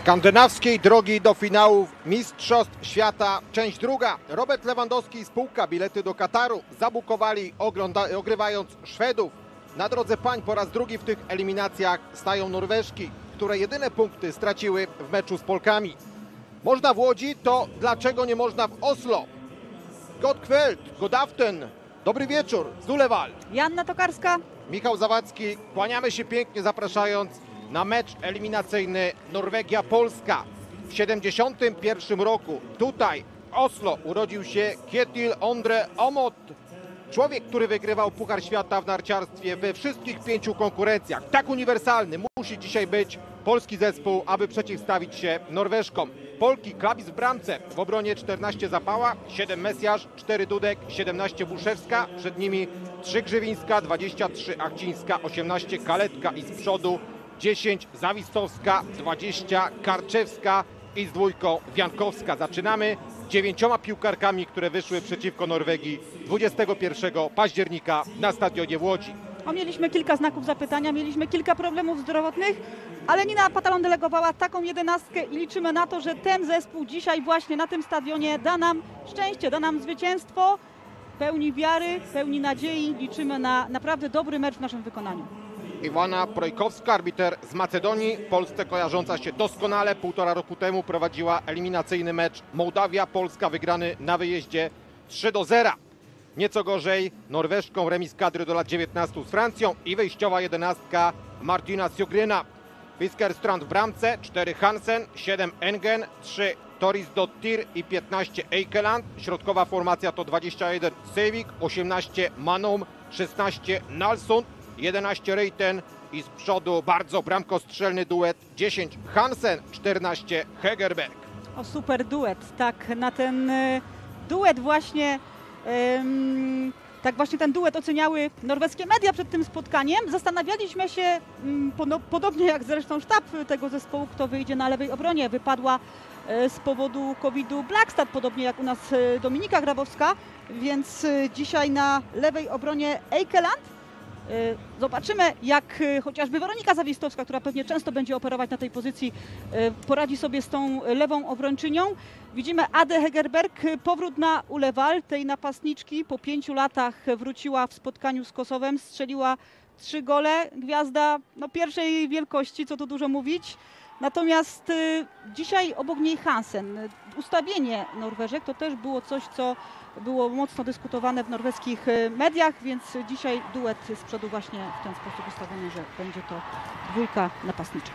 Skandynawskiej drogi do finałów Mistrzostw Świata, część druga. Robert Lewandowski i spółka bilety do Kataru zabukowali, ogrywając Szwedów. Na drodze pań po raz drugi w tych eliminacjach stają Norweżki, które jedyne punkty straciły w meczu z Polkami. Można w Łodzi, to dlaczego nie można w Oslo? God kväll, god aften, dobry wieczór, Zulewal. Joanna Tokarska. Michał Zawadzki, kłaniamy się pięknie, zapraszając na mecz eliminacyjny Norwegia-Polska. W 1971 roku tutaj w Oslo urodził się Kjetil Ondre Aamodt. Człowiek, który wygrywał Puchar Świata w narciarstwie we wszystkich 5 konkurencjach. Tak uniwersalny musi dzisiaj być polski zespół, aby przeciwstawić się Norweżkom. Polki Klabis w bramce, w obronie 14 Zapała, 7 Mesjasz, 4 Dudek, 17 Buszewska, przed nimi 3 Grzywińska, 23 Achcińska, 18 Kaletka i z przodu 10 Zawistowska, 20 Karczewska i z dwójką Wiankowska. Zaczynamy 9 piłkarkami, które wyszły przeciwko Norwegii 21 października na stadionie w Łodzi. Mieliśmy kilka znaków zapytania, mieliśmy kilka problemów zdrowotnych, ale Nina Patalon delegowała taką 11 i liczymy na to, że ten zespół dzisiaj właśnie na tym stadionie da nam szczęście, da nam zwycięstwo, pełni wiary, pełni nadziei. Liczymy na naprawdę dobry mecz w naszym wykonaniu. Iwana Projkowska, arbiter z Macedonii, Polsce kojarząca się doskonale. 1,5 roku temu prowadziła eliminacyjny mecz Mołdawia-Polska, wygrany na wyjeździe 3-0. Nieco gorzej Norweżką remis kadry do lat 19 z Francją i wyjściowa 11 Martina Sjogryna. Fiskerstrand w bramce, 4 Hansen, 7 Engen, 3 Toris Dottir i 15 Eikeland. Środkowa formacja to 21 Sevik, 18 Manum, 16 Nalsund, 11 Reiten i z przodu bardzo bramkostrzelny duet 10 Hansen, 14 Hegerberg. O, super duet, tak, na ten duet właśnie tak właśnie ten duet oceniały norweskie media przed tym spotkaniem. Zastanawialiśmy się, podobnie jak zresztą sztab tego zespołu, kto wyjdzie na lewej obronie. Wypadła z powodu COVID-u Blackstad, podobnie jak u nas Dominika Grabowska, więc dzisiaj na lewej obronie Eikeland. Zobaczymy, jak chociażby Weronika Zawistowska, która pewnie często będzie operować na tej pozycji, poradzi sobie z tą lewą obrończynią. Widzimy Ade Hegerberg, powrót na Ulewal, tej napastniczki. Po 5 latach wróciła w spotkaniu z Kosowem, strzeliła 3 gole. Gwiazda pierwszej wielkości, co tu dużo mówić. Natomiast dzisiaj obok niej Hansen. Ustawienie Norweżek to też było coś, co było mocno dyskutowane w norweskich mediach, więc dzisiaj duet z przodu właśnie w ten sposób ustawiony, że będzie to dwójka napastnicza.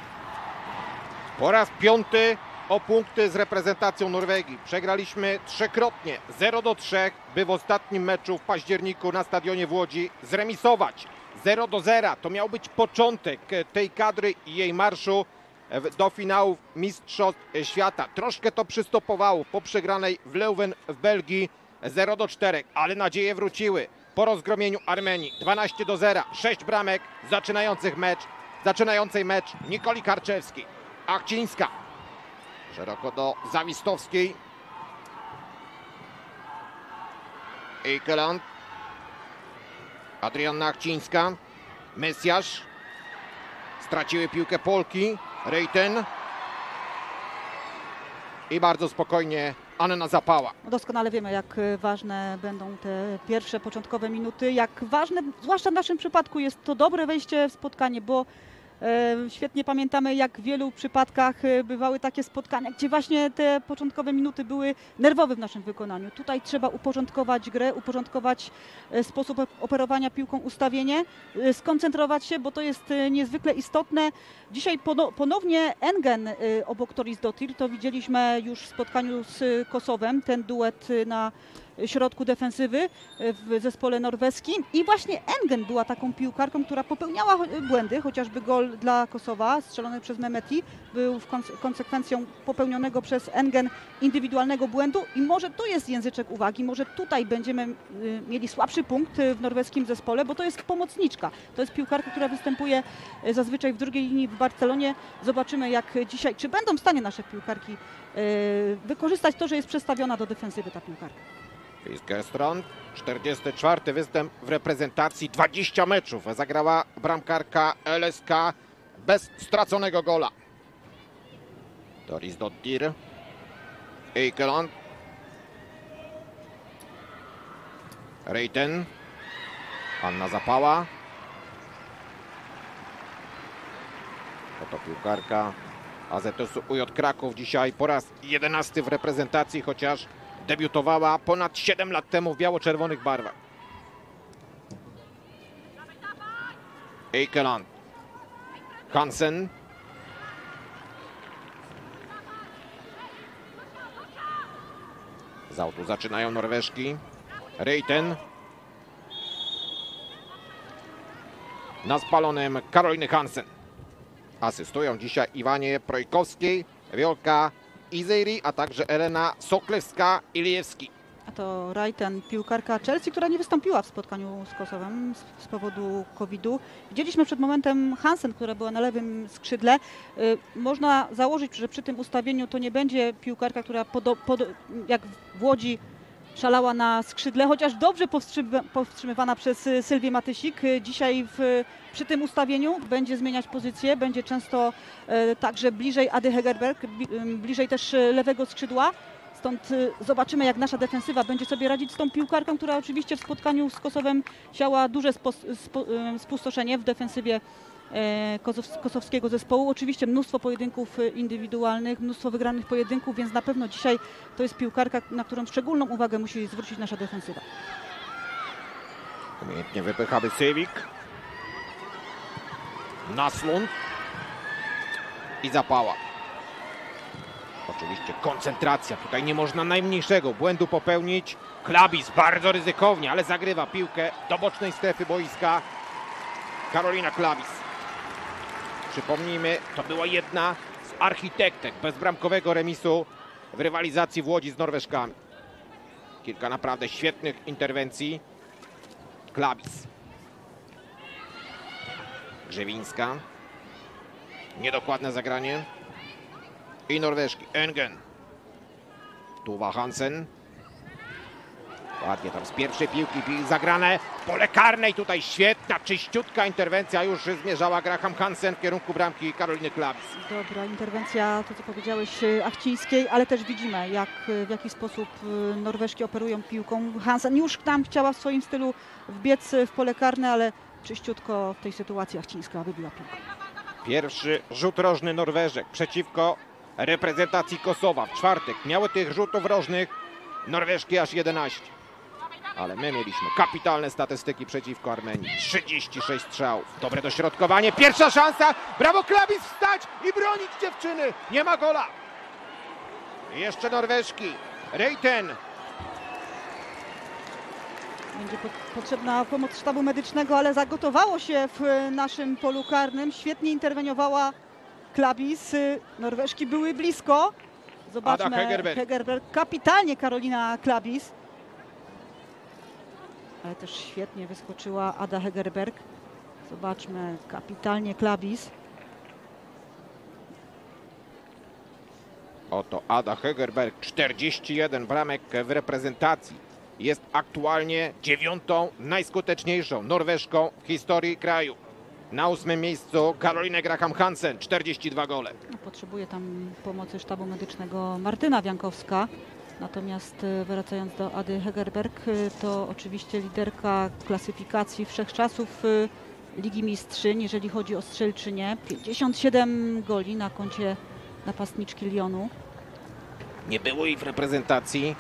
Po raz 5 o punkty z reprezentacją Norwegii. Przegraliśmy 3-krotnie, 0-3, by w ostatnim meczu w październiku na stadionie w Łodzi zremisować. 0-0 to miał być początek tej kadry i jej marszu do finałów Mistrzostw Świata. Troszkę to przystopowało po przegranej w Leuven w Belgii 0-4, ale nadzieje wróciły po rozgromieniu Armenii 12-0. 6 bramek zaczynającej mecz Nikoli Karczewskiej. Achcińska szeroko do Zawistowskiej. Eikeland, Adrianna Achcińska, Mesjasz. Straciły piłkę Polki, Reiten i bardzo spokojnie Anna Zapała. Doskonale wiemy, jak ważne będą te pierwsze, początkowe minuty. Jak ważne, zwłaszcza w naszym przypadku, jest to dobre wejście w spotkanie, bo świetnie pamiętamy, jak w wielu przypadkach bywały takie spotkania, gdzie właśnie te początkowe minuty były nerwowe w naszym wykonaniu. Tutaj trzeba uporządkować grę, uporządkować sposób operowania piłką, ustawienie, skoncentrować się, bo to jest niezwykle istotne. Dzisiaj ponownie Engen obok Toris Dottir, to widzieliśmy już w spotkaniu z Kosowem, ten duet na środku defensywy w zespole norweskim i właśnie Engen była taką piłkarką, która popełniała błędy, chociażby gol dla Kosowa strzelony przez Mehmeti był konsekwencją popełnionego przez Engen indywidualnego błędu i może to jest języczek uwagi, może tutaj będziemy mieli słabszy punkt w norweskim zespole, bo to jest pomocniczka, to jest piłkarka, która występuje zazwyczaj w drugiej linii w Barcelonie. Zobaczymy, jak dzisiaj, czy będą w stanie nasze piłkarki wykorzystać to, że jest przestawiona do defensywy ta piłkarka. Fiskerstrand, 44. występ w reprezentacji, 20 meczów zagrała bramkarka LSK bez straconego gola. Doris Dottir. Eikeland. Reiten. Anna Zapała. Oto piłkarka AZS UJ Kraków dzisiaj po raz 11 w reprezentacji, chociaż debiutowała ponad 7 lat temu w biało-czerwonych barwach. Eikeland. Hansen. Z autu zaczynają Norweżki. Reiten. Na spalonym Karoliny Hansen. Asystują dzisiaj Iwanie Projkowskiej, Wiolka Izeiri, a także Elena Soklewska-Iliewski. A to Reiten, piłkarka Chelsea, która nie wystąpiła w spotkaniu z Kosowem z powodu COVID-u. Widzieliśmy przed momentem Hansen, która była na lewym skrzydle. Można założyć, że przy tym ustawieniu to nie będzie piłkarka, która jak w Łodzi szalała na skrzydle, chociaż dobrze powstrzymywana przez Sylwię Matysik. Dzisiaj przy tym ustawieniu będzie zmieniać pozycję, będzie często także bliżej Ady Hegerberg, bliżej też lewego skrzydła. Stąd zobaczymy, jak nasza defensywa będzie sobie radzić z tą piłkarką, która oczywiście w spotkaniu z Kosowem siała duże spustoszenie w defensywie kosowskiego zespołu. Oczywiście mnóstwo pojedynków indywidualnych, mnóstwo wygranych pojedynków, więc na pewno dzisiaj to jest piłkarka, na którą szczególną uwagę musi zwrócić nasza defensywa. Umiejętnie wypycha Bysewik. Naslund. I Zapała. Oczywiście koncentracja. Tutaj nie można najmniejszego błędu popełnić. Klabis bardzo ryzykownie, ale zagrywa piłkę do bocznej strefy boiska. Karolina Klabis. Przypomnijmy, to była jedna z architektek bezbramkowego remisu w rywalizacji w Łodzi z Norweżkami. Kilka naprawdę świetnych interwencji. Klabis. Grzewińska. Niedokładne zagranie. I Norweżki. Engen. Tuva Hansen. Ładnie tam z pierwszej piłki zagrane. Pole karne i tutaj świetna, czyściutka interwencja. Już zmierzała Graham Hansen w kierunku bramki Karoliny Klabis. Dobra interwencja, to co powiedziałeś, Achcińskiej, ale też widzimy, w jaki sposób Norweżki operują piłką. Hansen już tam chciała w swoim stylu wbiec w pole karne, ale czyściutko w tej sytuacji Achcińska wybiła piłkę. Pierwszy rzut rożny Norweżek przeciwko reprezentacji Kosowa. W czwartek miały tych rzutów rożnych Norweżki aż 11. Ale my mieliśmy kapitalne statystyki przeciwko Armenii. 36 strzałów. Dobre dośrodkowanie. Pierwsza szansa. Brawo Klabis, wstać i bronić dziewczyny. Nie ma gola. Jeszcze Norweżki. Reiten. Będzie potrzebna pomoc sztabu medycznego, ale zagotowało się w naszym polu karnym. Świetnie interweniowała Klabis. Norweżki były blisko. Zobaczmy, Ada Hegerberg. Kapitalnie Karolina Klabis. Ale też świetnie wyskoczyła Ada Hegerberg. Zobaczmy, kapitalnie Klabis. Oto Ada Hegerberg, 41 bramek w reprezentacji. Jest aktualnie 9. najskuteczniejszą Norweżką w historii kraju. Na 8. miejscu Caroline Graham Hansen, 42 gole. Potrzebuje tam pomocy sztabu medycznego Martyna Wiankowska. Natomiast wracając do Ady Hegerberg, to oczywiście liderka klasyfikacji wszechczasów Ligi Mistrzyń, jeżeli chodzi o strzelczynię. 57 goli na koncie napastniczki Lyonu. Nie było jej w reprezentacji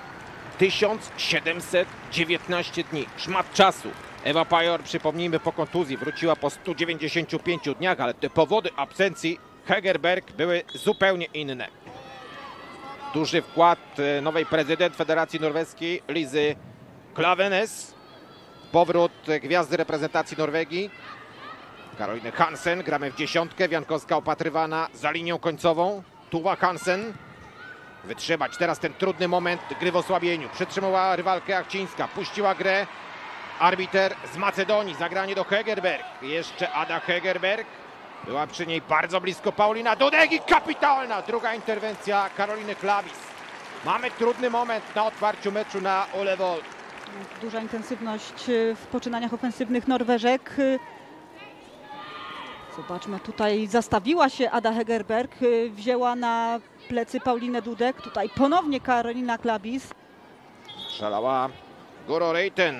1719 dni. Szmat czasu. Ewa Pajor, przypomnijmy, po kontuzji wróciła po 195 dniach, ale te powody absencji Hegerberg były zupełnie inne. Duży wkład nowej prezydent Federacji Norweskiej Lizy Klavenes. Powrót gwiazdy reprezentacji Norwegii. Karoliny Hansen, gramy w dziesiątkę. Wiankowska opatrywana za linią końcową. Tuva Hansen. Wytrzymać teraz ten trudny moment gry w osłabieniu. Przytrzymała rywalkę Achcińska. Puściła grę arbiter z Macedonii. Zagranie do Hegerberg. Jeszcze Ada Hegerberg. Była przy niej bardzo blisko Paulina Dudek i kapitalna druga interwencja Karoliny Klabis. Mamy trudny moment na otwarciu meczu na Ullevål. Duża intensywność w poczynaniach ofensywnych Norweżek. Zobaczmy, tutaj zastawiła się Ada Hegerberg, wzięła na plecy Paulinę Dudek. Tutaj ponownie Karolina Klabis. Strzelała Guro Reiten.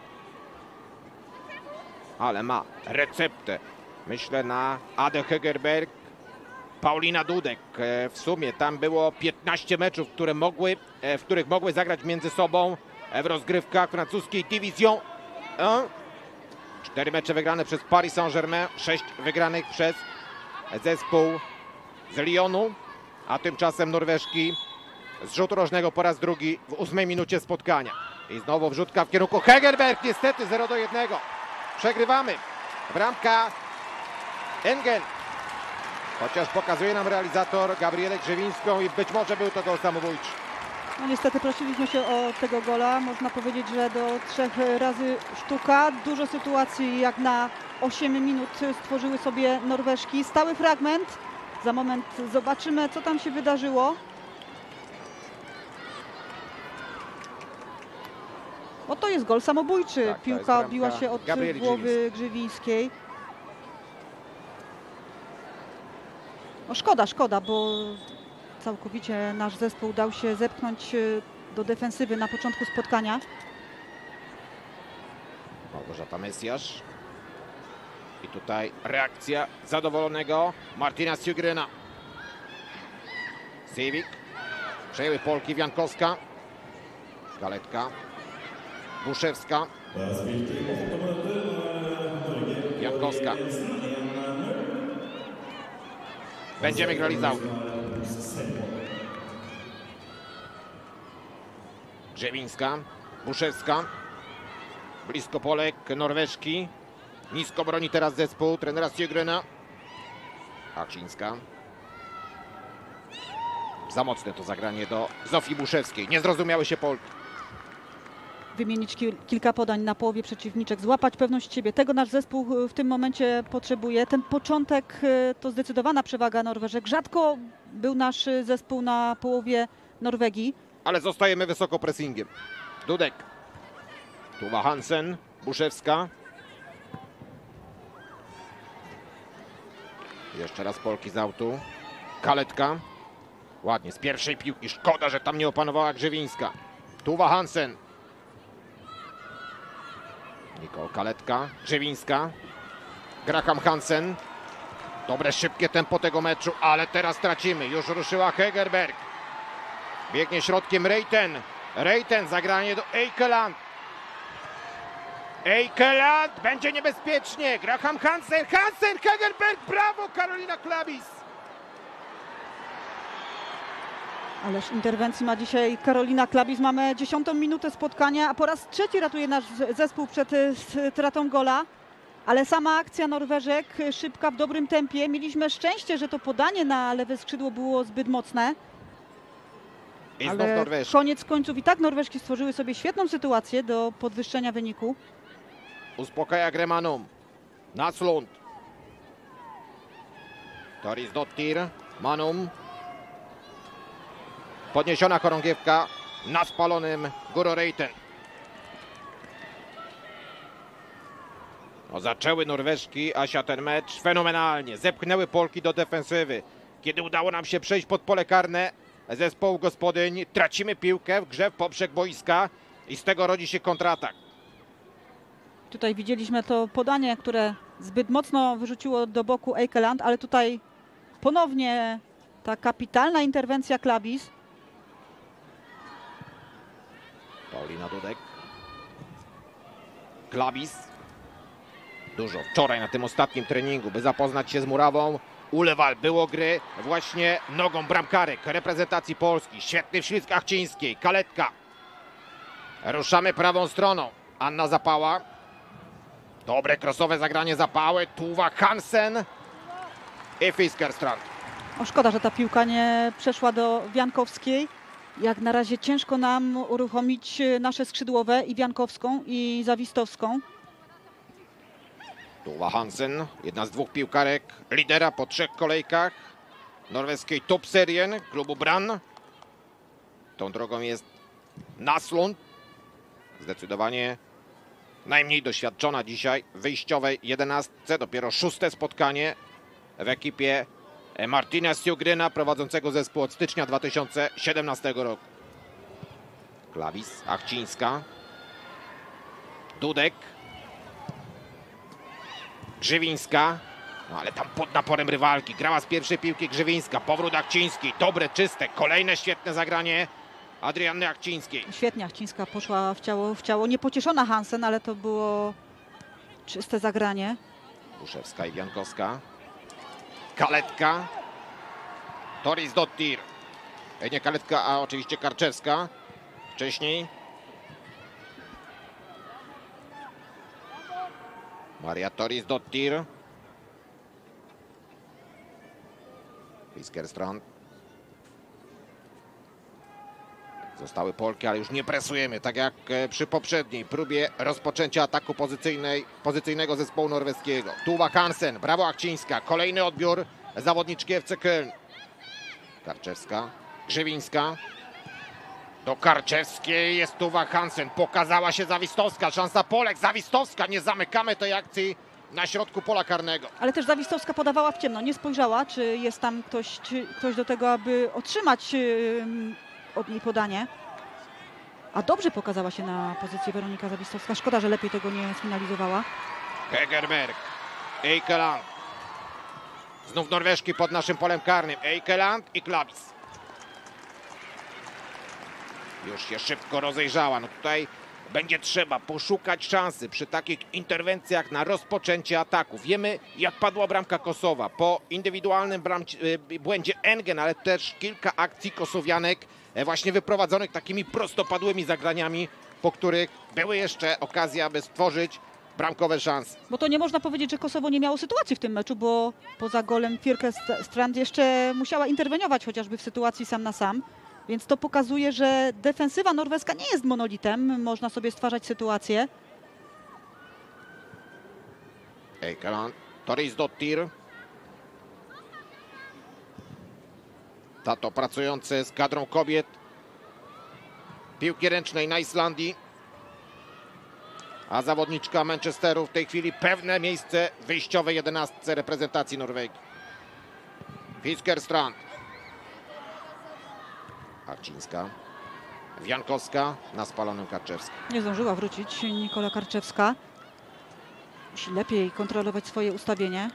Ale ma receptę. Myślę na Adę Hegerberg. Paulina Dudek. W sumie tam było 15 meczów, w których mogły zagrać między sobą w rozgrywkach francuskiej Division 1. 4 mecze wygrane przez Paris Saint-Germain, 6 wygranych przez zespół z Lyonu, a tymczasem Norweżki z rzutu rożnego po raz drugi w 8 minucie spotkania. I znowu wrzutka w kierunku Hegerberg, niestety 0-1. Przegrywamy. Bramka Engen. Chociaż pokazuje nam realizator Gabrielę Grzewińską i być może był to gol samobójczy. No niestety prosiliśmy się o tego gola. Można powiedzieć, że do 3 razy sztuka. Dużo sytuacji jak na 8 minut stworzyły sobie Norweżki. Stały fragment. Za moment zobaczymy, co tam się wydarzyło. O, to jest gol samobójczy. Tak, Piłka odbiła się od Gabrieli głowy Grzewińskiej. No szkoda, bo całkowicie nasz zespół dał się zepchnąć do defensywy na początku spotkania. Małgorzata Mesjasz. I tutaj reakcja zadowolonego Martina Sjugryna. Sivik. Przejęły Polki, Wiankowska. Galetka. Buszewska. Jankowska. Będziemy grali z autem. Grzewińska. Buszewska. Blisko Polek, Norweżki. Nisko broni teraz zespół trenera Sjugryna. Haczyńska. Za mocne to zagranie do Zofii Buszewskiej. Nie zrozumiały się Polki. Wymienić kilka podań na połowie przeciwniczek, złapać pewność siebie. Tego nasz zespół w tym momencie potrzebuje. Ten początek to zdecydowana przewaga Norweżek. Rzadko był nasz zespół na połowie Norwegii. Ale zostajemy wysoko pressingiem. Dudek. Tuva Hansen. Buszewska. Jeszcze raz Polki z autu. Kaletka. Ładnie z pierwszej piłki. Szkoda, że tam nie opanowała Grzewińska. Tuva Hansen. Nicole Kaletka. Grzewińska. Graham Hansen. Dobre, szybkie tempo tego meczu, ale teraz tracimy. Już ruszyła Hegerberg. Biegnie środkiem Reiten. Reiten, zagranie do Eikeland. Eikeland, będzie niebezpiecznie. Graham Hansen, Hegerberg, brawo, Karolina Klabis. Ależ interwencji ma dzisiaj Karolina Klabis. Mamy 10. minutę spotkania, a po raz trzeci ratuje nasz zespół przed stratą gola. Ale sama akcja Norweżek, szybka, w dobrym tempie. Mieliśmy szczęście, że to podanie na lewe skrzydło było zbyt mocne. I znów Ale Norweżki. koniec końców i tak Norweżki stworzyły sobie świetną sytuację do podwyższenia wyniku. Uspokaja grę Manum. Naslund. Doris Dottir. Manum. Podniesiona chorągiewka na spalonym Guro Reiten. No, zaczęły Norweżki, Asia, ten mecz fenomenalnie. Zepchnęły Polki do defensywy. Kiedy udało nam się przejść pod pole karne zespołu gospodyń, tracimy piłkę w grze w poprzek boiska i z tego rodzi się kontratak. Tutaj widzieliśmy to podanie, które zbyt mocno wyrzuciło do boku Eikeland, ale tutaj ponownie ta kapitalna interwencja Klabis. Paulina Dudek. Klabis. Dużo wczoraj na tym ostatnim treningu, by zapoznać się z murawą. Ulewal, było gry właśnie nogą bramkarek reprezentacji Polski. Świetny wślizg Achcińskiej. Kaletka. Ruszamy prawą stroną. Anna Zapała. Dobre krosowe zagranie Zapały. Tuva Hansen i Fiskerstrand. O, szkoda, że ta piłka nie przeszła do Wiankowskiej. Jak na razie ciężko nam uruchomić nasze skrzydłowe, i Wiankowską, i Zawistowską. Tuva Hansen, jedna z dwóch piłkarek lidera po 3 kolejkach norweskiej Toppserien klubu Brann. Tą drogą jest Naslund. Zdecydowanie najmniej doświadczona dzisiaj w wyjściowej 11. Dopiero 6. spotkanie w ekipie Martina Sjugryna, prowadzącego zespół od stycznia 2017 roku. Klawis, Achcińska, Dudek, Grzywińska, no ale tam pod naporem rywalki, grała z pierwszej piłki Grzywińska, powrót Achciński, dobre, czyste, kolejne świetne zagranie Adrianny Achcińskiej. Świetnie Achcińska poszła w ciało. Niepocieszona Hansen, ale to było czyste zagranie. Buszewska i Wiankowska, Kaletka, Toris Dottir, nie Kaletka, a oczywiście Karczewska wcześniej. Maria Toris Dottir, Fiskerstrand. Zostały Polki, ale już nie presujemy, tak jak przy poprzedniej próbie rozpoczęcia ataku pozycyjnego zespołu norweskiego. Tuva Hansen, brawo Achcińska, kolejny odbiór zawodniczki FC Köln. Karczewska, Grzywińska. Do Karczewskiej jest Tuva Hansen, pokazała się Zawistowska, szansa Polek, Zawistowska, nie zamykamy tej akcji na środku pola karnego. Ale też Zawistowska podawała w ciemno, nie spojrzała, czy jest tam ktoś do tego, aby otrzymać od niej podanie. A dobrze pokazała się na pozycję Weronika Zawistowska. Szkoda, że lepiej tego nie sfinalizowała. Hegerberg, Eikeland. Znów Norweżki pod naszym polem karnym. Eikeland i Klawis. Już się szybko rozejrzała. No tutaj będzie trzeba poszukać szansy przy takich interwencjach na rozpoczęcie ataku. Wiemy, jak padła bramka Kosowa. Po indywidualnym błędzie Engen, ale też kilka akcji kosowianek właśnie wyprowadzonych takimi prostopadłymi zagraniami, po których były jeszcze okazje, aby stworzyć bramkowe szanse. Bo to nie można powiedzieć, że Kosowo nie miało sytuacji w tym meczu, bo poza golem Fjørkestrand jeszcze musiała interweniować chociażby w sytuacji sam na sam. Więc to pokazuje, że defensywa norweska nie jest monolitem. Można sobie stwarzać sytuacje. Eikeland, Toris Dottir. Tato pracujący z kadrą kobiet piłki ręcznej na Islandii. A zawodniczka Manchesteru w tej chwili pewne miejsce w wyjściowej 11 reprezentacji Norwegii. Fiskerstrand. Achcińska. Wiankowska na spalonym Karczewskim. Nie zdążyła wrócić Nikola Karczewska. Musi lepiej kontrolować swoje ustawienie.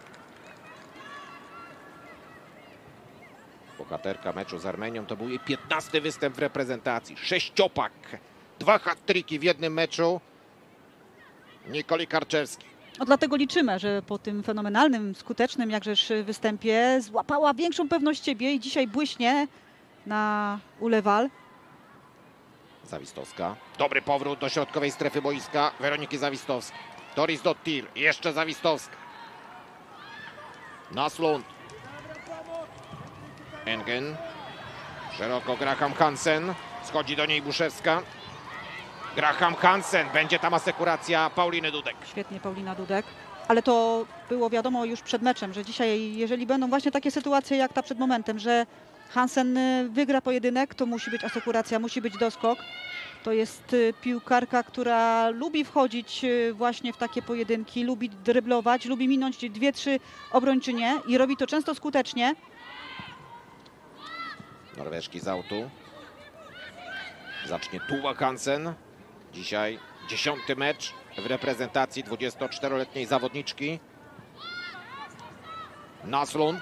Bohaterka meczu z Armenią to był jej 15. występ w reprezentacji. 6-pak. 2 hat-tricki w jednym meczu Nikoli Karczewskiej. No dlatego liczymy, że po tym fenomenalnym, skutecznym jakżeż występie złapała większą pewność siebie i dzisiaj błyśnie na ulewal. Zawistowska. Dobry powrót do środkowej strefy boiska Weroniki Zawistowskiej. Toris Dottir. Jeszcze Zawistowska. Naslund. Engen. Szeroko Graham Hansen. Schodzi do niej Buszewska. Graham Hansen. Będzie tam asekuracja Pauliny Dudek. Świetnie Paulina Dudek. Ale to było wiadomo już przed meczem, że dzisiaj, jeżeli będą właśnie takie sytuacje jak ta przed momentem, że Hansen wygra pojedynek, to musi być asekuracja, musi być doskok. To jest piłkarka, która lubi wchodzić właśnie w takie pojedynki, lubi dryblować, lubi minąć 2-3 obrończynie i robi to często skutecznie. Norweżki z autu. Zacznie Tuva Hansen. Dzisiaj 10. mecz w reprezentacji 24-letniej zawodniczki. Naslund.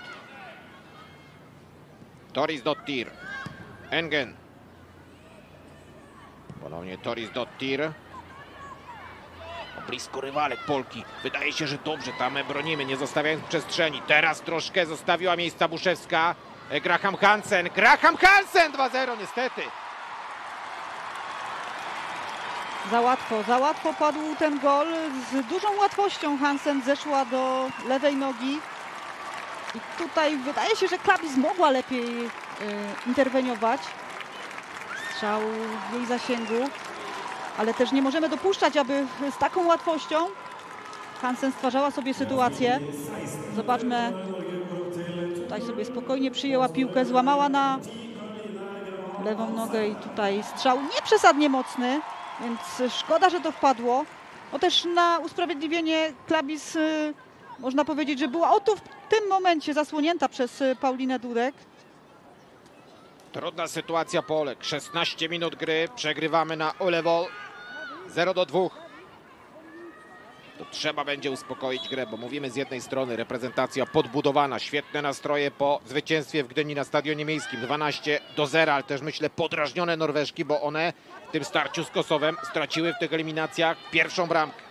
Toris Dottir. Engen. Ponownie Toris Dottir. Blisko rywalek Polki. Wydaje się, że dobrze tam bronimy, nie zostawiając przestrzeni. Teraz troszkę zostawiła miejsca Buszewska. Graham Hansen. Graham Hansen! 2-0 niestety. Za łatwo padł ten gol. Z dużą łatwością Hansen zeszła do lewej nogi. I tutaj wydaje się, że Klawis mogła lepiej interweniować. Strzał w jej zasięgu. Ale też nie możemy dopuszczać, aby z taką łatwością Hansen stwarzała sobie sytuację. Zobaczmy. Tutaj sobie spokojnie przyjęła piłkę, złamała na lewą nogę i tutaj strzał nieprzesadnie mocny, więc szkoda, że to wpadło. No też na usprawiedliwienie Klawis można powiedzieć, że była oto w tym momencie zasłonięta przez Paulinę Dudek. Trudna sytuacja Polek. 16 minut gry. Przegrywamy na Ulewol. 0-2. To trzeba będzie uspokoić grę, bo mówimy z jednej strony reprezentacja podbudowana, świetne nastroje po zwycięstwie w Gdyni na Stadionie Miejskim 12-0, ale też myślę podrażnione Norweżki, bo one w tym starciu z Kosowem straciły w tych eliminacjach pierwszą bramkę.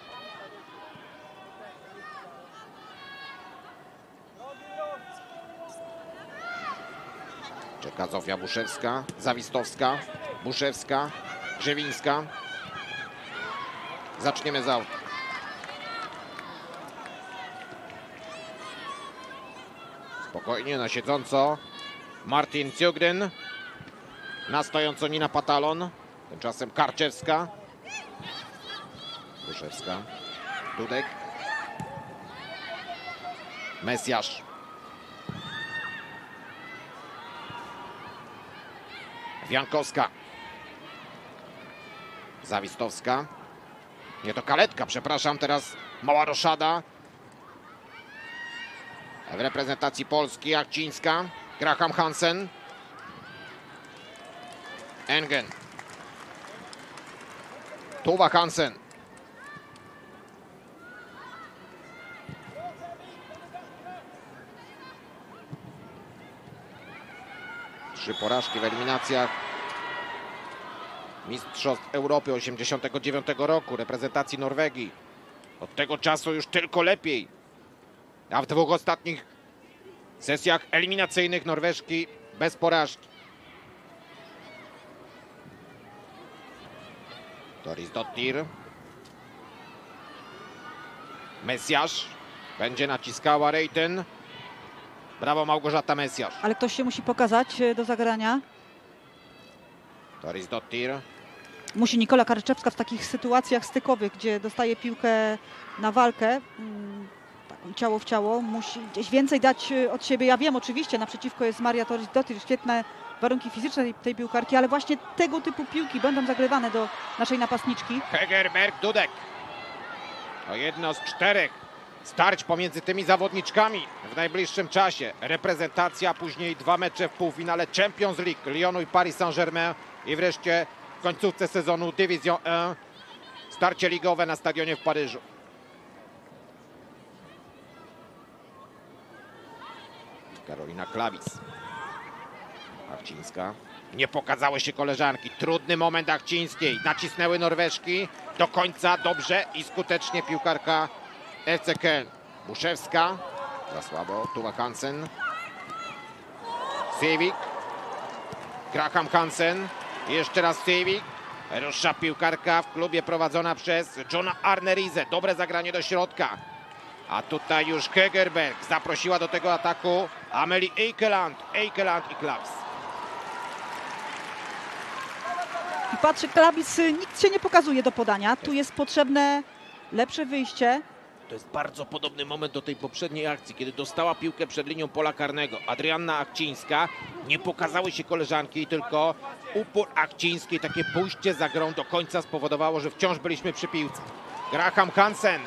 Czeka Zofia Buszewska, Zawistowska, Buszewska, Grzewińska. Zaczniemy z auta. Spokojnie, na siedząco Martin Ciugryn, na stojąco Nina Patalon, tymczasem Karczewska, Buszewska, Dudek, Mesjasz, Wiankowska, Zawistowska, nie to Kaletka, przepraszam, teraz mała roszada. W reprezentacji Polski Akcińska, Graham Hansen, Engen, Tuva Hansen, trzy porażki w eliminacjach Mistrzostw Europy 1989 roku, reprezentacji Norwegii. Od tego czasu już tylko lepiej. A w dwóch ostatnich sesjach eliminacyjnych Norweżki bez porażki. Doris Dottir. Mesjasz. Będzie naciskała Reiten. Brawo Małgorzata Mesjasz. Ale ktoś się musi pokazać do zagrania. Doris Dottir. Musi Nikola Karczewska w takich sytuacjach stykowych, gdzie dostaje piłkę na walkę, ciało w ciało, musi gdzieś więcej dać od siebie. Ja wiem, oczywiście, naprzeciwko jest Maria Toris-Dottir, świetne warunki fizyczne tej piłkarki, ale właśnie tego typu piłki będą zagrywane do naszej napastniczki. Hegerberg, Dudek. To jedno z 4 starć pomiędzy tymi zawodniczkami w najbliższym czasie. Reprezentacja, później 2 mecze w półfinale Champions League Lyonu i Paris Saint-Germain i wreszcie w końcówce sezonu Division 1 starcie ligowe na stadionie w Paryżu. Karolina Klawis. Akcińska. Nie pokazały się koleżanki. Trudny moment Akcińskiej. Nacisnęły Norweżki. Do końca dobrze i skutecznie piłkarka FC Köln. Buszewska. Za słabo. Tuva Hansen. Sivik. Graham Hansen. Jeszcze raz Sivik. Rusza piłkarka w klubie prowadzona przez Johna Arnerise. Dobre zagranie do środka. A tutaj już Hegerberg zaprosiła do tego ataku Amelie Eikeland i Klawis. I patrzy Klawis, nikt się nie pokazuje do podania. Tu jest potrzebne lepsze wyjście. To jest bardzo podobny moment do tej poprzedniej akcji, kiedy dostała piłkę przed linią pola karnego. Adrianna Akcińska, nie pokazały się koleżanki, tylko upór Akcińskiej, takie pójście za grą do końca spowodowało, że wciąż byliśmy przy piłce. Graham Hansen.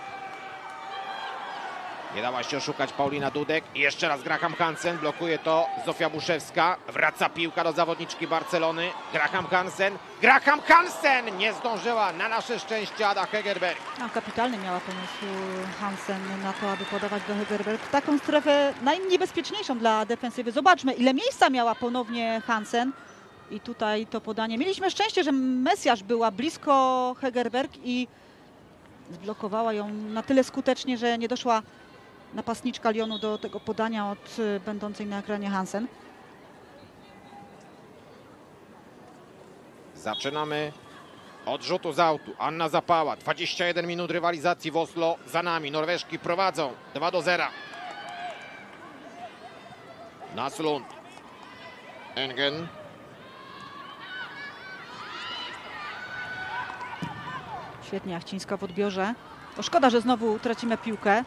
Nie dała się oszukać Paulina Dudek. I jeszcze raz Graham Hansen. Blokuje to Zofia Buszewska. Wraca piłka do zawodniczki Barcelony. Graham Hansen. Graham Hansen! Nie zdążyła na nasze szczęście Ada Hegerberg. Kapitalny miała pomysł Hansen na to, aby podawać do Hegerberg. Taką strefę najniebezpieczniejszą dla defensywy. Zobaczmy, ile miejsca miała ponownie Hansen. I tutaj to podanie. Mieliśmy szczęście, że Mesjasz była blisko Hegerberg i zblokowała ją na tyle skutecznie, że nie doszła napastniczka Lyonu do tego podania od będącej na ekranie Hansen. Zaczynamy od rzutu z autu. Anna Zapała. 21 minut rywalizacji w Oslo za nami. Norweżki prowadzą 2-0. Naslund. Engen. Świetnie Akcińska w odbiorze. To szkoda, że znowu tracimy piłkę.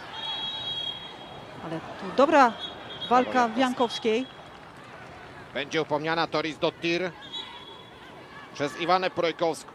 Ale tu dobra walka Wiankowskiej. Będzie upomniana Doris Dottir przez Iwanę Projkowską.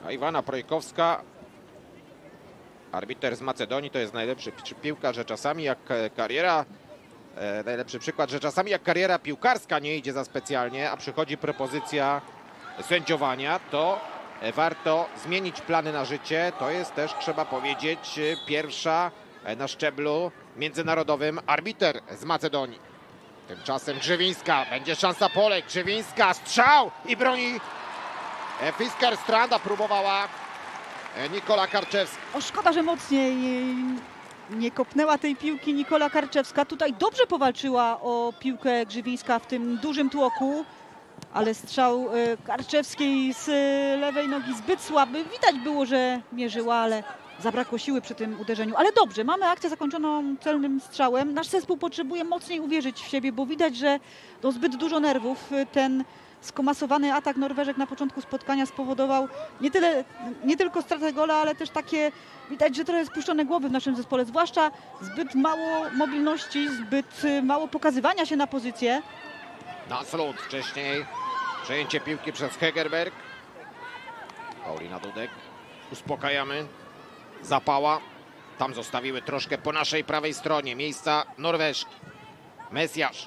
A Iwana Projkowska, arbiter z Macedonii, to jest najlepszy piłkarz, że czasami jak kariera, najlepszy przykład, że czasami jak kariera piłkarska nie idzie za specjalnie, a przychodzi propozycja sędziowania, to warto zmienić plany na życie. To jest też, trzeba powiedzieć, pierwsza na szczeblu międzynarodowym arbiter z Macedonii. Tymczasem Grzywińska, będzie szansa Polek, Grzywińska, strzał i broni Fisker Stranda, próbowała Nikola Karczewska. O, szkoda, że mocniej nie kopnęła tej piłki Nikola Karczewska. Tutaj dobrze powalczyła o piłkę Grzywińska w tym dużym tłoku, ale strzał Karczewskiej z lewej nogi zbyt słaby. Widać było, że mierzyła, ale zabrakło siły przy tym uderzeniu. Ale dobrze, mamy akcję zakończoną celnym strzałem. Nasz zespół potrzebuje mocniej uwierzyć w siebie, bo widać, że to zbyt dużo nerwów. Ten skomasowany atak Norweżek na początku spotkania spowodował nie tylko stratę gola, ale też takie, widać, że trochę spuszczone głowy w naszym zespole, zwłaszcza zbyt mało mobilności, zbyt mało pokazywania się na pozycję. Naslund wcześniej, przejęcie piłki przez Hegerberg. Paulina Dudek, uspokajamy. Zapała, tam zostawiły troszkę po naszej prawej stronie miejsca Norweżki. Mesjasz,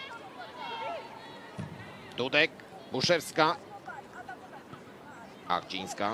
Dudek, Buszewska, Achcińska.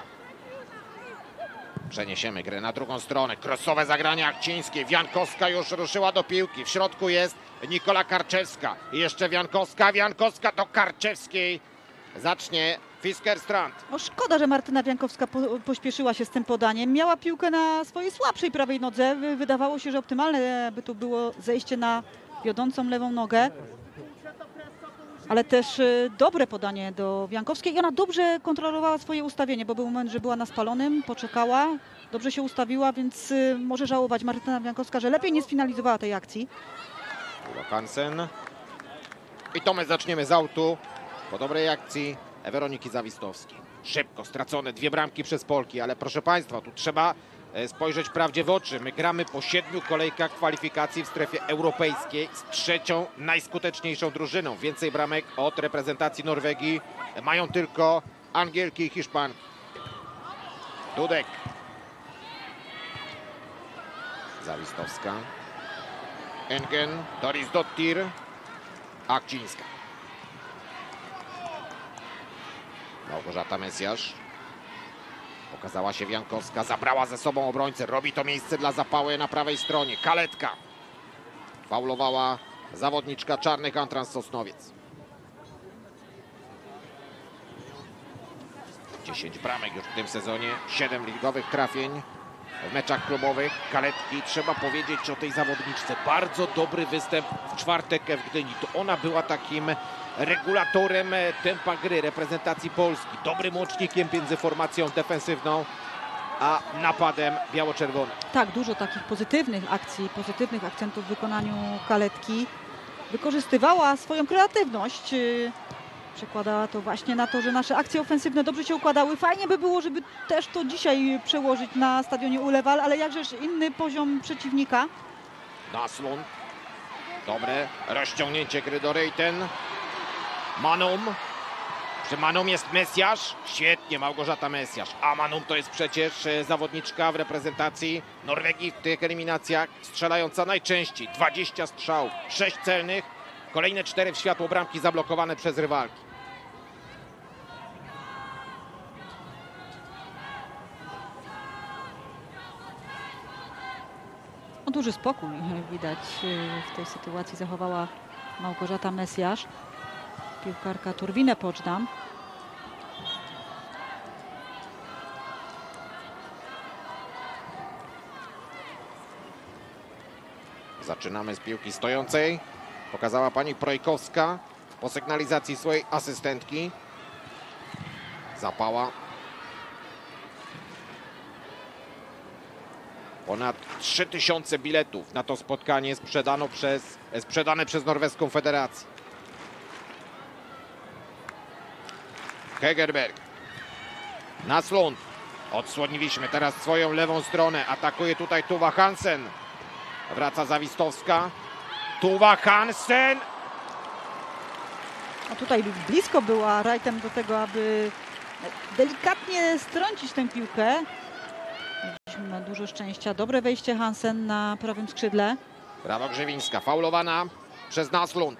Przeniesiemy grę na drugą stronę. Krosowe zagranie Achcińskiej. Wiankowska już ruszyła do piłki. W środku jest Nikola Karczewska. I jeszcze Wiankowska. Wiankowska do Karczewskiej. Zacznie Fisker Strand. No szkoda, że Martyna Wiankowska pośpieszyła się z tym podaniem. Miała piłkę na swojej słabszej prawej nodze. Wydawało się, że optymalne by tu było zejście na wiodącą lewą nogę. Ale też dobre podanie do Wiankowskiej i ona dobrze kontrolowała swoje ustawienie, bo był moment, że była na spalonym, poczekała, dobrze się ustawiła, więc może żałować Martyna Wiankowska, że lepiej nie sfinalizowała tej akcji. Udo Hansen. I to my zaczniemy z autu po dobrej akcji Weroniki Zawistowskiej. Szybko stracone 2 bramki przez Polki, ale proszę Państwa, tu trzeba spojrzeć prawdzie w oczy. My gramy po 7 kolejkach kwalifikacji w strefie europejskiej z 3. najskuteczniejszą drużyną. Więcej bramek od reprezentacji Norwegii mają tylko Angielki i Hiszpanki. Dudek. Zawistowska. Engen, Doris Dottir, Achcińska. Małgorzata Mesjasz. Pokazała się Wiankowska, zabrała ze sobą obrońcę. Robi to miejsce dla Zapały na prawej stronie. Kaletka. Faulowała zawodniczka czarnych Antrans Sosnowiec. 10 bramek już w tym sezonie. 7 ligowych trafień w meczach klubowych. Kaletki, trzeba powiedzieć o tej zawodniczce. Bardzo dobry występ w czwartek w Gdyni. To ona była takim regulatorem tempa gry reprezentacji Polski. Dobrym łącznikiem między formacją defensywną a napadem biało-czerwonym. Tak, dużo takich pozytywnych akcji, pozytywnych akcentów w wykonaniu Kaletki. Wykorzystywała swoją kreatywność. Przekładała to właśnie na to, że nasze akcje ofensywne dobrze się układały. Fajnie by było, żeby też to dzisiaj przełożyć na stadionie Ulewal, ale jakżeż inny poziom przeciwnika. Naslund. Dobre rozciągnięcie gry do Reiten. Manum. Przy Manum jest Mesjasz. Świetnie, Małgorzata Mesjasz. A Manum to jest przecież zawodniczka w reprezentacji Norwegii w tych eliminacjach strzelająca najczęściej. 20 strzałów, 6 celnych. Kolejne 4 w światło bramki zablokowane przez rywalki. No, duży spokój widać w tej sytuacji zachowała Małgorzata Mesjasz. Piłkarka Turbine Poczdam. Zaczynamy z piłki stojącej. Pokazała pani Projkowska po sygnalizacji swojej asystentki. Zapała. Ponad 3000 biletów na to spotkanie sprzedane przez Norweską Federację. Hegerberg. Naslund. Odsłoniliśmy teraz swoją lewą stronę. Atakuje tutaj Tuva Hansen. Wraca Zawistowska. Tuva Hansen. No tutaj blisko była Reiten do tego, aby delikatnie strącić tę piłkę. Mieliśmy dużo szczęścia. Dobre wejście Hansen na prawym skrzydle. Brawo Grzewińska, faulowana przez Naslund.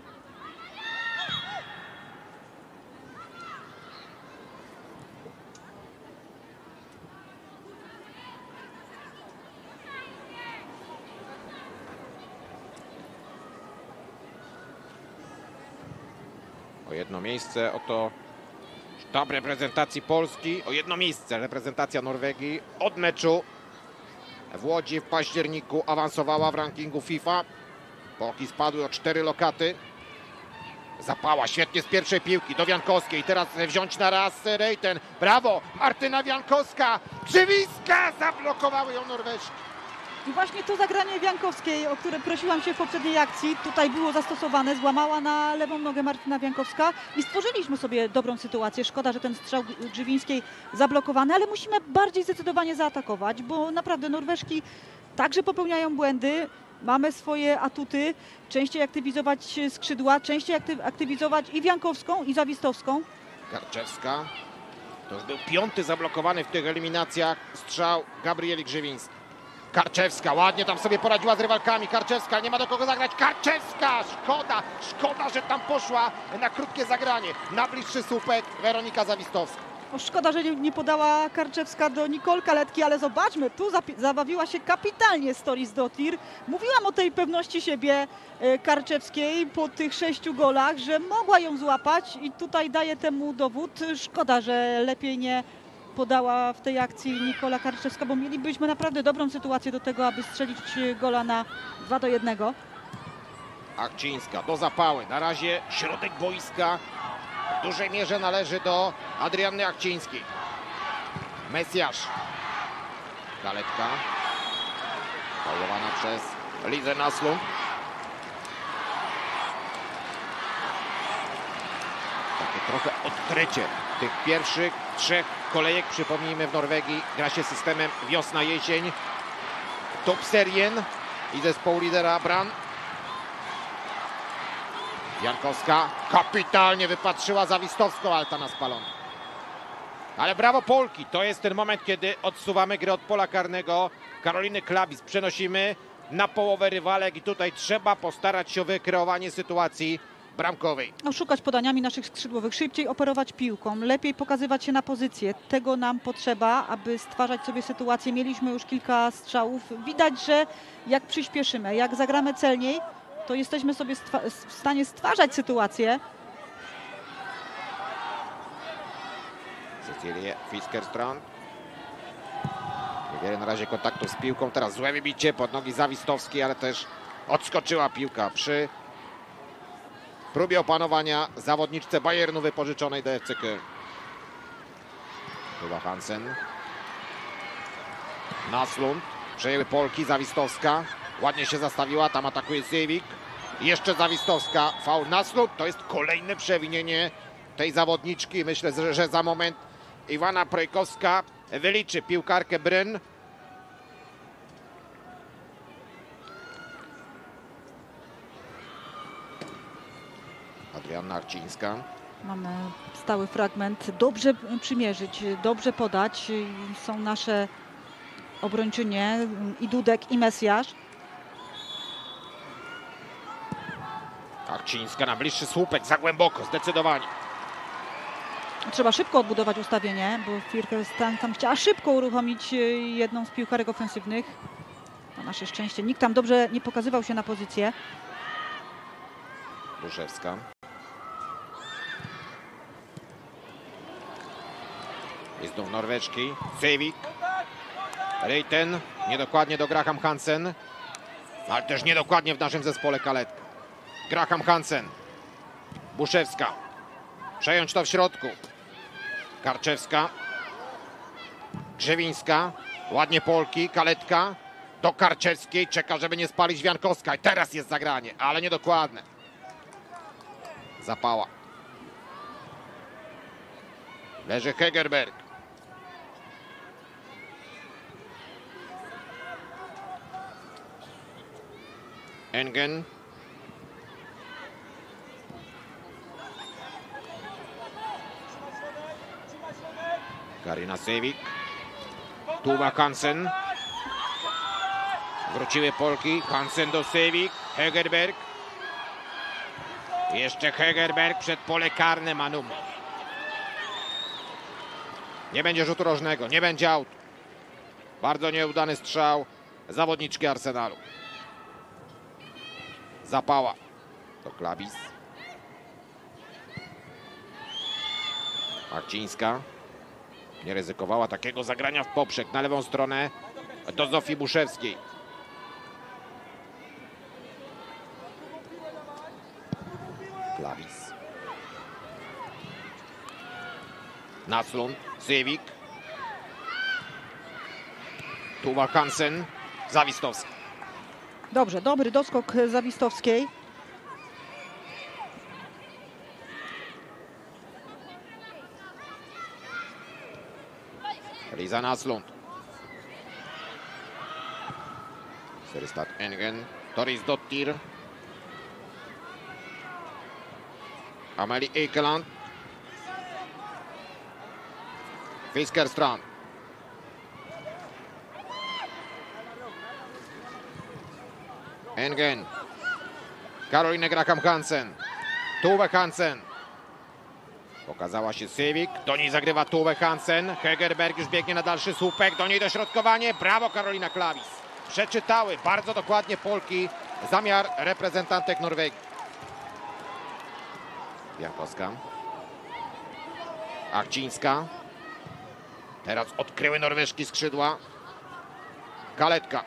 O jedno miejsce, oto sztab reprezentacji Polski. O jedno miejsce reprezentacja Norwegii od meczu w Łodzi w październiku awansowała w rankingu FIFA. Polki spadły o 4 lokaty. Zapała świetnie z pierwszej piłki do Wiankowskiej. Teraz wziąć na raz Reiten. Brawo! Martyna Wiankowska! Grzewińska! Zablokowały ją Norweżki. I właśnie to zagranie Wiankowskiej, o które prosiłam się w poprzedniej akcji, tutaj było zastosowane. Złamała na lewą nogę Martyna Wiankowska i stworzyliśmy sobie dobrą sytuację. Szkoda, że ten strzał Grzewińskiej zablokowany, ale musimy bardziej zdecydowanie zaatakować, bo naprawdę Norweżki także popełniają błędy. Mamy swoje atuty, częściej aktywizować skrzydła, częściej aktywizować i Wiankowską, i Zawistowską. Karczewska. To już był 5. zablokowany w tych eliminacjach strzał Gabrieli Grzewińskiej. Karczewska ładnie tam sobie poradziła z rywalkami. Karczewska, nie ma do kogo zagrać. Karczewska! Szkoda, że tam poszła na krótkie zagranie. Na bliższy słupek Weronika Zawistowska. O, szkoda, że nie podała Karczewska do Nicole Kaletki, ale zobaczmy, tu zabawiła się kapitalnie Storis Dottir. Mówiłam o tej pewności siebie Karczewskiej po tych 6 golach, że mogła ją złapać i tutaj daje temu dowód. Szkoda, że lepiej nie podała w tej akcji Nikola Karczewska, bo mielibyśmy naprawdę dobrą sytuację do tego, aby strzelić gola na 2-1. Akcińska do Zapały. Na razie środek boiska w dużej mierze należy do Adrianny Akcińskiej. Mesjasz. Kaletka. Faulowana przez Lizę Naslund. Takie trochę odkrycie tych pierwszych 3 kolejek. Przypomnijmy, w Norwegii gra się systemem wiosna-jesień. Top-serien i zespołu lidera Brann. Jankowska kapitalnie wypatrzyła Zawistowską, ale ta na spaloną. Ale brawo Polki, to jest ten moment, kiedy odsuwamy grę od pola karnego. Karoliny Klabis przenosimy na połowę rywalek i tutaj trzeba postarać się o wykreowanie sytuacji bramkowej. Szukać podaniami naszych skrzydłowych, szybciej operować piłką, lepiej pokazywać się na pozycję. Tego nam potrzeba, aby stwarzać sobie sytuację. Mieliśmy już kilka strzałów. Widać, że jak przyspieszymy, jak zagramy celniej, to jesteśmy sobie w stanie stwarzać sytuację. Cecilie Fiskerstrand. Niewiele na razie kontaktów z piłką. Teraz złe wybicie pod nogi Zawistowskiej, ale też odskoczyła piłka przy próbie opanowania zawodniczce Bayernu wypożyczonej do FC Köln. Chyba Hansen. Naslund. Przejęły Polki. Zawistowska. Ładnie się zastawiła. Tam atakuje Sejwik. Jeszcze Zawistowska. Faul Naslund. To jest kolejne przewinienie tej zawodniczki. Myślę, że za moment Iwana Projkowska wyliczy piłkarkę Brynn. Adrianna Akcińska. Mamy stały fragment. Dobrze przymierzyć, dobrze podać. Są nasze obrończynie i Dudek, i Mesjasz. Akcińska na bliższy słupek, za głęboko, zdecydowanie. Trzeba szybko odbudować ustawienie, bo Fiskerstrand tam chciała szybko uruchomić jedną z piłkarek ofensywnych. Na nasze szczęście nikt tam dobrze nie pokazywał się na pozycję. Duszewska. Jest znów Norweczki. Sejwik. Reiten. Niedokładnie do Graham Hansen. Ale też niedokładnie w naszym zespole Kaletka. Graham Hansen. Buszewska. Przejąć to w środku. Karczewska. Grzewińska. Ładnie Polki. Kaletka. Do Karczewskiej. Czeka, żeby nie spalić Wiankowska. I teraz jest zagranie, ale niedokładne. Zapała. Leży Hegerberg. Engen. Karina Sewik. Tuva Hansen. Wróciły Polki. Hansen do Sewik. Hegerberg. Jeszcze Hegerberg przed pole karne Manum. Nie będzie rzutu rożnego, nie będzie aut. Bardzo nieudany strzał zawodniczki Arsenalu. Zapała. To Klawis. Marcińska. Nie ryzykowała takiego zagrania w poprzek. Na lewą stronę do Zofii Buszewskiej. Klawis. Naslund. Sewik. Tuva Hansen. Zawistowski. Dobrze, dobry doskok Zawistowskiej. Lisa Naslund. Seristad Engen. Doris Dottir. Amelie Eikeland. Fiskerstrand. Engen. Caroline Graham Hansen. Tuve Hansen. Pokazała się Sewik. Do niej zagrywa Tuve Hansen. Hegerberg już biegnie na dalszy słupek. Do niej dośrodkowanie. Brawo Karolina Klawis. Przeczytały bardzo dokładnie Polki zamiar reprezentantek Norwegii. Jankowska. Achcińska. Teraz odkryły norweżki skrzydła. Kaletka.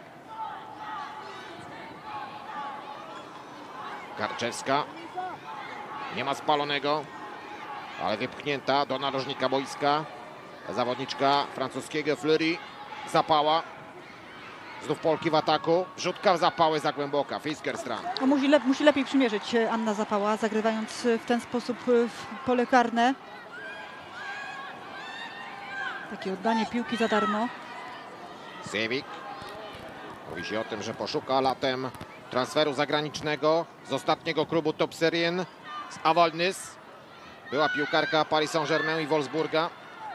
Karczewska. Nie ma spalonego, ale wypchnięta do narożnika boiska. Zawodniczka francuskiego Fleury. Zapała. Znów Polki w ataku. Wrzutka w zapały za głęboka. Fiskerstrand. No, musi lepiej przymierzyć Anna Zapała, zagrywając w ten sposób w pole karne. Takie oddanie piłki za darmo. Sewik. Mówi się o tym, że poszuka latem transferu zagranicznego z ostatniego klubu Top Serien z Avalnys. Była piłkarka Paris Saint-Germain i Wolfsburga.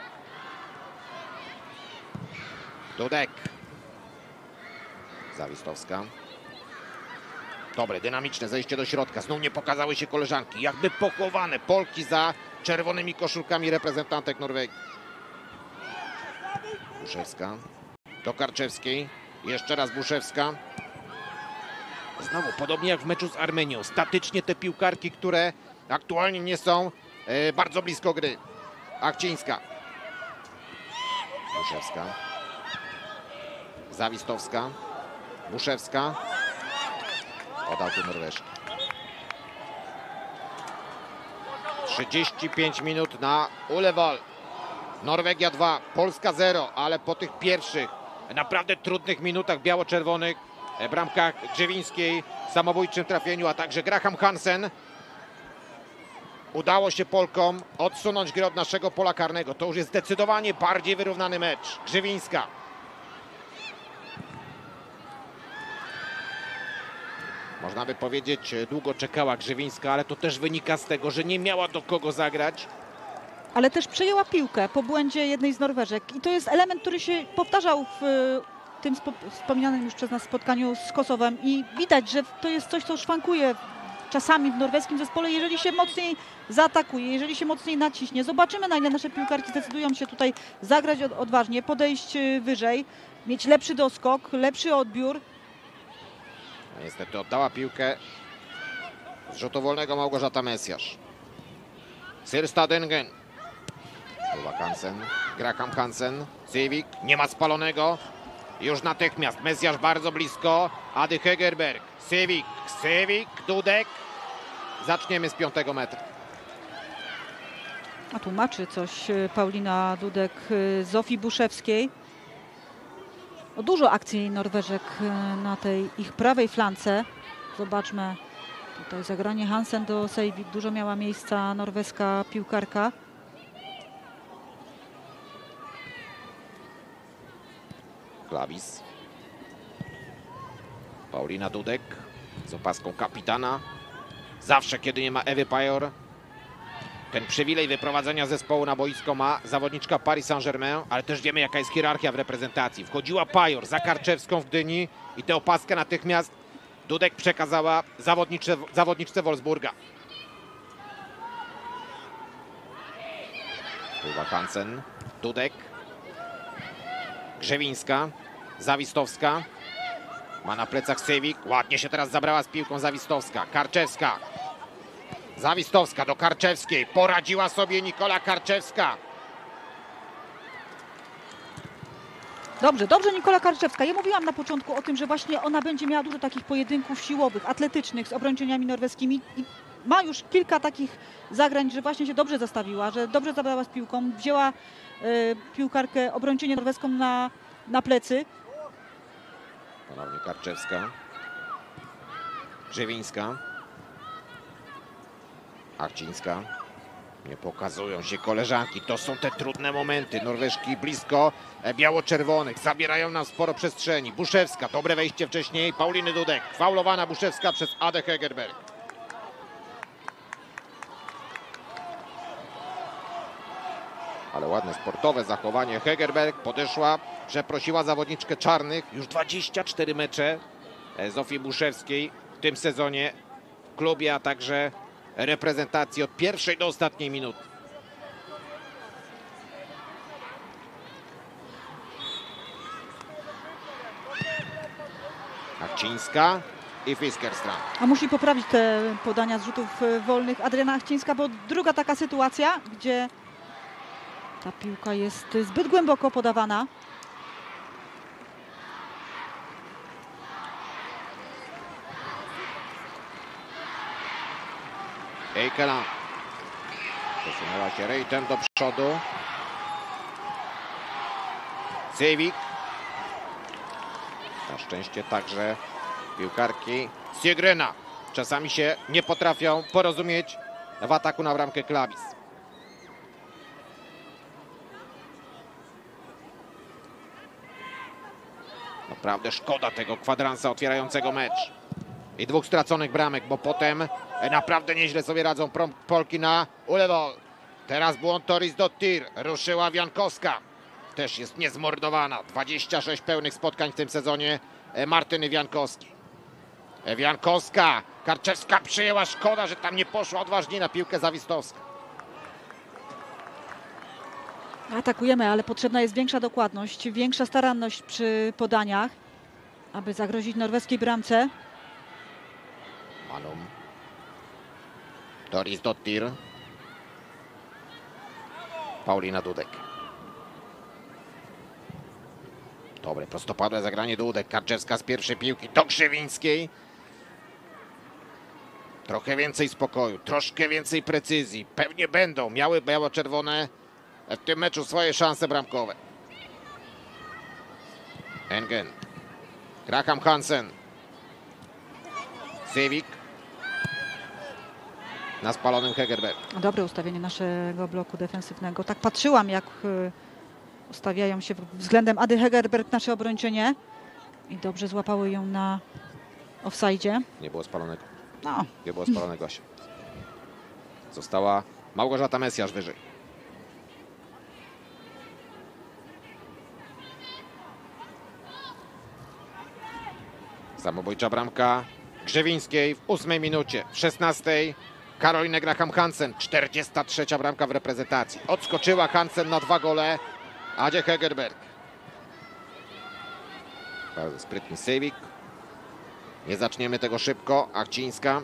Dudek. Zawistowska. Dobre, dynamiczne zejście do środka. Znów nie pokazały się koleżanki. Jakby pochowane Polki za czerwonymi koszulkami reprezentantek Norwegii. Buszewska. Do Karczewskiej. Jeszcze raz Buszewska. Znowu, podobnie jak w meczu z Armenią. Statycznie te piłkarki, które aktualnie nie są bardzo blisko gry. Achcińska. Buszewska. Zawistowska. Buszewska. Podał do Norweżki. 35 minut na Uleval. Norwegia 2, Polska 0, ale po tych pierwszych naprawdę trudnych minutach biało-czerwonych, bramkach Grzewińskiej, samobójczym trafieniu, a także Graham Hansen, udało się Polkom odsunąć grę od naszego pola karnego. To już jest zdecydowanie bardziej wyrównany mecz. Grzewińska. Można by powiedzieć, długo czekała Grzewińska, ale to też wynika z tego, że nie miała do kogo zagrać. Ale też przejęła piłkę po błędzie jednej z Norweżek. I to jest element, który się powtarzał w tym wspomnianym już przez nas spotkaniu z Kosowem. I widać, że to jest coś, co szwankuje czasami w norweskim zespole, jeżeli się mocniej zaatakuje, jeżeli się mocniej naciśnie. Zobaczymy, na ile nasze piłkarki zdecydują się tutaj zagrać odważnie, podejść wyżej, mieć lepszy doskok, lepszy odbiór. Niestety oddała piłkę z rzutu wolnego Małgorzata Mesjasz. Sirstadengen. Tuva Hansen. Graham Hansen. Sewik. Nie ma spalonego. Już natychmiast. Mesjasz bardzo blisko. Ady Hegerberg. Sewik. Sewik. Dudek. Zaczniemy z 5 metra. A tłumaczy coś Paulina Dudek Zofii Buszewskiej. O, dużo akcji Norweżek na tej ich prawej flance. Zobaczmy tutaj zagranie Hansen do Sejwik. Dużo miała miejsca norweska piłkarka. Klawis. Paulina Dudek z opaską kapitana. Zawsze, kiedy nie ma Ewy Pajor, Ten przywilej wyprowadzenia zespołu na boisko ma zawodniczka Paris Saint-Germain, ale też wiemy, jaka jest hierarchia w reprezentacji. Wchodziła Pajor za Karczewską w Gdyni i tę opaskę natychmiast Dudek przekazała zawodniczce Wolfsburga. Tuwa Hansen, Dudek, Grzewińska, Zawistowska. Ma na plecach Sejwik. Ładnie się teraz zabrała z piłką Zawistowska. Karczewska. Zawistowska do Karczewskiej. Poradziła sobie Nikola Karczewska. Dobrze, dobrze Nikola Karczewska. Ja mówiłam na początku o tym, że właśnie ona będzie miała dużo takich pojedynków siłowych, atletycznych z obrończyniami norweskimi i ma już kilka takich zagrań, że właśnie się dobrze zastawiła, że dobrze zabrała z piłką, wzięła piłkarkę, obrończynię norweską na plecy. Ponownie Karczewska. Grzewińska. Arcińska. Nie pokazują się koleżanki. To są te trudne momenty. Norweżki blisko biało-czerwonych. Zabierają nam sporo przestrzeni. Buszewska. Dobre wejście wcześniej. Pauliny Dudek. Faulowana Buszewska przez Adę Hegerberg. Ale ładne sportowe zachowanie. Hegerberg podeszła, przeprosiła zawodniczkę czarnych. Już 24 mecze Zofii Buszewskiej w tym sezonie w klubie, a także reprezentacji od pierwszej do ostatniej minuty. Achcińska i Fiskerstrand. A musi poprawić te podania z rzutów wolnych Adriana Achcińska, bo druga taka sytuacja, gdzie ta piłka jest zbyt głęboko podawana. Eikeland. Przesunęła się Rejtem do przodu. Sejwik. Na szczęście także piłkarki Siegryna czasami się nie potrafią porozumieć w ataku na bramkę Klabis. Naprawdę szkoda tego kwadransa otwierającego mecz. I dwóch straconych bramek, bo potem naprawdę nieźle sobie radzą Polki na ulewo. Teraz błąd Doris Dottir. Ruszyła Wiankowska. Też jest niezmordowana. 26 pełnych spotkań w tym sezonie Martyny Wiankowskiej. Wiankowska. Karczewska przyjęła. Szkoda, że tam nie poszła odważnie na piłkę Zawistowska. Atakujemy, ale potrzebna jest większa dokładność, większa staranność przy podaniach, aby zagrozić norweskiej bramce. Malum. Doris Dottir. Paulina Dudek. Dobre, prostopadłe zagranie Dudek. Karczewska z pierwszej piłki do Grzewińskiej. Trochę więcej spokoju, troszkę więcej precyzji. Pewnie będą miały biało-czerwone w tym meczu swoje szanse bramkowe. Engen. Graham Hansen. Sejwik. Na spalonym Hegerberg. Dobre ustawienie naszego bloku defensywnego. Tak patrzyłam, jak ustawiają się względem Ady Hegerberg nasze obrończynie. I dobrze złapały ją na offside. Nie było spalonego. No. Nie było spalonego, Asia. Została Małgorzata Mesjasz wyżej. Samobójcza bramka Grzewińskiej w 8 minucie. W 16 Karolinę Graham Hansen. 43 bramka w reprezentacji. Odskoczyła Hansen na 2 gole Adzie Hegerberg. Bardzo sprytny Sejwik. Nie zaczniemy tego szybko. Achcińska.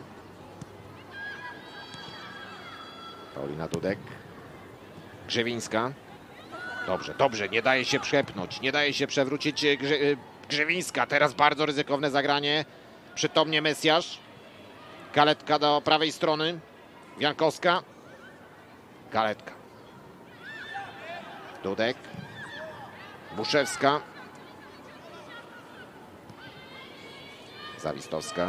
Paulina Dudek. Grzewińska. Dobrze, dobrze. Nie daje się przepchnąć. Nie daje się przewrócić Grzewińska. Teraz bardzo ryzykowne zagranie. Przytomnie Mesjasz. Kaletka do prawej strony. Wiankowska. Kaletka. Dudek. Buszewska. Zawistowska.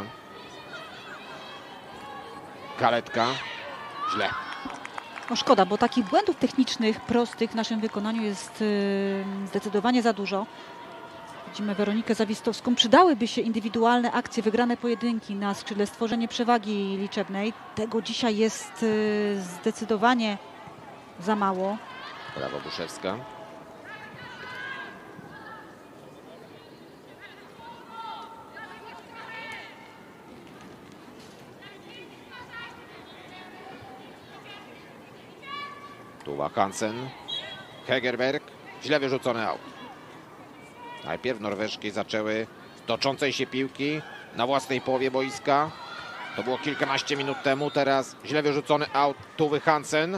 Kaletka. Źle. No szkoda, bo takich błędów technicznych, prostych w naszym wykonaniu jest zdecydowanie za dużo. Widzimy Weronikę Zawistowską. Przydałyby się indywidualne akcje, wygrane pojedynki na skrzydle, stworzenie przewagi liczebnej. Tego dzisiaj jest zdecydowanie za mało. Brawo Buszewska. Tuwa Hansen. Hegerberg. Źle wyrzucony aut. Najpierw Norweżki zaczęły z toczącej się piłki na własnej połowie boiska. To było kilkanaście minut temu. Teraz źle wyrzucony aut Tuwy Hansen.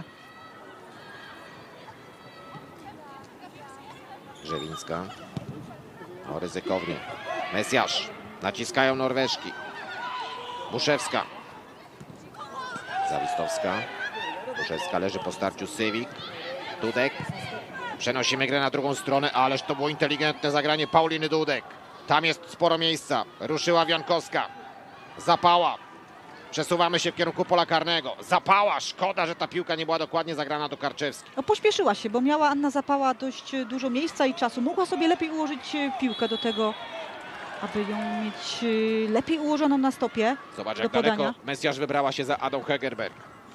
Grzewińska. No, ryzykownie. Mesjasz. Naciskają Norweżki. Buszewska. Zawistowska. Buszewska leży po starciu. Sywik. Dudek. Przenosimy grę na drugą stronę, ależ to było inteligentne zagranie Pauliny Dudek. Tam jest sporo miejsca. Ruszyła Wiankowska. Zapała. Przesuwamy się w kierunku pola karnego. Zapała. Szkoda, że ta piłka nie była dokładnie zagrana do Karczewskiej. No, pośpieszyła się, bo miała Anna Zapała dość dużo miejsca i czasu. Mogła sobie lepiej ułożyć piłkę do tego, aby ją mieć lepiej ułożoną na stopie. Zobacz, do jak podania. daleko Mesjasz wybrała się za Adą Hegerberg.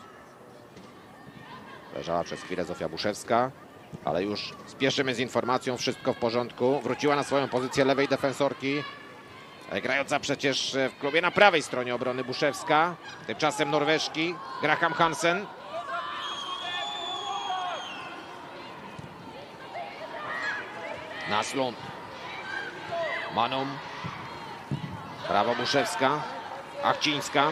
Leżała przez chwilę Zofia Buszewska, ale już spieszymy z informacją. Wszystko w porządku. Wróciła na swoją pozycję lewej defensorki. Grająca przecież w klubie na prawej stronie obrony Buszewska. Tymczasem Norweżki. Graham Hansen. Naslund. Manum. Prawo Buszewska. Achcińska.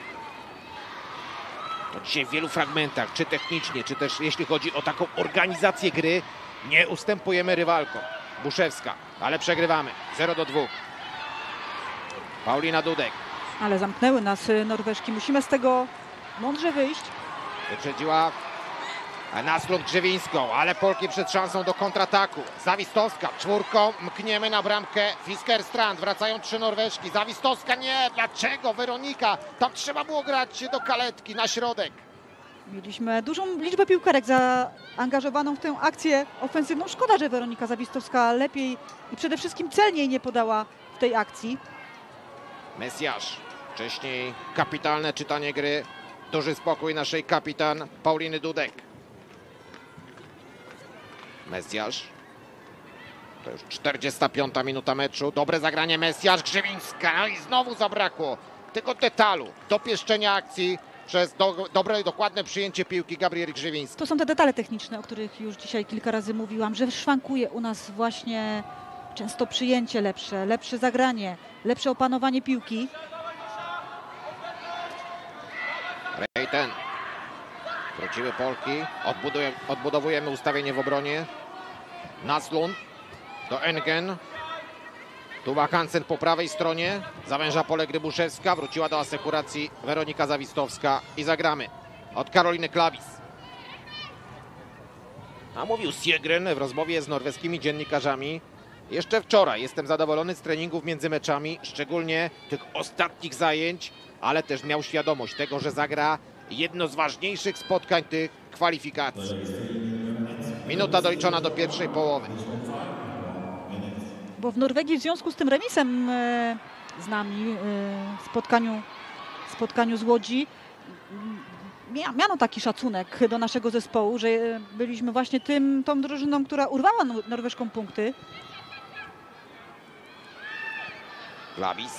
To dzisiaj w wielu fragmentach, czy technicznie, czy też jeśli chodzi o taką organizację gry, nie ustępujemy rywalkom. Buszewska, ale przegrywamy. 0-2. Paulina Dudek. Ale zamknęły nas Norweżki. Musimy z tego mądrze wyjść. Wyprzedziła Naslund Grzewińską, ale Polki przed szansą do kontrataku. Zawistowska czwórką, mkniemy na bramkę. Fiskerstrand, wracają trzy Norweżki. Zawistowska nie, dlaczego Weronika? Tam trzeba było grać do kaletki na środek. Mieliśmy dużą liczbę piłkarek zaangażowaną w tę akcję ofensywną. Szkoda, że Weronika Zawistowska lepiej i przede wszystkim celniej nie podała w tej akcji. Mesjasz, wcześniej kapitalne czytanie gry. Duży spokój naszej kapitan Pauliny Dudek. Mesjasz. To już 45 minuta meczu. Dobre zagranie Mesjasz, Grzewińska. No i znowu zabrakło tego detalu, dopieszczenia akcji przez dobre i dokładne przyjęcie piłki Gabrieli Grzewińskiej. To są te detale techniczne, o których już dzisiaj kilka razy mówiłam, że szwankuje u nas właśnie często przyjęcie lepsze zagranie, lepsze opanowanie piłki. Reiten. Wróciły Polki. Odbudowujemy ustawienie w obronie. Naslund do Engen. Tuba Hansen po prawej stronie. Zawęża pole gry Buszewska. Wróciła do asekuracji Weronika Zawistowska. I zagramy od Karoliny Klawis. A mówił Sjögren w rozmowie z norweskimi dziennikarzami. Jeszcze wczoraj jestem zadowolony z treningów między meczami, szczególnie tych ostatnich zajęć, ale też miał świadomość tego, że zagra jedno z ważniejszych spotkań tych kwalifikacji. Minuta doliczona do pierwszej połowy. Bo w Norwegii w związku z tym remisem z nami spotkaniu z Łodzi miano taki szacunek do naszego zespołu, że byliśmy właśnie tą drużyną, która urwała Norweszkom punkty. Klawis.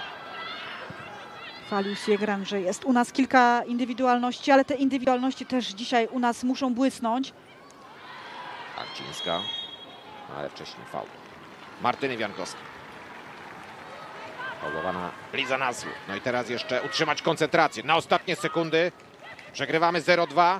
Chwalił Sjögren, że jest u nas kilka indywidualności, ale te indywidualności też dzisiaj u nas muszą błysnąć. Achcińska, ale wcześniej faul. Martyny Wiankowskiej. Faulowana Liza Naslund. No i teraz jeszcze utrzymać koncentrację. Na ostatnie sekundy przegrywamy 0-2.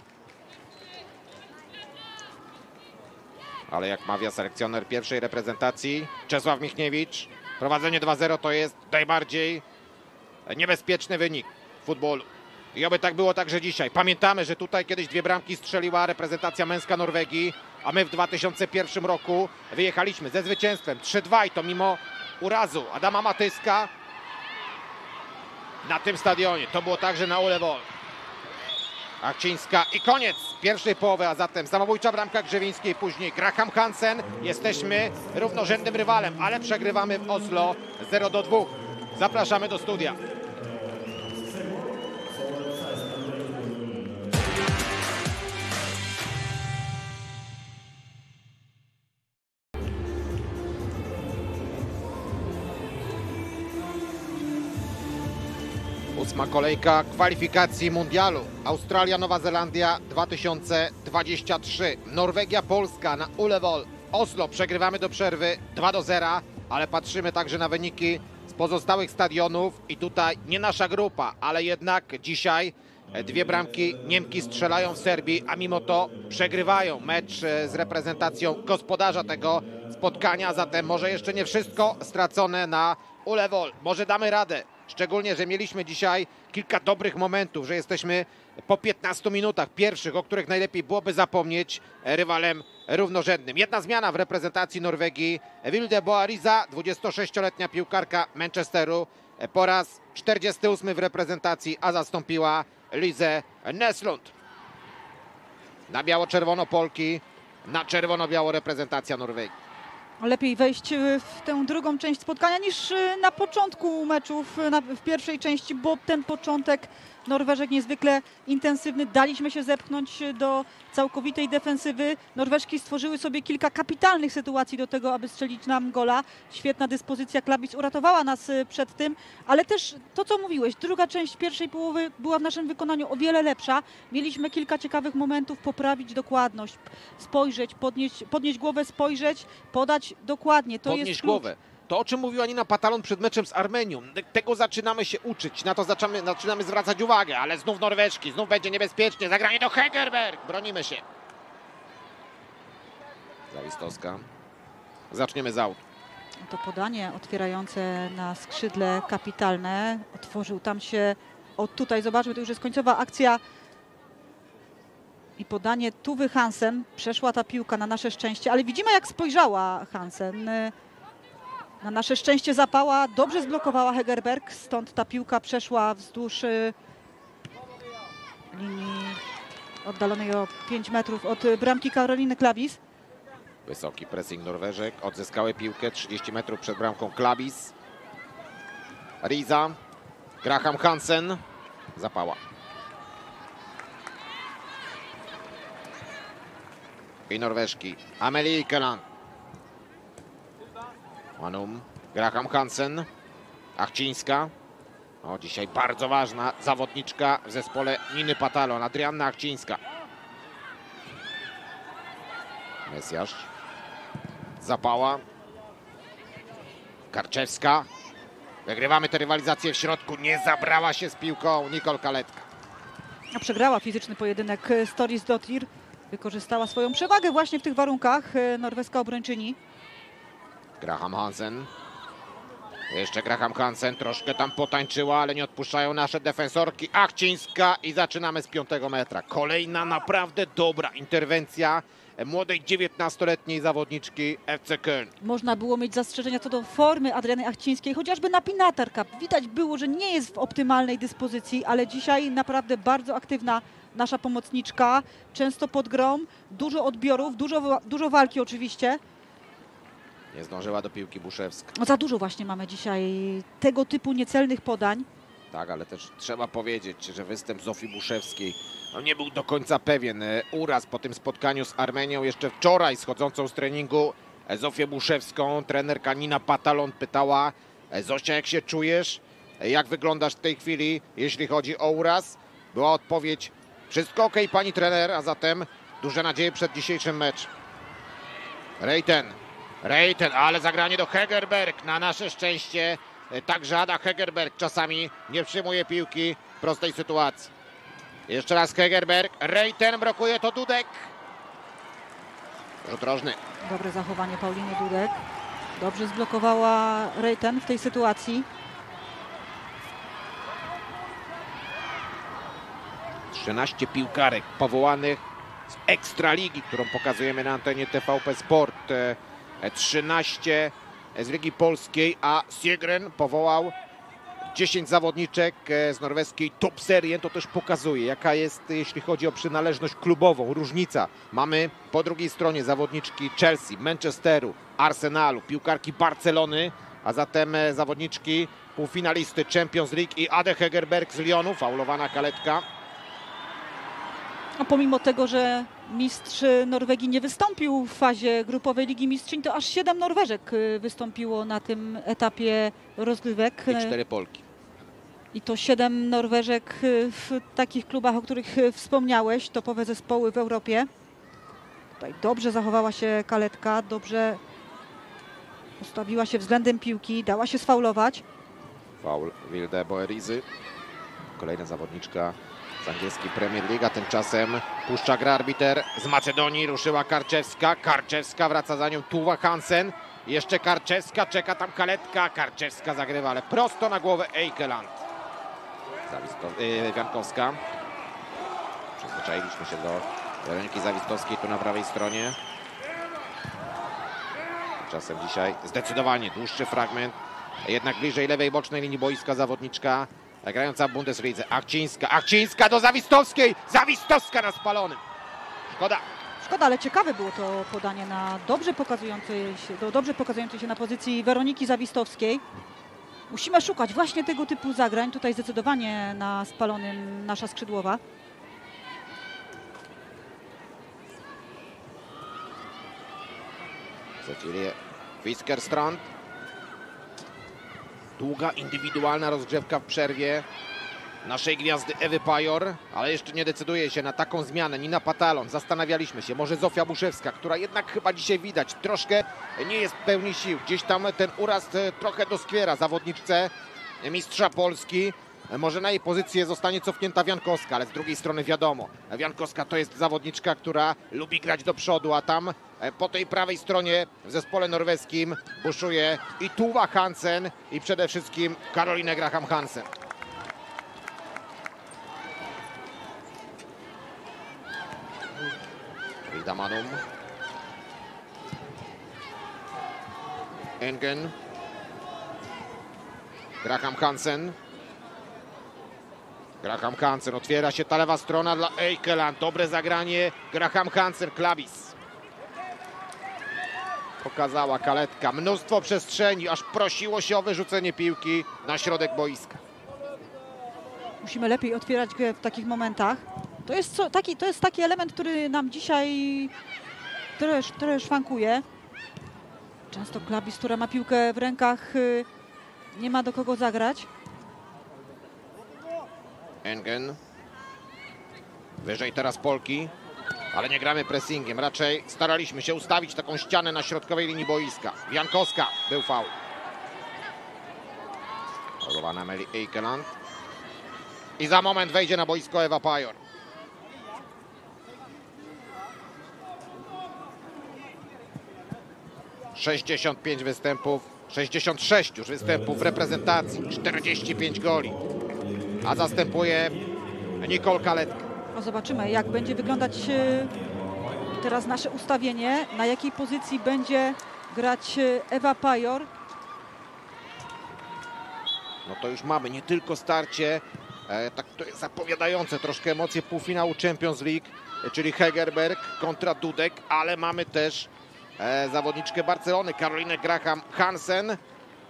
Ale jak mawia selekcjoner pierwszej reprezentacji Czesław Michniewicz, prowadzenie 2-0 to jest najbardziej niebezpieczny wynik w futbolu. I oby tak było także dzisiaj. Pamiętamy, że tutaj kiedyś 2 bramki strzeliła reprezentacja męska Norwegii, a my w 2001 roku wyjechaliśmy ze zwycięstwem 3-2 i to mimo urazu Adama Matyska na tym stadionie. To było także na Ullevål. Akcińska i koniec pierwszej połowy, a zatem samobójcza bramka Grzewińskiej, później Graham Hansen. Jesteśmy równorzędnym rywalem, ale przegrywamy w Oslo 0-2. Zapraszamy do studia. Ósma kolejka kwalifikacji mundialu. Australia, Nowa Zelandia 2023. Norwegia, Polska na Ullevål. Oslo przegrywamy do przerwy 2-0, ale patrzymy także na wyniki z pozostałych stadionów i tutaj nie nasza grupa, ale jednak dzisiaj dwie bramki Niemki strzelają w Serbii, a mimo to przegrywają mecz z reprezentacją gospodarza tego spotkania, zatem może jeszcze nie wszystko stracone na Ullevål. Może damy radę. Szczególnie, że mieliśmy dzisiaj kilka dobrych momentów, że jesteśmy po 15 minutach pierwszych, o których najlepiej byłoby zapomnieć, rywalem równorzędnym. Jedna zmiana w reprezentacji Norwegii. Vilde Boariza, 26-letnia piłkarka Manchesteru, po raz 48 w reprezentacji, a zastąpiła Lise Neslund. Na biało-czerwono Polki, na czerwono-biało reprezentacja Norwegii. Lepiej wejść w tę drugą część spotkania niż na początku meczów, w pierwszej części, bo ten początek Norweżek niezwykle intensywny. Daliśmy się zepchnąć do całkowitej defensywy. Norweżki stworzyły sobie kilka kapitalnych sytuacji do tego, aby strzelić nam gola. Świetna dyspozycja Klabis uratowała nas przed tym, ale też to, co mówiłeś, druga część pierwszej połowy była w naszym wykonaniu o wiele lepsza. Mieliśmy kilka ciekawych momentów, poprawić dokładność, spojrzeć, podnieść głowę, spojrzeć, podać dokładnie. To Podnieść jest głowę. To, o czym mówiła Nina Patalon przed meczem z Armenią, tego zaczynamy się uczyć, na to zaczynamy zwracać uwagę, ale znów Norweżki, znów będzie niebezpiecznie, zagranie do Hegerberg, bronimy się. Zawistowska. Zaczniemy z autu. To podanie otwierające na skrzydle kapitalne. Otworzył tam się, o tutaj zobaczmy, to już jest końcowa akcja. I podanie Tuwy Hansen. Przeszła ta piłka na nasze szczęście, ale widzimy, jak spojrzała Hansen. Na nasze szczęście zapała, dobrze zblokowała Hegerberg, stąd ta piłka przeszła wzdłuż linii oddalonej o 5 metrów od bramki Karoliny Klabis. Wysoki pressing Norweżek, odzyskały piłkę 30 metrów przed bramką Klabis. Riza, Graham Hansen, zapała. I Norweżki, Amelie Ikeland. Manum, Graham Hansen, Akcińska. O, dzisiaj bardzo ważna zawodniczka w zespole Niny Patalon, Adrianna Akcińska. Mesjasz. Zapała. Karczewska. Wygrywamy tę rywalizację w środku. Nie zabrała się z piłką Nicole Kaletka. Przegrała fizyczny pojedynek Storis Dottir. Wykorzystała swoją przewagę właśnie w tych warunkach norweska obrończyni. Graham Hansen. Jeszcze Graham Hansen troszkę tam potańczyła, ale nie odpuszczają nasze defensorki. Akcińska i zaczynamy z 5 metra. Kolejna naprawdę dobra interwencja młodej 19-letniej zawodniczki FC Köln. Można było mieć zastrzeżenia co do formy Adriany Akcińskiej, chociażby na Pinatar Cup. Widać było, że nie jest w optymalnej dyspozycji, ale dzisiaj naprawdę bardzo aktywna nasza pomocniczka. Często pod grom, dużo odbiorów, dużo walki oczywiście. Nie zdążyła do piłki Buszewska. No za dużo właśnie mamy dzisiaj tego typu niecelnych podań. Tak, ale też trzeba powiedzieć, że występ Zofii Buszewskiej nie był do końca pewien. Uraz po tym spotkaniu z Armenią. Jeszcze wczoraj schodzącą z treningu Zofię Buszewską trenerka Nina Patalon pytała: Zosia, jak się czujesz? Jak wyglądasz w tej chwili, jeśli chodzi o uraz? Była odpowiedź: wszystko ok, pani trener, a zatem duże nadzieje przed dzisiejszym meczem. Reiten, ale zagranie do Hegerberg. Na nasze szczęście także Ada Hegerberg czasami nie przyjmuje piłki w prostej sytuacji. Jeszcze raz Hegerberg. Reiten, blokuje to Dudek. Rzut rożny. Dobre zachowanie Pauliny Dudek. Dobrze zblokowała Reiten w tej sytuacji. 13 piłkarek powołanych z Ekstraligi, którą pokazujemy na antenie TVP Sport. 13 z Ligi Polskiej, a Siegren powołał 10 zawodniczek z norweskiej Top Serien. To też pokazuje, jaka jest, jeśli chodzi o przynależność klubową, różnica. Mamy po drugiej stronie zawodniczki Chelsea, Manchesteru, Arsenalu, piłkarki Barcelony, a zatem zawodniczki półfinalisty Champions League i Ade Hegerberg z Lyonu. Faulowana kaletka. A pomimo tego, że mistrz Norwegii nie wystąpił w fazie grupowej Ligi Mistrzyń, to aż 7 Norweżek wystąpiło na tym etapie rozgrywek. I 4 Polki. I to 7 Norweżek w takich klubach, o których wspomniałeś, topowe zespoły w Europie. Tutaj dobrze zachowała się kaletka, dobrze ustawiła się względem piłki, dała się sfaulować. Faul Vilde Boerizy. Kolejna zawodniczka z angielskiej Premier League, a tymczasem puszcza grę arbiter z Macedonii. Ruszyła Karczewska. Karczewska, wraca za nią Tuva Hansen. Jeszcze Karczewska, czeka tam kaletka. Karczewska zagrywa, ale prosto na głowę Eikeland. Wiankowska. Przyzwyczailiśmy się do Weroniki Zawistowskiej tu na prawej stronie. Tymczasem dzisiaj zdecydowanie dłuższy fragment. Jednak bliżej lewej bocznej linii boiska zawodniczka grająca w Bundeslidze. Achcińska do Zawistowskiej. Zawistowska na spalonym. Szkoda. Szkoda, ale ciekawe było to podanie na dobrze pokazującej się na pozycji Weroniki Zawistowskiej. Musimy szukać właśnie tego typu zagrań. Tutaj zdecydowanie na spalonym nasza skrzydłowa. Cecilie Fiskerstrand. Długa indywidualna rozgrzewka w przerwie naszej gwiazdy Ewy Pajor, ale jeszcze nie decyduje się na taką zmianę. Nina Patalon, zastanawialiśmy się, może Zofia Buszewska, która jednak chyba dzisiaj widać, troszkę nie jest w pełni sił. Gdzieś tam ten uraz trochę doskwiera zawodniczce mistrza Polski. Może na jej pozycję zostanie cofnięta Wiankowska, ale z drugiej strony wiadomo, Wiankowska to jest zawodniczka, która lubi grać do przodu, a tam po tej prawej stronie w zespole norweskim buszuje i Tuva Hansen i przede wszystkim Caroline Graham Hansen. Frida Manum. Engen. Graham Hansen. Graham Hansen, otwiera się ta lewa strona dla Eikeland. Dobre zagranie. Graham Hansen, Klabis. Pokazała kaletka. Mnóstwo przestrzeni, aż prosiło się o wyrzucenie piłki na środek boiska. Musimy lepiej otwierać grę w takich momentach. To jest taki element, który nam dzisiaj trochę szwankuje. Często Klabis, która ma piłkę w rękach, nie ma do kogo zagrać. Engen. Wyżej teraz Polki, ale nie gramy pressingiem. Raczej staraliśmy się ustawić taką ścianę na środkowej linii boiska. Wiankowska, był faul. Faulowana Amelie Eikeland. I za moment wejdzie na boisko Ewa Pajor. ...65 występów, 66 już występów w reprezentacji, 45 goli. A zastępuje Nicole Kaletka. No zobaczymy, jak będzie wyglądać teraz nasze ustawienie, na jakiej pozycji będzie grać Ewa Pajor. No to już mamy nie tylko starcie, tak to jest zapowiadające troszkę emocje półfinału Champions League, czyli Hegerberg kontra Dudek, ale mamy też zawodniczkę Barcelony, Caroline Graham Hansen,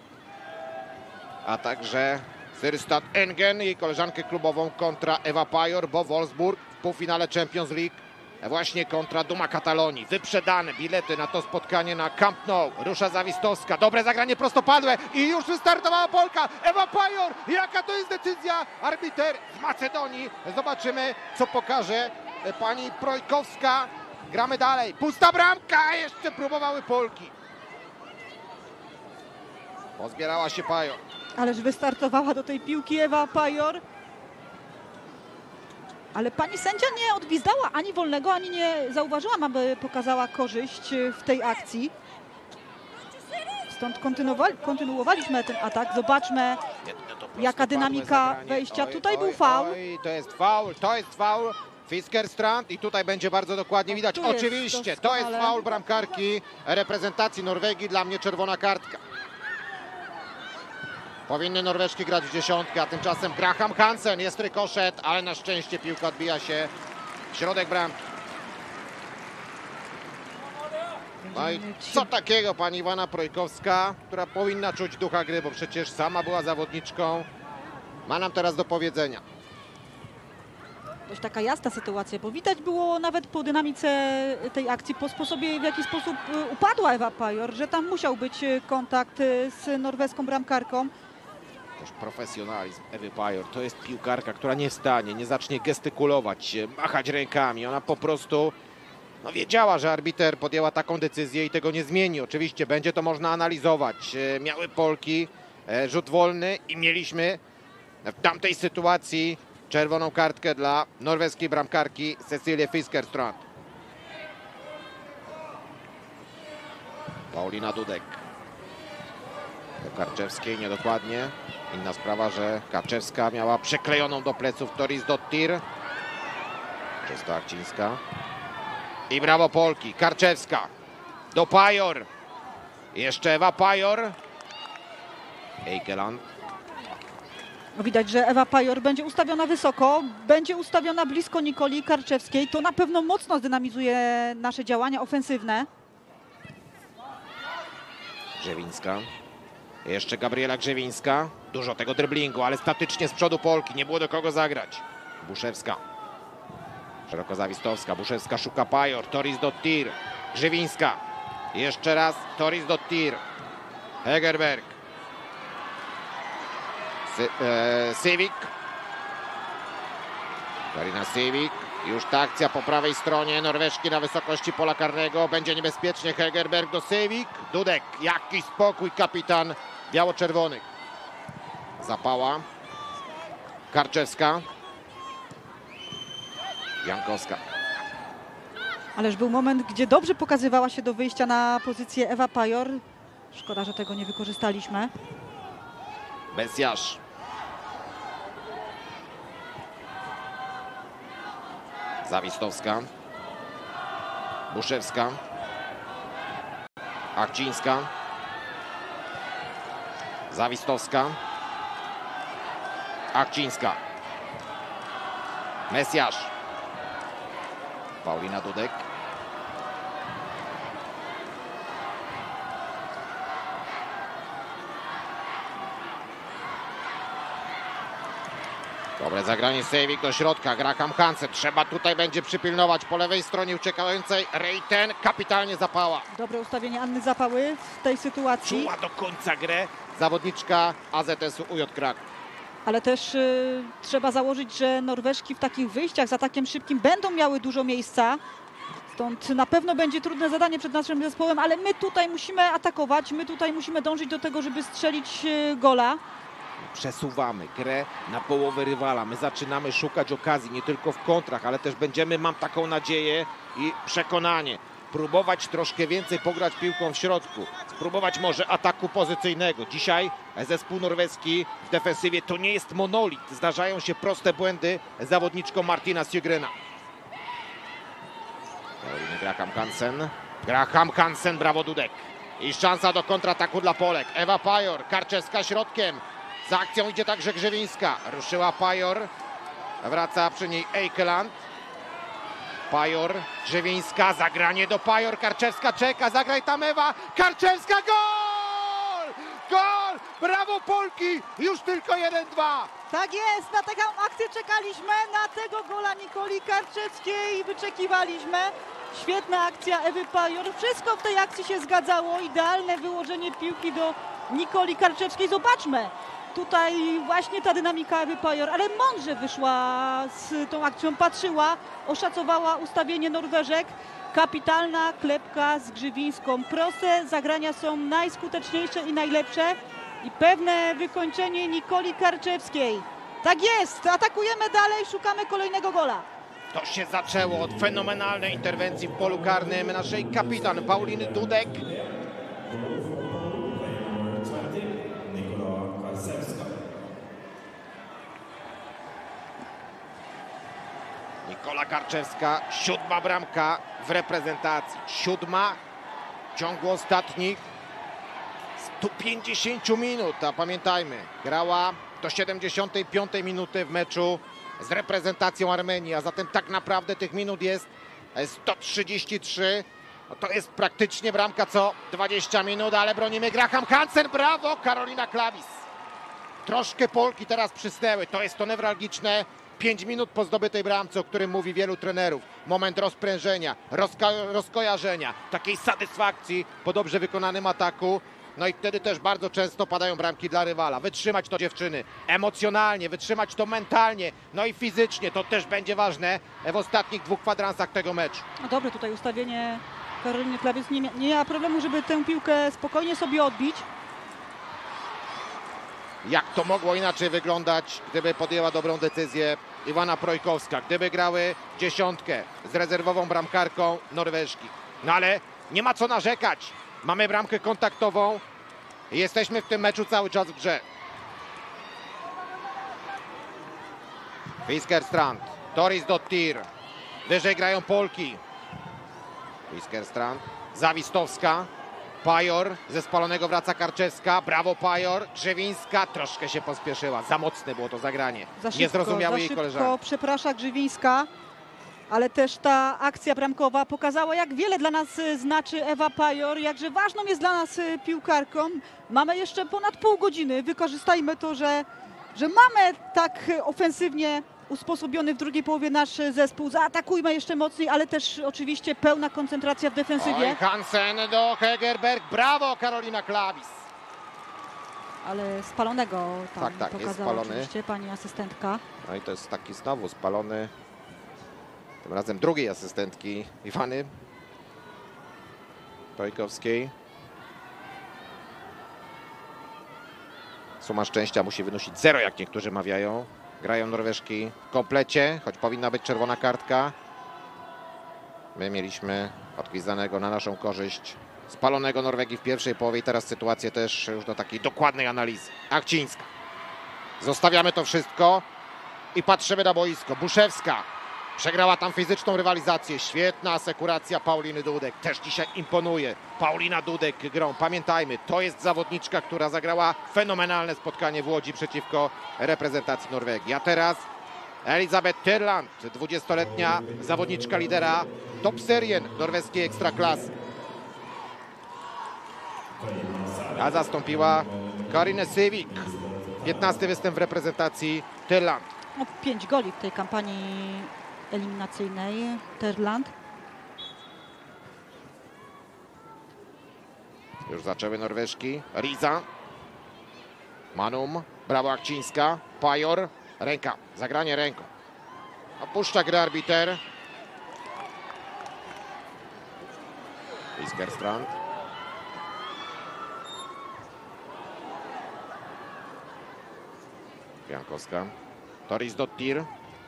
a także Sirstad Engen, jej koleżankę klubową kontra Ewa Pajor, bo Wolfsburg w półfinale Champions League właśnie kontra Duma Katalonii. Wyprzedane bilety na to spotkanie na Camp Nou. Rusza Zawistowska, dobre zagranie prostopadłe i już wystartowała Polka. Ewa Pajor, jaka to jest decyzja? Arbiter z Macedonii. Zobaczymy, co pokaże pani Projkowska. Gramy dalej. Pusta bramka, jeszcze próbowały Polki. Pozbierała się Pajor. Ależ wystartowała do tej piłki Ewa Pajor. Ale pani sędzia nie odgwizdała ani wolnego, ani nie zauważyłam, aby pokazała korzyść w tej akcji. Stąd kontynuowaliśmy ten atak. Zobaczmy, jaka dynamika wejścia. Tutaj był faul. To jest faul. Fiskerstrand i tutaj będzie bardzo dokładnie widać. Oczywiście, to jest faul bramkarki reprezentacji Norwegii. Dla mnie czerwona kartka. Powinny Norweżki grać w dziesiątkę, a tymczasem Graham Hansen, jest rykoszet, ale na szczęście piłka odbija się w środek bramki. No i co takiego pani Iwana Projkowska, która powinna czuć ducha gry, bo przecież sama była zawodniczką, ma nam teraz do powiedzenia. Dość taka jasna sytuacja, bo widać było nawet po dynamice tej akcji, po sposobie, w jaki sposób upadła Ewa Pajor, że tam musiał być kontakt z norweską bramkarką. Też profesjonalizm Ewy Pajor. To jest piłkarka, która nie wstanie, nie zacznie gestykulować, machać rękami. Ona po prostu wiedziała, że arbiter podjęła taką decyzję i tego nie zmieni. Oczywiście będzie to można analizować. Miały Polki rzut wolny i mieliśmy w tamtej sytuacji czerwoną kartkę dla norweskiej bramkarki Cecilie Fiskerstrand. Paulina Dudek. Do Karczewskiej niedokładnie. Inna sprawa, że Karczewska miała przyklejoną do pleców Doris Dottir. Czysto Akcińska. I brawo Polki. Karczewska. Do Pajor. Jeszcze Ewa Pajor. Eikeland. Widać, że Ewa Pajor będzie ustawiona wysoko, będzie ustawiona blisko Nikoli Karczewskiej. To na pewno mocno zdynamizuje nasze działania ofensywne. Grzewińska. Jeszcze Gabriela Grzewińska. Dużo tego dryblingu, ale statycznie z przodu Polki. Nie było do kogo zagrać. Buszewska. Szeroko Zawistowska. Buszewska szuka Pajor. Doris Dottir. Grzewińska. Jeszcze raz Doris Dottir. Hegerberg. Sivik. Karina Sivik. Już ta akcja po prawej stronie. Norweżki na wysokości pola karnego. Będzie niebezpiecznie. Hegerberg do Sivik. Dudek. Jaki spokój kapitan biało-czerwonych. Zapała. Karczewska. Jankowska. Ależ był moment, gdzie dobrze pokazywała się do wyjścia na pozycję Ewa Pajor. Szkoda, że tego nie wykorzystaliśmy. Mesjasz. Zawistowska. Buszewska. Akcińska. Zawistowska. Akcińska. Mesjasz. Paulina Dudek. Dobre zagranie Sejwik do środka. Graham Hansen. Trzeba tutaj będzie przypilnować po lewej stronie uciekającej Reiten. Kapitalnie Zapała. Dobre ustawienie Anny Zapały w tej sytuacji. Czuła do końca grę zawodniczka AZS-u UJ Kraków. Ale też trzeba założyć, że Norweżki w takich wyjściach z atakiem szybkim będą miały dużo miejsca. Stąd na pewno będzie trudne zadanie przed naszym zespołem, ale my tutaj musimy atakować. My tutaj musimy dążyć do tego, żeby strzelić gola. Przesuwamy grę na połowę rywala. My zaczynamy szukać okazji, nie tylko w kontrach, ale też będziemy, mam taką nadzieję i przekonanie, próbować troszkę więcej pograć piłką w środku. Spróbować może ataku pozycyjnego. Dzisiaj zespół norweski w defensywie to nie jest monolit. Zdarzają się proste błędy zawodniczkom Martina Sjögrena. Graham Hansen. Graham Hansen, brawo Dudek. I szansa do kontrataku dla Polek. Ewa Pajor, Karczewska środkiem. Za akcją idzie także Grzewińska. Ruszyła Pajor. Wraca przy niej Eikeland. Pajor, Grzewińska, zagranie do Pajor. Karczewska czeka, zagraj tam Ewa. Karczewska, gol! Gol! Brawo Polki! Już tylko 1-2. Tak jest, na taką akcję czekaliśmy, na tego gola Nikoli Karczewskiej wyczekiwaliśmy. Świetna akcja Ewy Pajor, wszystko w tej akcji się zgadzało, idealne wyłożenie piłki do Nikoli Karczewskiej. Zobaczmy, tutaj właśnie ta dynamika Ewy Pajor, ale mądrze wyszła z tą akcją, patrzyła, oszacowała ustawienie Norweżek. Kapitalna klepka z Grzywińską. Proste zagrania są najskuteczniejsze i najlepsze. I pewne wykończenie Nikoli Karczewskiej. Tak jest, atakujemy dalej, szukamy kolejnego gola. To się zaczęło od fenomenalnej interwencji w polu karnym naszej kapitan Pauliny Dudek. Nikola Karczewska, 7. bramka w reprezentacji. 7. w ciągu ostatnich tu 50 minut, a pamiętajmy, grała do 75 minuty w meczu z reprezentacją Armenii, a zatem tak naprawdę tych minut jest 133. No to jest praktycznie bramka co 20 minut, ale bronimy. Graham Hansen, brawo, Karolina Klawis. Troszkę Polki teraz przysnęły, to jest to newralgiczne 5 minut po zdobytej bramce, o którym mówi wielu trenerów. Moment rozprężenia, rozkojarzenia, takiej satysfakcji po dobrze wykonanym ataku. No i wtedy też bardzo często padają bramki dla rywala. Wytrzymać to, dziewczyny, emocjonalnie, wytrzymać to mentalnie, no i fizycznie. To też będzie ważne w ostatnich 2 kwadransach tego meczu. No dobre tutaj ustawienie Karoliny Klawis. Nie miała problemu, żeby tę piłkę spokojnie sobie odbić. Jak to mogło inaczej wyglądać, gdyby podjęła dobrą decyzję Iwana Projkowska, gdyby grały dziesiątkę z rezerwową bramkarką Norweżki. No ale nie ma co narzekać. Mamy bramkę kontaktową i jesteśmy w tym meczu cały czas w grze. Fiskerstrand, Doris Dottir. Wyżej grają Polki. Fiskerstrand, Zawistowska. Pajor, ze spalonego wraca Karczewska, brawo Pajor, Grzewińska troszkę się pospieszyła, za mocne było to zagranie, nie zrozumiały jej koleżanki. Przeprasza Grzewińska, ale też ta akcja bramkowa pokazała, jak wiele dla nas znaczy Ewa Pajor, jakże ważną jest dla nas piłkarką. Mamy jeszcze ponad pół godziny, wykorzystajmy to, że mamy tak ofensywnie usposobiony w drugiej połowie nasz zespół. Zaatakujmy jeszcze mocniej, ale też oczywiście pełna koncentracja w defensywie. Oj, Hansen do Hegerberg, brawo Karolina Klawis. Ale spalonego tam Tak, jest pokazała spalony. oczywiście pani asystentka. No i to jest taki znowu spalony, tym razem drugiej asystentki Iwany Projkowskiej. Suma szczęścia musi wynosić 0, jak niektórzy mawiają. Grają Norweżki w komplecie, choć powinna być czerwona kartka. My mieliśmy odgwizdanego na naszą korzyść spalonego Norwegii w pierwszej połowie i teraz sytuację też już do takiej dokładnej analizy. Akcińska. Zostawiamy to wszystko i patrzymy na boisko. Buszewska przegrała tam fizyczną rywalizację. Świetna asekuracja Pauliny Dudek. Też dzisiaj imponuje Paulina Dudek grą. Pamiętajmy, to jest zawodniczka, która zagrała fenomenalne spotkanie w Łodzi przeciwko reprezentacji Norwegii. A teraz Elisabeth Tyrland, 20-letnia zawodniczka lidera top serien norweskiej ekstraklasy. A zastąpiła Karinę Sivik. 15. występ w reprezentacji Tyrland. No, 5 goli w tej kampanii eliminacyjnej Tyrland. Już zaczęły Norweżki. Riza. Manum. Brawo Akcińska. Pajor. Ręka. Zagranie ręką. Opuszcza grę arbiter. Fiskerstrand. Jankowska. Doris Dottir.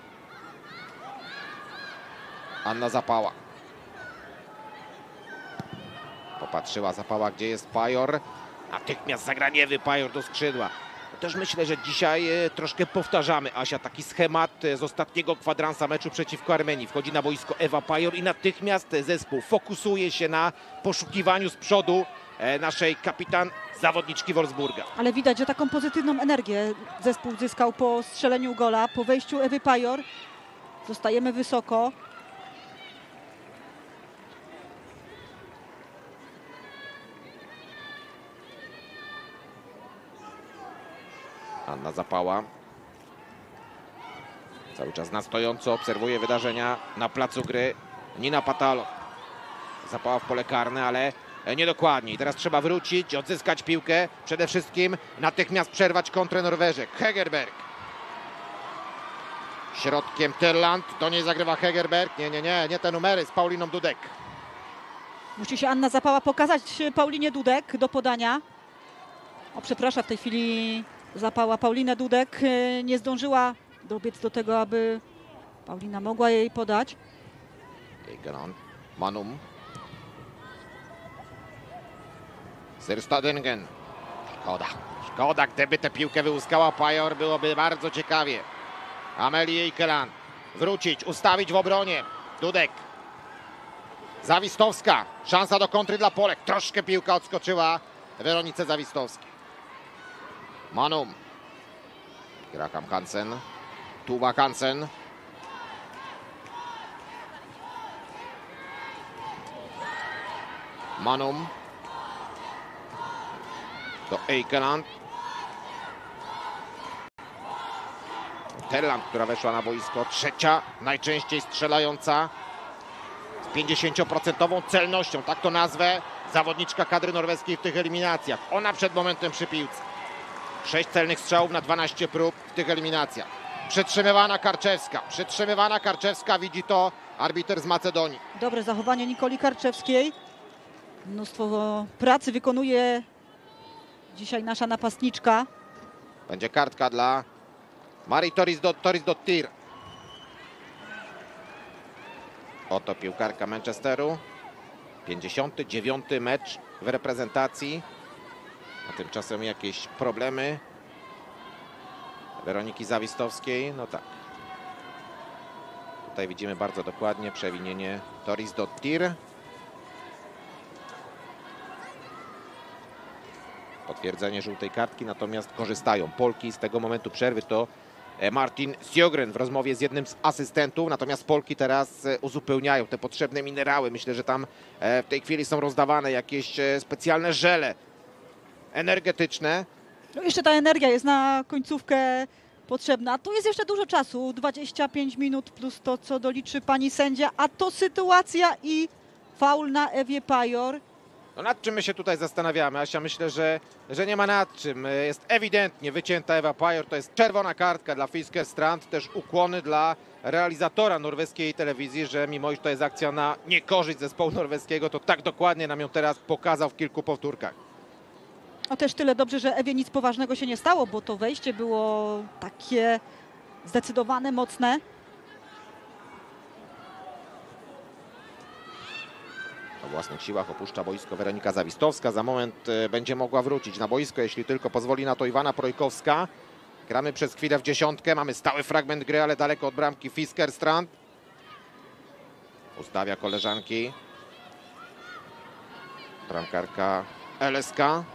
Anna Zapała. Popatrzyła Zapała, gdzie jest Pajor. Natychmiast zagranie Ewy Pajor do skrzydła. Też myślę, że dzisiaj troszkę powtarzamy, Asia, taki schemat z ostatniego kwadransa meczu przeciwko Armenii. Wchodzi na boisko Ewa Pajor i natychmiast zespół fokusuje się na poszukiwaniu z przodu naszej kapitan zawodniczki Wolfsburga. Ale widać, że taką pozytywną energię zespół zyskał po strzeleniu gola, po wejściu Ewy Pajor. Zostajemy wysoko. Anna Zapała. Cały czas na stojąco obserwuje wydarzenia na placu gry. Nina Patalo. Zapała w pole karne, ale niedokładnie. I teraz trzeba wrócić, odzyskać piłkę. Przede wszystkim natychmiast przerwać kontrę Norweżek. Hegerberg. Środkiem Tyrland. Do niej zagrywa Hegerberg. Nie te numery z Pauliną Dudek. Musi się Anna Zapała pokazać Paulinie Dudek do podania. O, przepraszam, w tej chwili Zapała Paulinę Dudek. Nie zdążyła dobiec do tego, aby Paulina mogła jej podać. Egeland. Manum. Sirstadingen. Szkoda, gdyby tę piłkę wyłuskała Pajor, byłoby bardzo ciekawie. Amelie Eikeland. Wrócić, ustawić w obronie. Dudek. Zawistowska. Szansa do kontry dla Polek. Troszkę piłka odskoczyła Weronice Zawistowskiej. Manum. Graham Hansen. Tuba Hansen. Manum. Do Eikeland. Terland, która weszła na boisko. Trzecia najczęściej strzelająca. Z 50% celnością, tak to nazwę, zawodniczka kadry norweskiej w tych eliminacjach. Ona przed momentem przy piłce. 6 celnych strzałów na 12 prób w tych eliminacjach. Przytrzymywana Karczewska, widzi to arbiter z Macedonii. Dobre zachowanie Nikoli Karczewskiej. Mnóstwo pracy wykonuje dzisiaj nasza napastniczka. Będzie kartka dla Marii Torisdottir. Oto piłkarka Manchesteru. 59. mecz w reprezentacji. A tymczasem jakieś problemy Weroniki Zawistowskiej. No tak. Tutaj widzimy bardzo dokładnie przewinienie Torisdottir. Potwierdzenie żółtej kartki, natomiast korzystają Polki z tego momentu przerwy. To Martin Sjögren w rozmowie z jednym z asystentów, natomiast Polki teraz uzupełniają te potrzebne minerały. Myślę, że tam w tej chwili są rozdawane jakieś specjalne żele energetyczne. No jeszcze ta energia jest na końcówkę potrzebna. Tu jest jeszcze dużo czasu, 25 minut plus to, co doliczy pani sędzia, a to sytuacja i faul na Ewie Pajor. No nad czym my się tutaj zastanawiamy, Asia? Myślę, że nie ma nad czym. Jest ewidentnie wycięta Eva Pajor. To jest czerwona kartka dla Fisker Strand. Też ukłony dla realizatora norweskiej telewizji, że mimo iż to jest akcja na niekorzyść zespołu norweskiego, to tak dokładnie nam ją teraz pokazał w kilku powtórkach. No też tyle dobrze, że Ewie nic poważnego się nie stało, bo to wejście było takie zdecydowane, mocne. O własnych siłach opuszcza boisko Weronika Zawistowska. Za moment będzie mogła wrócić na boisko, jeśli tylko pozwoli na to Iwana Projkowska. Gramy przez chwilę w dziesiątkę. Mamy stały fragment gry, ale daleko od bramki Fisker Strand. Ustawia koleżanki. Bramkarka LSK.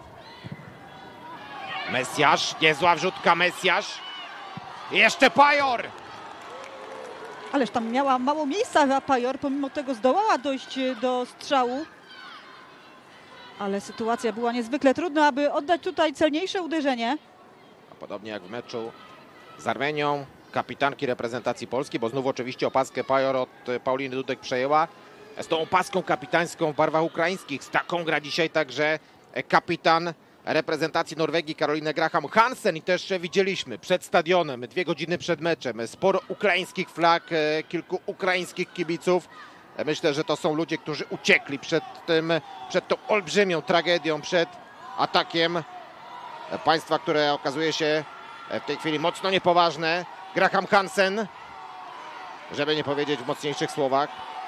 Mesjasz. Niezła wrzutka Mesjasz. I jeszcze Pajor. Ależ tam miała mało miejsca Ewa Pajor, pomimo tego zdołała dojść do strzału. Ale sytuacja była niezwykle trudna, aby oddać tutaj celniejsze uderzenie. A podobnie jak w meczu z Armenią, kapitanki reprezentacji Polski, bo znów oczywiście opaskę Pajor od Pauliny Dudek przejęła. Z tą opaską kapitańską w barwach ukraińskich. Z taką gra dzisiaj także kapitan reprezentacji Norwegii Caroline Graham Hansen i też widzieliśmy przed stadionem, 2 godziny przed meczem, sporo ukraińskich flag, kilku ukraińskich kibiców. Myślę, że to są ludzie, którzy uciekli przed tą olbrzymią tragedią, przed atakiem państwa, które okazuje się w tej chwili mocno niepoważne. Graham Hansen, żeby nie powiedzieć w mocniejszych słowach.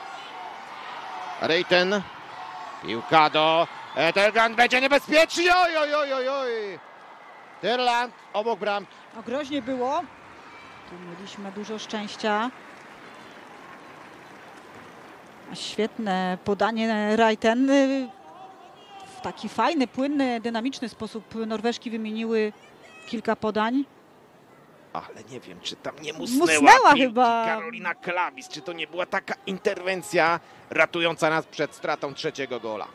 Reiten, piłka do Terland, będzie niebezpiecznie, oj. Terland obok bramki. No, groźnie było. Tu mieliśmy dużo szczęścia. Świetne podanie Reiten. W taki fajny, płynny, dynamiczny sposób Norweżki wymieniły kilka podań. Ale nie wiem, czy tam nie Musnęła musnęła chyba. Karolina Klabis, czy to nie była taka interwencja ratująca nas przed stratą 3. gola.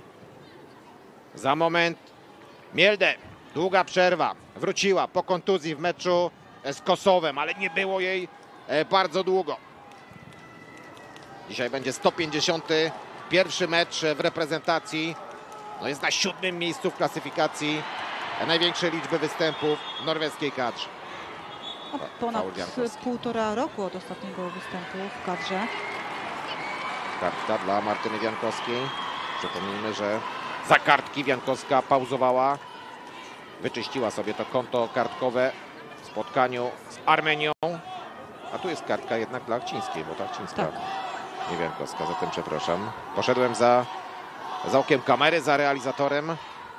Za moment Mielde, długa przerwa, wróciła po kontuzji w meczu z Kosowem, ale nie było jej bardzo długo. Dzisiaj będzie 151. mecz w reprezentacji. No jest na 7. miejscu w klasyfikacji największej liczby występów w norweskiej kadrze. No, ponad Paul Jankowski. 1,5 roku od ostatniego występu w kadrze. Kartka dla Martyny Wiankowskiej. Przypomnijmy, że za kartki Wiankowska pauzowała. Wyczyściła sobie to konto kartkowe w spotkaniu z Armenią. A tu jest kartka jednak dla Achcińskiej, bo to Achcińska, Tak. nie Wiankowska, zatem przepraszam. Poszedłem za okiem kamery, za realizatorem.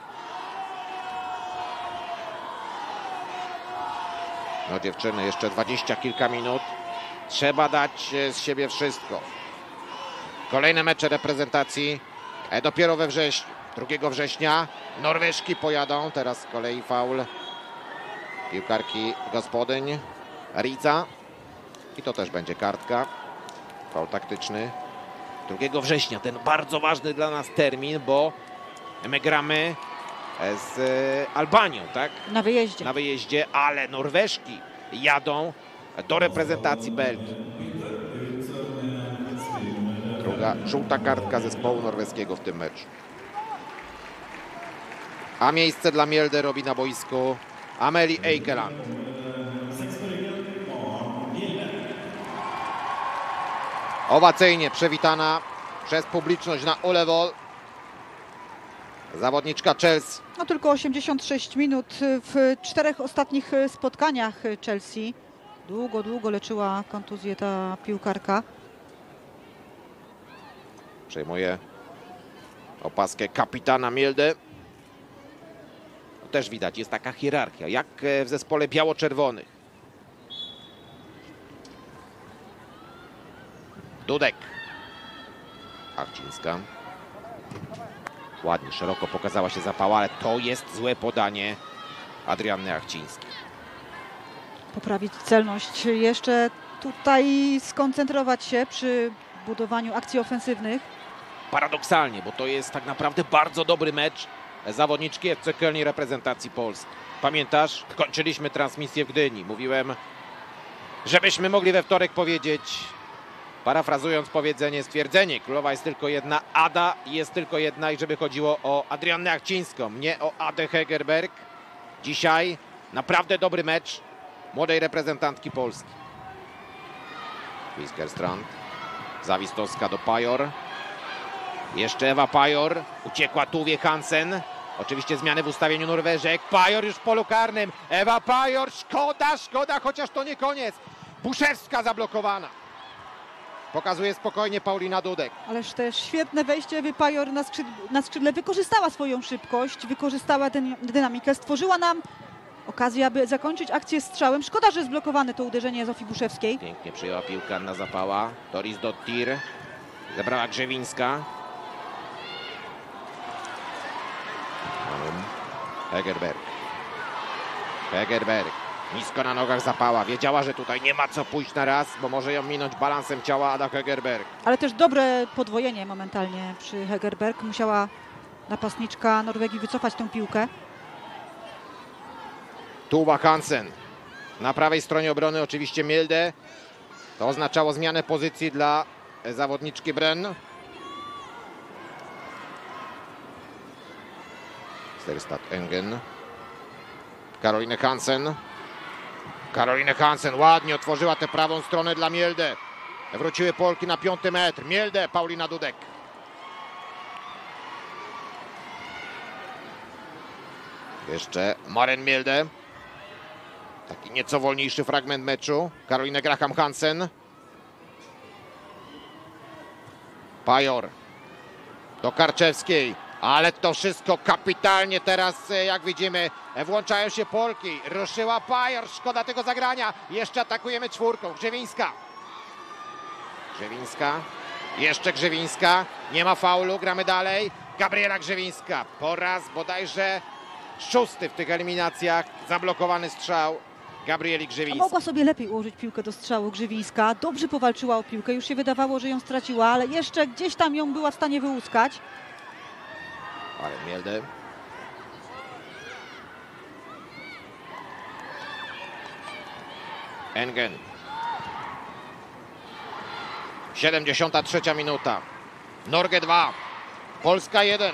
No dziewczyny, jeszcze 20 kilka minut. Trzeba dać z siebie wszystko. Kolejne mecze reprezentacji dopiero we wrześniu. 2 września Norweżki pojadą. Teraz z kolei faul piłkarki gospodyń Riza. I to też będzie kartka. Faul taktyczny. 2 września, ten bardzo ważny dla nas termin, bo my gramy z Albanią, tak? Na wyjeździe. Na wyjeździe, ale Norweżki jadą do reprezentacji Belgii. Druga żółta kartka zespołu norweskiego w tym meczu. A miejsce dla Mielde robi na boisku Amelie Eikeland. Owacyjnie przywitana przez publiczność na Ullevål zawodniczka Chelsea. No tylko 86 minut w 4 ostatnich spotkaniach Chelsea. Długo leczyła kontuzję ta piłkarka. Przejmuje opaskę kapitana Mielde. Też widać, jest taka hierarchia, jak w zespole biało-czerwonych. Dudek. Achcińska. Ładnie, szeroko pokazała się Zapała, ale to jest złe podanie Adrianny Achcińskiej. Poprawić celność, jeszcze tutaj skoncentrować się przy budowaniu akcji ofensywnych. Paradoksalnie, bo to jest tak naprawdę bardzo dobry mecz zawodniczki FC Köln i reprezentacji Polski. Pamiętasz? Kończyliśmy transmisję w Gdyni. Mówiłem, żebyśmy mogli we wtorek powiedzieć, parafrazując powiedzenie, stwierdzenie: królowa jest tylko jedna, Ada jest tylko jedna, i żeby chodziło o Adriannę Achcińską, nie o Adę Hegerberg. Dzisiaj naprawdę dobry mecz młodej reprezentantki Polski. Fiskerstrand, Zawistowska do Pajor. Jeszcze Ewa Pajor, uciekła Tuwie Hansen. Oczywiście zmiany w ustawieniu Norweżek. Pajor już w polu karnym. Ewa Pajor, szkoda, chociaż to nie koniec. Buszewska zablokowana. Pokazuje spokojnie Paulina Dudek. Ależ też świetne wejście Ewy Pajor na skrzydle. Wykorzystała swoją szybkość, wykorzystała dynamikę, stworzyła nam okazję, aby zakończyć akcję strzałem. Szkoda, że zblokowane to uderzenie Zofii Buszewskiej. Pięknie przyjęła piłkę Anna Zapała. Doris Dottir. Zebrała Grzewińska. Hegerberg. Nisko na nogach Zapała. Wiedziała, że tutaj nie ma co pójść na raz, bo może ją minąć balansem ciała Ada Hegerberg. Ale też dobre podwojenie momentalnie przy Hegerberg. Musiała napastniczka Norwegii wycofać tę piłkę. Tuva Hansen. Na prawej stronie obrony oczywiście Mielde. To oznaczało zmianę pozycji dla zawodniczki Brenn. Sterstad Engen. Caroline Hansen ładnie otworzyła tę prawą stronę dla Mielde. Wróciły Polki na 5. metr. Mielde, Paulina Dudek. Jeszcze Maren Mielde. Taki nieco wolniejszy fragment meczu. Caroline Graham Hansen. Pajor. Do Karczewskiej. Ale to wszystko kapitalnie teraz, jak widzimy, włączają się Polki. Ruszyła Pajor, szkoda tego zagrania. Jeszcze atakujemy 4. Grzewińska. Jeszcze Grzewińska. Nie ma faulu, gramy dalej. Gabriela Grzewińska. Po raz bodajże 6. w tych eliminacjach. Zablokowany strzał Gabrieli Grzewińskiej. Mogła sobie lepiej ułożyć piłkę do strzału Grzewińska. Dobrze powalczyła o piłkę. Już się wydawało, że ją straciła, ale jeszcze gdzieś tam ją była w stanie wyłuskać. Ale Mielde. Engen. 73. minuta. Norge 2. Polska 1.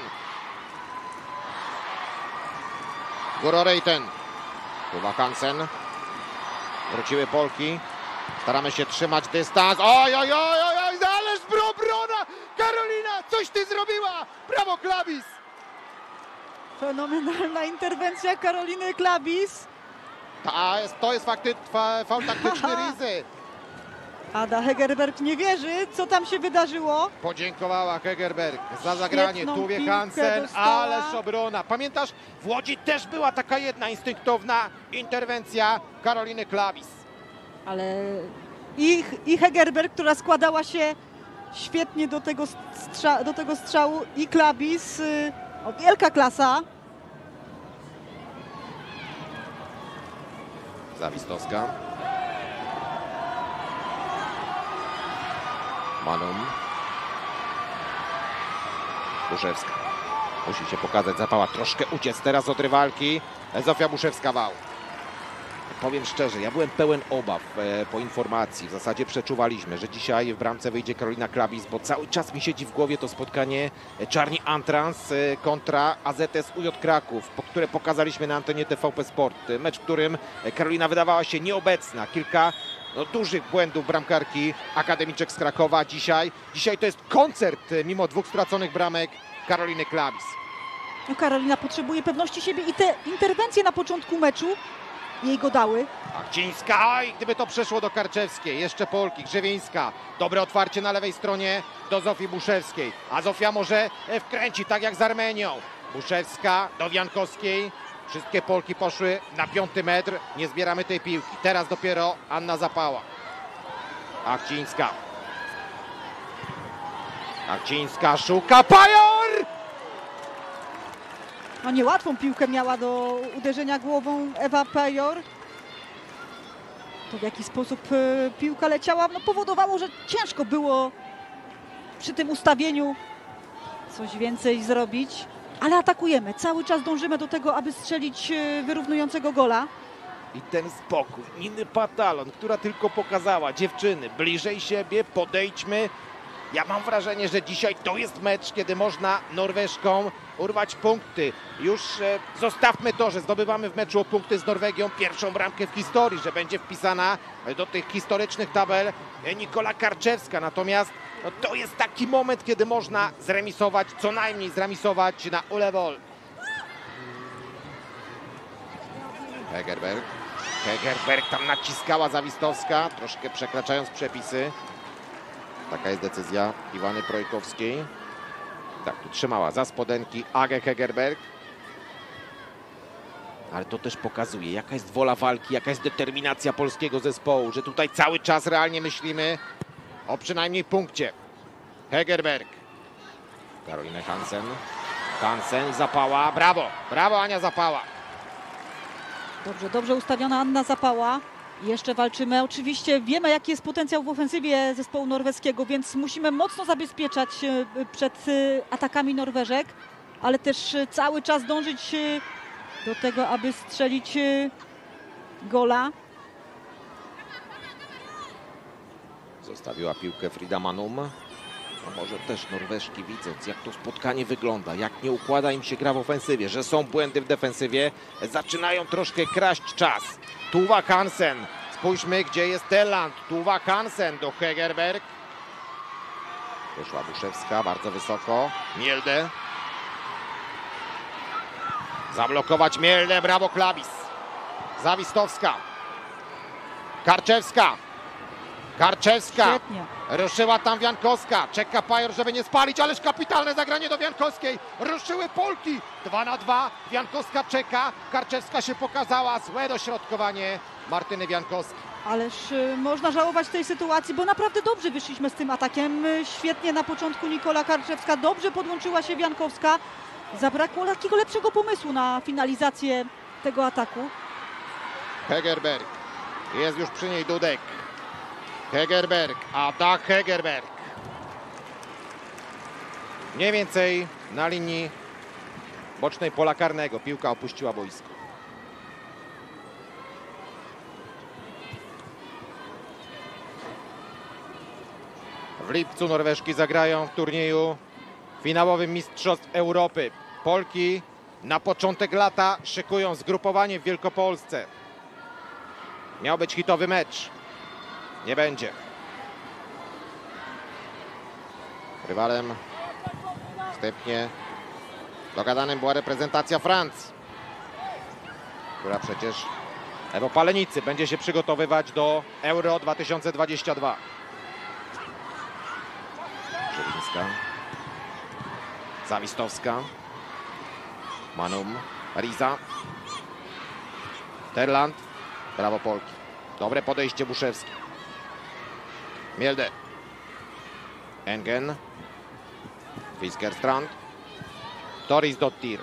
Guro Reiten. Tuva Hansen. Wróciły Polki. Staramy się trzymać dystans. Oj, ależ obrona! Karolina, coś ty zrobiła! Brawo, Klabis! Fenomenalna interwencja Karoliny Klabis. To jest faul taktyczny Rizy. Ada Hegerberg nie wierzy, co tam się wydarzyło. Podziękowała Hegerberg za zagranie. Świetną Tuwie piłkę Hansen, dostała. ależ obrona. Pamiętasz, w Łodzi też była taka jedna instynktowna interwencja Karoliny Klabis. Ale i Hegerberg, która składała się świetnie do tego strzału, i Klabis O, wielka klasa. Zawistowska. Manum. Buszewska. Musi się pokazać Zapała. Troszkę uciec teraz od rywalki. Zofia Buszewska-Wał. Powiem szczerze, ja byłem pełen obaw po informacji. W zasadzie przeczuwaliśmy, że dzisiaj w bramce wyjdzie Karolina Klabis, bo cały czas mi siedzi w głowie to spotkanie Czarni Antrans kontra AZS UJ Kraków, które pokazaliśmy na antenie TVP Sport. Mecz, w którym Karolina wydawała się nieobecna. Kilka dużych błędów bramkarki Akademiczek z Krakowa. Dzisiaj to jest koncert mimo 2 straconych bramek Karoliny Klabis. No, Karolina potrzebuje pewności siebie i te interwencje na początku meczu jej go dały. Akcińska, oj, gdyby to przeszło do Karczewskiej, jeszcze Polki, Grzewieńska, dobre otwarcie na lewej stronie do Zofii Buszewskiej, a Zofia może wkręci, tak jak z Armenią. Buszewska do Wiankowskiej, wszystkie Polki poszły na 5. metr, nie zbieramy tej piłki, teraz dopiero Anna Zapała. Akcińska szuka Pajor! No, niełatwą piłkę miała do uderzenia głową Ewa Pajor. To w jaki sposób piłka leciała, no, powodowało, że ciężko było przy tym ustawieniu coś więcej zrobić. Ale atakujemy, cały czas dążymy do tego, aby strzelić wyrównującego gola. I ten spokój, Niny Patalon, która tylko pokazała, dziewczyny, bliżej siebie, podejdźmy. Ja mam wrażenie, że dzisiaj to jest mecz, kiedy można Norweżkom urwać punkty. Już zostawmy to, że zdobywamy w meczu o punkty z Norwegią pierwszą bramkę w historii, że będzie wpisana do tych historycznych tabel Nikola Karczewska. Natomiast no, to jest taki moment, kiedy można zremisować, co najmniej zremisować na Ulewol. Hegerberg tam naciskała Zawistowska, troszkę przekraczając przepisy. Taka jest decyzja Iwany Projkowskiej. Tak, tu trzymała za spodenki Agę Hegerberg. Ale to też pokazuje, jaka jest wola walki, jaka jest determinacja polskiego zespołu, że tutaj cały czas realnie myślimy o przynajmniej punkcie. Hegerberg. Karolina Hansen i Zapała. Brawo, brawo Ania Zapała. Dobrze ustawiona Anna Zapała. Jeszcze walczymy. Oczywiście wiemy, jaki jest potencjał w ofensywie zespołu norweskiego, więc musimy mocno zabezpieczać przed atakami Norweżek, ale też cały czas dążyć do tego, aby strzelić gola. Zostawiła piłkę Frida Manum. No może też Norweżki, widząc jak to spotkanie wygląda, jak nie układa im się gra w ofensywie, że są błędy w defensywie, zaczynają troszkę kraść czas. Tuva Hansen, spójrzmy gdzie jest Telland. Tuva Hansen do Hegerberg. Wyszła Buszewska, bardzo wysoko. Mielde. Zablokować Mielde, brawo Klabis. Zawistowska. Karczewska. Świetnie. Ruszyła tam Wiankowska. Czeka Pajor, żeby nie spalić, ależ kapitalne zagranie do Wiankowskiej. Ruszyły Polki. 2 na 2. Wiankowska czeka. Karczewska się pokazała. Złe dośrodkowanie Martyny Wiankowskiej. Ależ można żałować tej sytuacji, bo naprawdę dobrze wyszliśmy z tym atakiem. Świetnie na początku Nikola Karczewska. Dobrze podłączyła się Wiankowska. Zabrakło takiego lepszego pomysłu na finalizację tego ataku. Hegerberg. Jest już przy niej Dudek. Hegerberg, atak Hegerberg. Mniej więcej na linii bocznej pola karnego. Piłka opuściła boisko. W lipcu Norweżki zagrają w turnieju finałowym Mistrzostw Europy. Polki na początek lata szykują zgrupowanie w Wielkopolsce. Miał być hitowy mecz. Nie będzie. Rywalem wstępnie dogadanym była reprezentacja Francji, która przecież w Opalenicy będzie się przygotowywać do Euro 2022. Żywińska. Zawistowska. Manum. Riza. Terland. Brawo Polki. Dobre podejście Buszewski. Mielde. Engen. Fiskerstrand. Doris Dottir.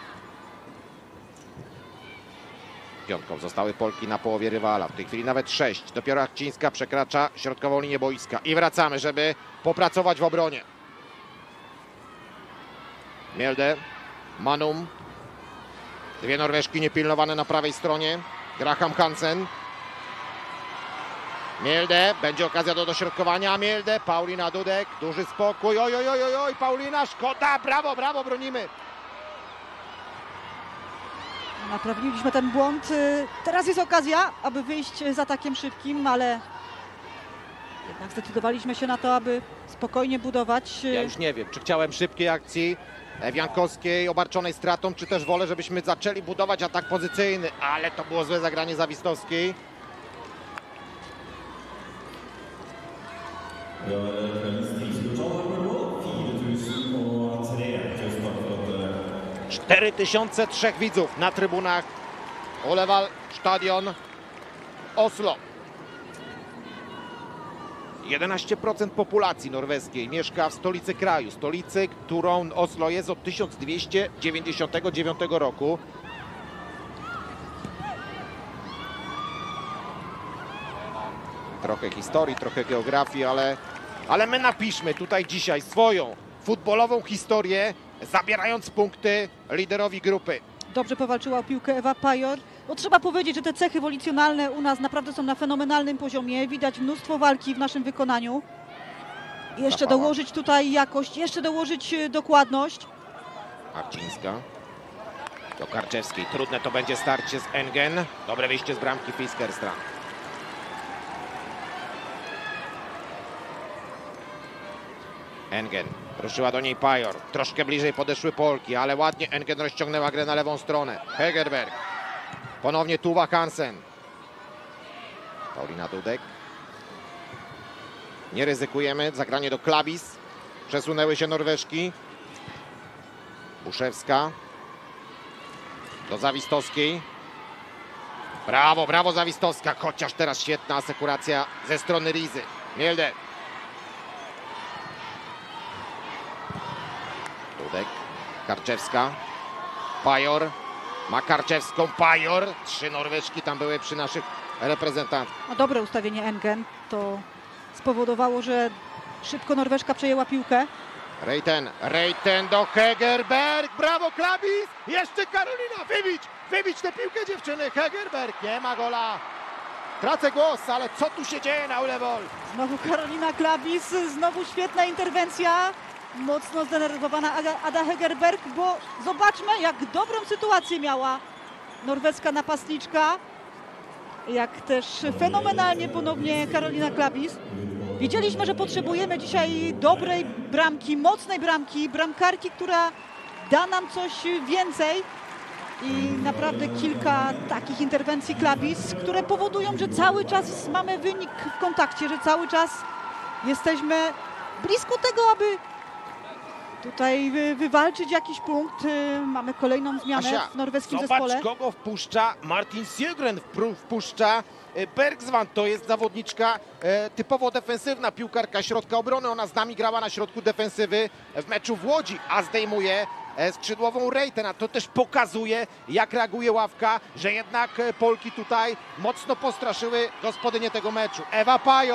Piątką zostały Polki na połowie rywala. W tej chwili nawet 6. Dopiero Akcińska przekracza środkową linię boiska. I wracamy, żeby popracować w obronie. Mielde, Manum. Dwie Norweżki niepilnowane na prawej stronie. Graham Hansen. Mielde, będzie okazja do dośrodkowania. Mielde, Paulina Dudek, duży spokój. Oj, oj, oj, oj, oj, Paulina, szkoda, brawo, brawo, bronimy. Naprawiliśmy ten błąd. Teraz jest okazja, aby wyjść z atakiem szybkim, ale jednak zdecydowaliśmy się na to, aby spokojnie budować. Ja już nie wiem, czy chciałem szybkiej akcji Wiankowskiej obarczonej stratą, czy też wolę, żebyśmy zaczęli budować atak pozycyjny, ale to było złe zagranie Zawistowskiej. Ja, kvällstidstotalen går 4003 just för 4003 widzów na trybunach Olewal Stadion Oslo. 11% populacji norweskiej mieszka w stolicy kraju, stolicy, którą Oslo jest od 1299 roku. Trochę historii, trochę geografii, ale my napiszmy tutaj dzisiaj swoją futbolową historię, zabierając punkty liderowi grupy. Dobrze powalczyła o piłkę Ewa Pajor. No, trzeba powiedzieć, że te cechy wolicjonalne u nas naprawdę są na fenomenalnym poziomie. Widać mnóstwo walki w naszym wykonaniu. Jeszcze Zapała. dołożyć tutaj jakość, jeszcze dołożyć dokładność. Akcińska do Karczewskiej. Trudne to będzie starcie z Engen. Dobre wyjście z bramki Fiskerstrand. Engen. Ruszyła do niej Pajor. Troszkę bliżej podeszły Polki, ale ładnie Engen rozciągnęła grę na lewą stronę. Hegerberg. Ponownie Tuva Hansen. Paulina Dudek. Nie ryzykujemy. Zagranie do Klabis. Przesunęły się Norweżki. Buszewska. Do Zawistowskiej. Brawo, brawo Zawistowska. Chociaż teraz świetna asekuracja ze strony Rizy. Mielde. Dudek. Karczewska. Pajor. Ma Karczewską. Pajor. 3 Norweżki tam były przy naszych reprezentantach. No, dobre ustawienie Engen. To spowodowało, że szybko Norweżka przejęła piłkę. Reiten do Hegerberg. Brawo Klabis. Jeszcze Karolina. Wybić tę piłkę dziewczyny. Hegerberg. Nie ma gola. Tracę głos, ale co tu się dzieje na Ulewoll? Znowu Karolina Klabis, znowu świetna interwencja. Mocno zdenerwowana Ada Hegerberg, bo zobaczmy, jak dobrą sytuację miała norweska napastniczka. Jak też fenomenalnie ponownie Karolina Klabis. Wiedzieliśmy, że potrzebujemy dzisiaj dobrej bramki, mocnej bramki, bramkarki, która da nam coś więcej. I naprawdę kilka takich interwencji Klabis, które powodują, że cały czas mamy wynik w kontakcie, że cały czas jesteśmy blisko tego, aby tutaj wywalczyć jakiś punkt. Mamy kolejną zmianę Asia, w norweskim zobacz, zespole. kogo wpuszcza Martin Sjögren. Wpuszcza Bergsvan. To jest zawodniczka typowo defensywna, piłkarka środka obrony. Ona z nami grała na środku defensywy w meczu w Łodzi, a zdejmuje skrzydłową Reiten. A to też pokazuje, jak reaguje ławka, że jednak Polki tutaj mocno postraszyły gospodynię tego meczu. Ewa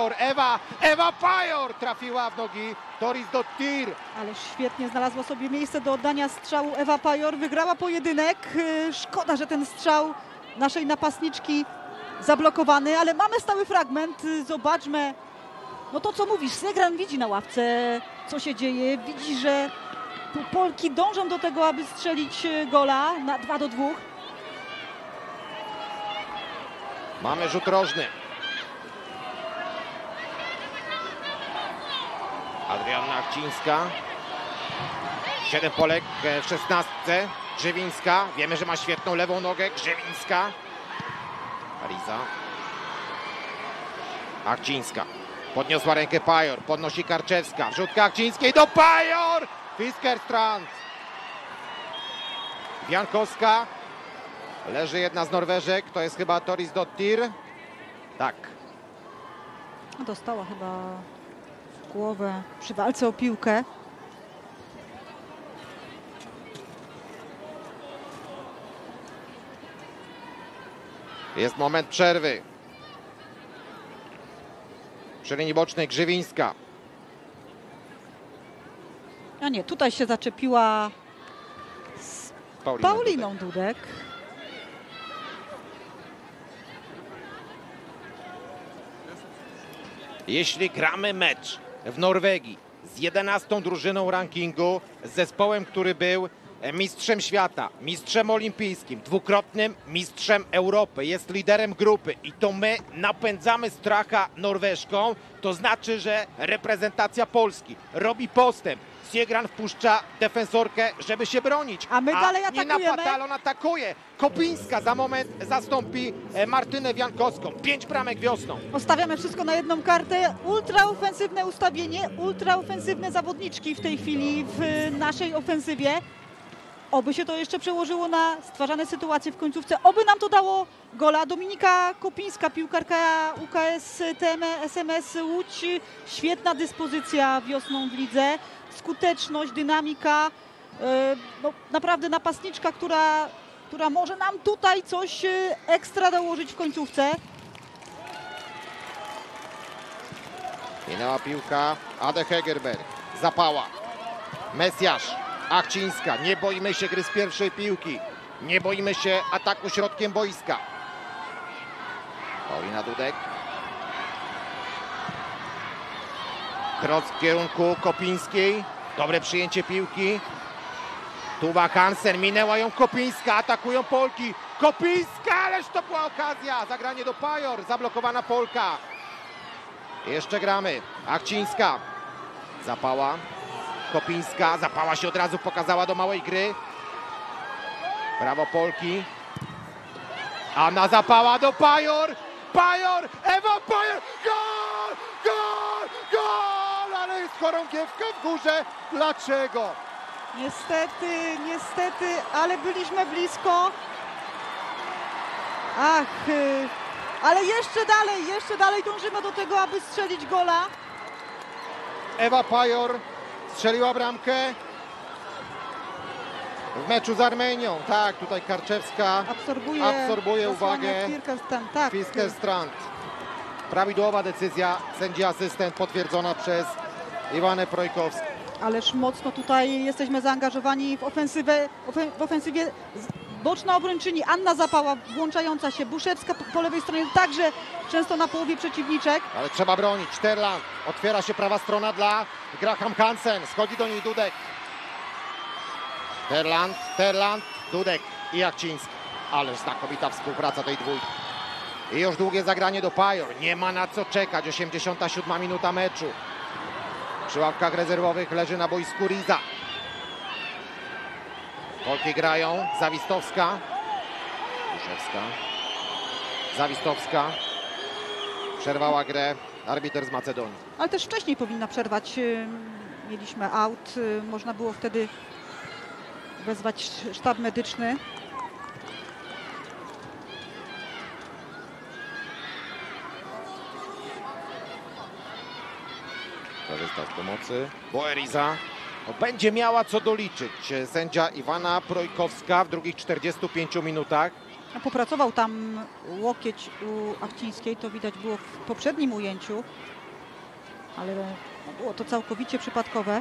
Pajor trafiła w nogi Doris Dottir. Ale świetnie znalazła sobie miejsce do oddania strzału Ewa Pajor. Wygrała pojedynek. Szkoda, że ten strzał naszej napastniczki zablokowany, ale mamy stały fragment. Zobaczmy, no to co mówisz, Sjögren widzi na ławce, co się dzieje. Widzi, że Polki dążą do tego, aby strzelić gola na 2-2. Mamy rzut rożny. Adrianna Akcińska. 7 Polek w 16. Grzewińska. Wiemy, że ma świetną lewą nogę. Grzewińska. Riza. Akcińska. Podniosła rękę Pajor. Podnosi Karczewska. Wrzutka Akcińskiej do Pajor. Fiskerstrand. Wiankowska. Leży jedna z Norweżek. To jest chyba Doris Dottir. Tak. Dostała chyba w głowę przy walce o piłkę. Jest moment przerwy. Przy linii bocznej Grzywińska. A nie, tutaj się zaczepiła z Pauliną Dudek. Jeśli gramy mecz w Norwegii z 11. drużyną rankingu, z zespołem, który był mistrzem świata, mistrzem olimpijskim, dwukrotnym mistrzem Europy, jest liderem grupy i to my napędzamy stracha Norweżką, to znaczy, że reprezentacja Polski robi postęp. Siegran wpuszcza defensorkę, żeby się bronić. A my dalej Nina atakujemy. Patalon atakuje. Kopińska za moment zastąpi Martynę Wiankowską. 5 bramek wiosną. Ustawiamy wszystko na jedną kartę. Ultraofensywne ustawienie, ultraofensywne zawodniczki w tej chwili w naszej ofensywie. Oby się to jeszcze przełożyło na stwarzane sytuacje w końcówce. Oby nam to dało gola. Dominika Kopińska, piłkarka UKS TM SMS Łódź. Świetna dyspozycja wiosną w lidze. Skuteczność, dynamika. No, naprawdę napastniczka, która może nam tutaj coś ekstra dołożyć w końcówce. Minęła piłka. Ade Hegerberg. Zapała. Mesjasz. Achcińska. Nie boimy się gry z pierwszej piłki. Nie boimy się ataku środkiem boiska. Paulina Dudek. Kroc w kierunku Kopińskiej. Dobre przyjęcie piłki. Tuwa Hansen. Minęła ją Kopińska. Atakują Polki. Kopińska, ależ to była okazja. Zagranie do Pajor. Zablokowana Polka. Jeszcze gramy. Achcińska. Zapała. Kopińska. Zapała się od razu pokazała do małej gry. Brawo Polki. Anna Zapała do Pajor. Pajor. Ewa Pajor. Gol! Gol! Gol! Ale jest chorągiewka w górze. Dlaczego? Niestety, ale byliśmy blisko. Ach, ale jeszcze dalej dążymy do tego, aby strzelić gola. Ewa Pajor strzeliła bramkę w meczu z Armenią. Tak, tutaj Karczewska absorbuje uwagę Fiskerstrand. Prawidłowa decyzja, sędzia asystent potwierdzona przez Iwanę Projkowską. Ależ mocno tutaj jesteśmy zaangażowani w ofensywie. Boczna obrończyni Anna Zapała włączająca się, Buszewska po lewej stronie także często na połowie przeciwniczek. Ale trzeba bronić. Terland. Otwiera się prawa strona dla Graham Hansen. Schodzi do niej Dudek. Terland, Dudek i Achciński. Ależ znakomita współpraca tej dwójki. I już długie zagranie do Pajor. Nie ma na co czekać. 87 minuta meczu. Przy ławkach rezerwowych leży na boisku Riza. Polki grają. Zawistowska. Buszewska. Zawistowska. Przerwała grę arbiter z Macedonii. Ale też wcześniej powinna przerwać. Mieliśmy aut. Można było wtedy wezwać sztab medyczny. Korzysta z pomocy. Boeriza będzie miała co doliczyć. Sędzia Iwana Projkowska w drugich 45 minutach. Popracował tam łokieć u Achcińskiej, to widać było w poprzednim ujęciu, ale było to całkowicie przypadkowe.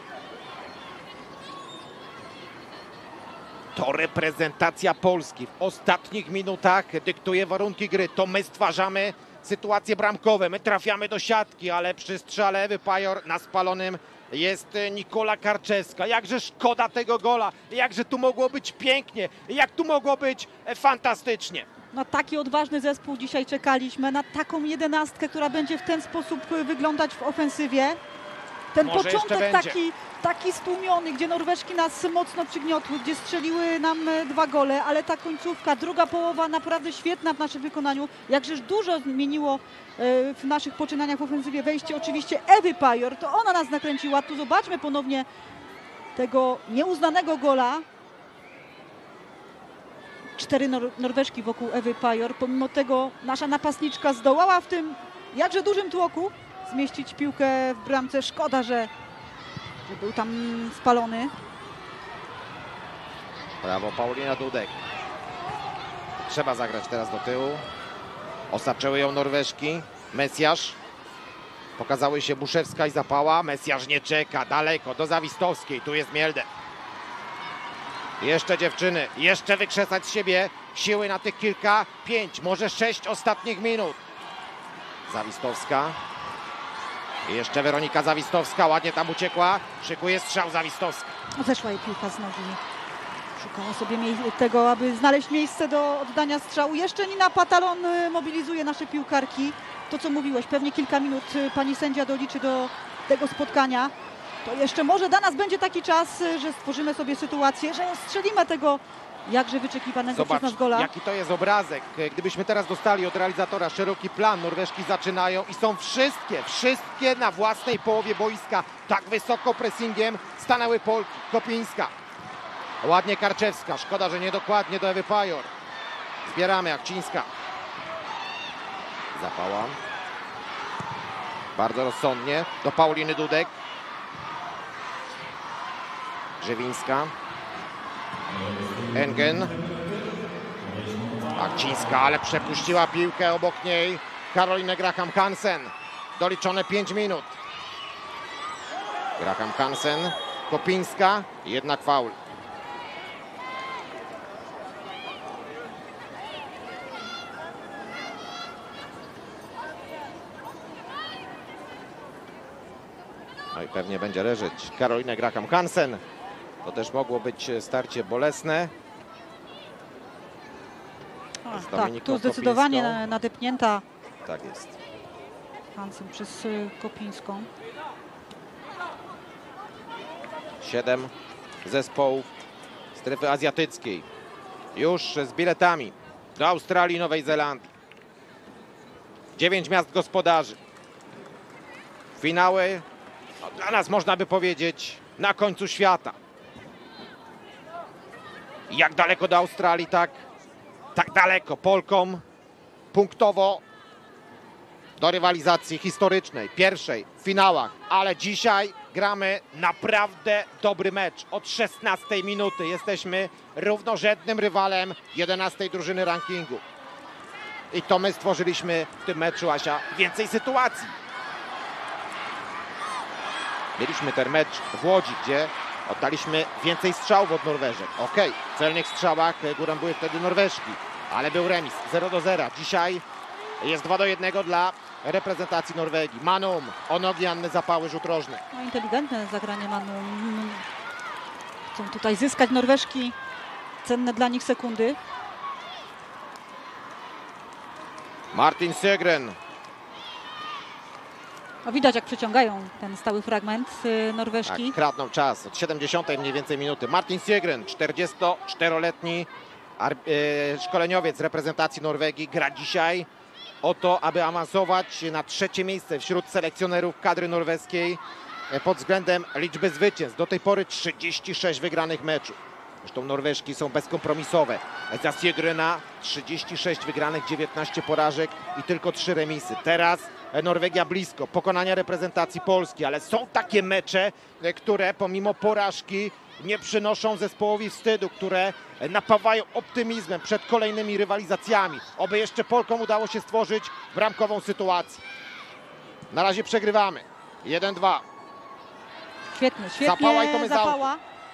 To reprezentacja Polski w ostatnich minutach dyktuje warunki gry. To my stwarzamy sytuacje bramkowe, my trafiamy do siatki, ale przy strzale Ewy Pajor na spalonym jest Nikola Karczewska. Jakże szkoda tego gola, jakże tu mogło być pięknie, jak tu mogło być fantastycznie. Na taki odważny zespół dzisiaj czekaliśmy, na taką 11, która będzie w ten sposób wyglądać w ofensywie. Ten Może początek jeszcze będzie. taki stłumiony, gdzie Norweżki nas mocno przygniotły, gdzie strzeliły nam 2 gole, ale ta końcówka, druga połowa naprawdę świetna w naszym wykonaniu. Jakżeż dużo zmieniło w naszych poczynaniach w ofensywie wejście oczywiście Ewy Pajor, to ona nas nakręciła. Tu zobaczmy ponownie tego nieuznanego gola. 4 Norweżki wokół Ewy Pajor. Pomimo tego nasza napastniczka zdołała w tym jakże dużym tłoku zmieścić piłkę w bramce. Szkoda, że był tam spalony. Brawo Paulina Dudek. Trzeba zagrać teraz do tyłu. Osaczyły ją Norweżki. Mesjasz. Pokazały się Buszewska i Zapała. Mesjasz nie czeka. Daleko do Zawistowskiej. Tu jest Mielde. Jeszcze dziewczyny. Jeszcze wykrzesać z siebie siły na tych kilka, 5, może 6 ostatnich minut. Zawistowska. I jeszcze Weronika Zawistowska. Ładnie tam uciekła. Szykuje strzał Zawistowska. Zeszła jej piłka z nogi. Szukała sobie tego, aby znaleźć miejsce do oddania strzału. Jeszcze Nina Patalon mobilizuje nasze piłkarki. To, co mówiłeś, pewnie kilka minut pani sędzia doliczy do tego spotkania. To jeszcze może dla nas będzie taki czas, że stworzymy sobie sytuację, że strzelimy tego jakże wyczekiwanego przez nas gola. Jaki to jest obrazek. Gdybyśmy teraz dostali od realizatora szeroki plan, Norweżki zaczynają i są wszystkie na własnej połowie boiska. Tak wysoko pressingiem stanęły Polki. Kopińska. Ładnie Karczewska. Szkoda, że niedokładnie do Ewy Pajor. Zbieramy Akcińska. Zapała. Bardzo rozsądnie. Do Pauliny Dudek. Grzewińska. Engen. Akcińska, ale przepuściła piłkę obok niej. Karolinę Graham Hansen. Doliczone 5 minut. Graham Hansen. Kopińska. Jednak faul. No i pewnie będzie leżeć Karolinę Graham Hansen. To też mogło być starcie bolesne. Tak, tu zdecydowanie Kopińską. nadepnięta Tak jest. Hansen przez Kopińską. 7 zespołów strefy azjatyckiej. Już z biletami do Australii i Nowej Zelandii. 9 miast gospodarzy. Finały, no, dla nas można by powiedzieć, na końcu świata. Jak daleko do Australii, tak daleko Polkom punktowo do rywalizacji historycznej, pierwszej w finałach. Ale dzisiaj gramy naprawdę dobry mecz. Od 16 minuty jesteśmy równorzędnym rywalem 11 drużyny rankingu. I to my stworzyliśmy w tym meczu, Asia, więcej sytuacji. Mieliśmy ten mecz w Łodzi, gdzie oddaliśmy więcej strzałów od Norweżek. Okej, w celnych strzałach górą były wtedy Norweżki, ale był remis 0-0. Dzisiaj jest 2-1 dla reprezentacji Norwegii. Manum, o nogi Anny Zapały, rzut rożny. No, inteligentne zagranie Manum. Chcą tutaj zyskać Norweżki cenne dla nich sekundy. Martin Sjögren. No, widać, jak przeciągają ten stały fragment Norweżki. Tak, kradną czas od 70 mniej więcej minuty. Martin Sjögren, 44-letni szkoleniowiec reprezentacji Norwegii, gra dzisiaj o to, aby awansować na 3. miejsce wśród selekcjonerów kadry norweskiej pod względem liczby zwycięstw. Do tej pory 36 wygranych meczów. Zresztą Norweżki są bezkompromisowe. Za Sjögrena 36 wygranych, 19 porażek i tylko 3 remisy. Teraz Norwegia blisko pokonania reprezentacji Polski, ale są takie mecze, które pomimo porażki nie przynoszą zespołowi wstydu, które napawają optymizmem przed kolejnymi rywalizacjami. Oby jeszcze Polkom udało się stworzyć bramkową sytuację. Na razie przegrywamy. 1-2. Świetnie, Zapała i to my Zapała.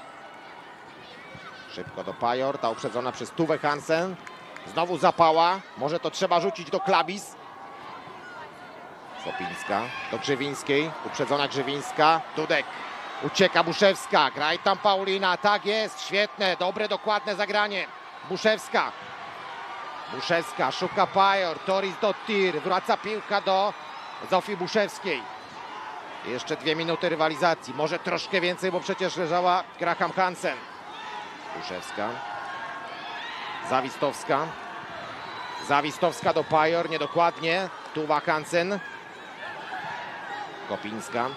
Szybko do Pajor, ta uprzedzona przez Tuwę Hansen. Znowu Zapała, może to trzeba rzucić do Klabis. Sopińska do Grzewińskiej, uprzedzona Grzewińska, Dudek. Ucieka Buszewska, graj tam Paulina, tak jest, świetne, dobre, dokładne zagranie. Buszewska. Buszewska, szuka Pajor, Toris Dottir, wraca piłka do Zofii Buszewskiej. Jeszcze 2 minuty rywalizacji, może troszkę więcej, bo przecież leżała Graham Hansen. Buszewska. Zawistowska. Zawistowska do Pajor, niedokładnie. Tuwa Hansen. Kopińska.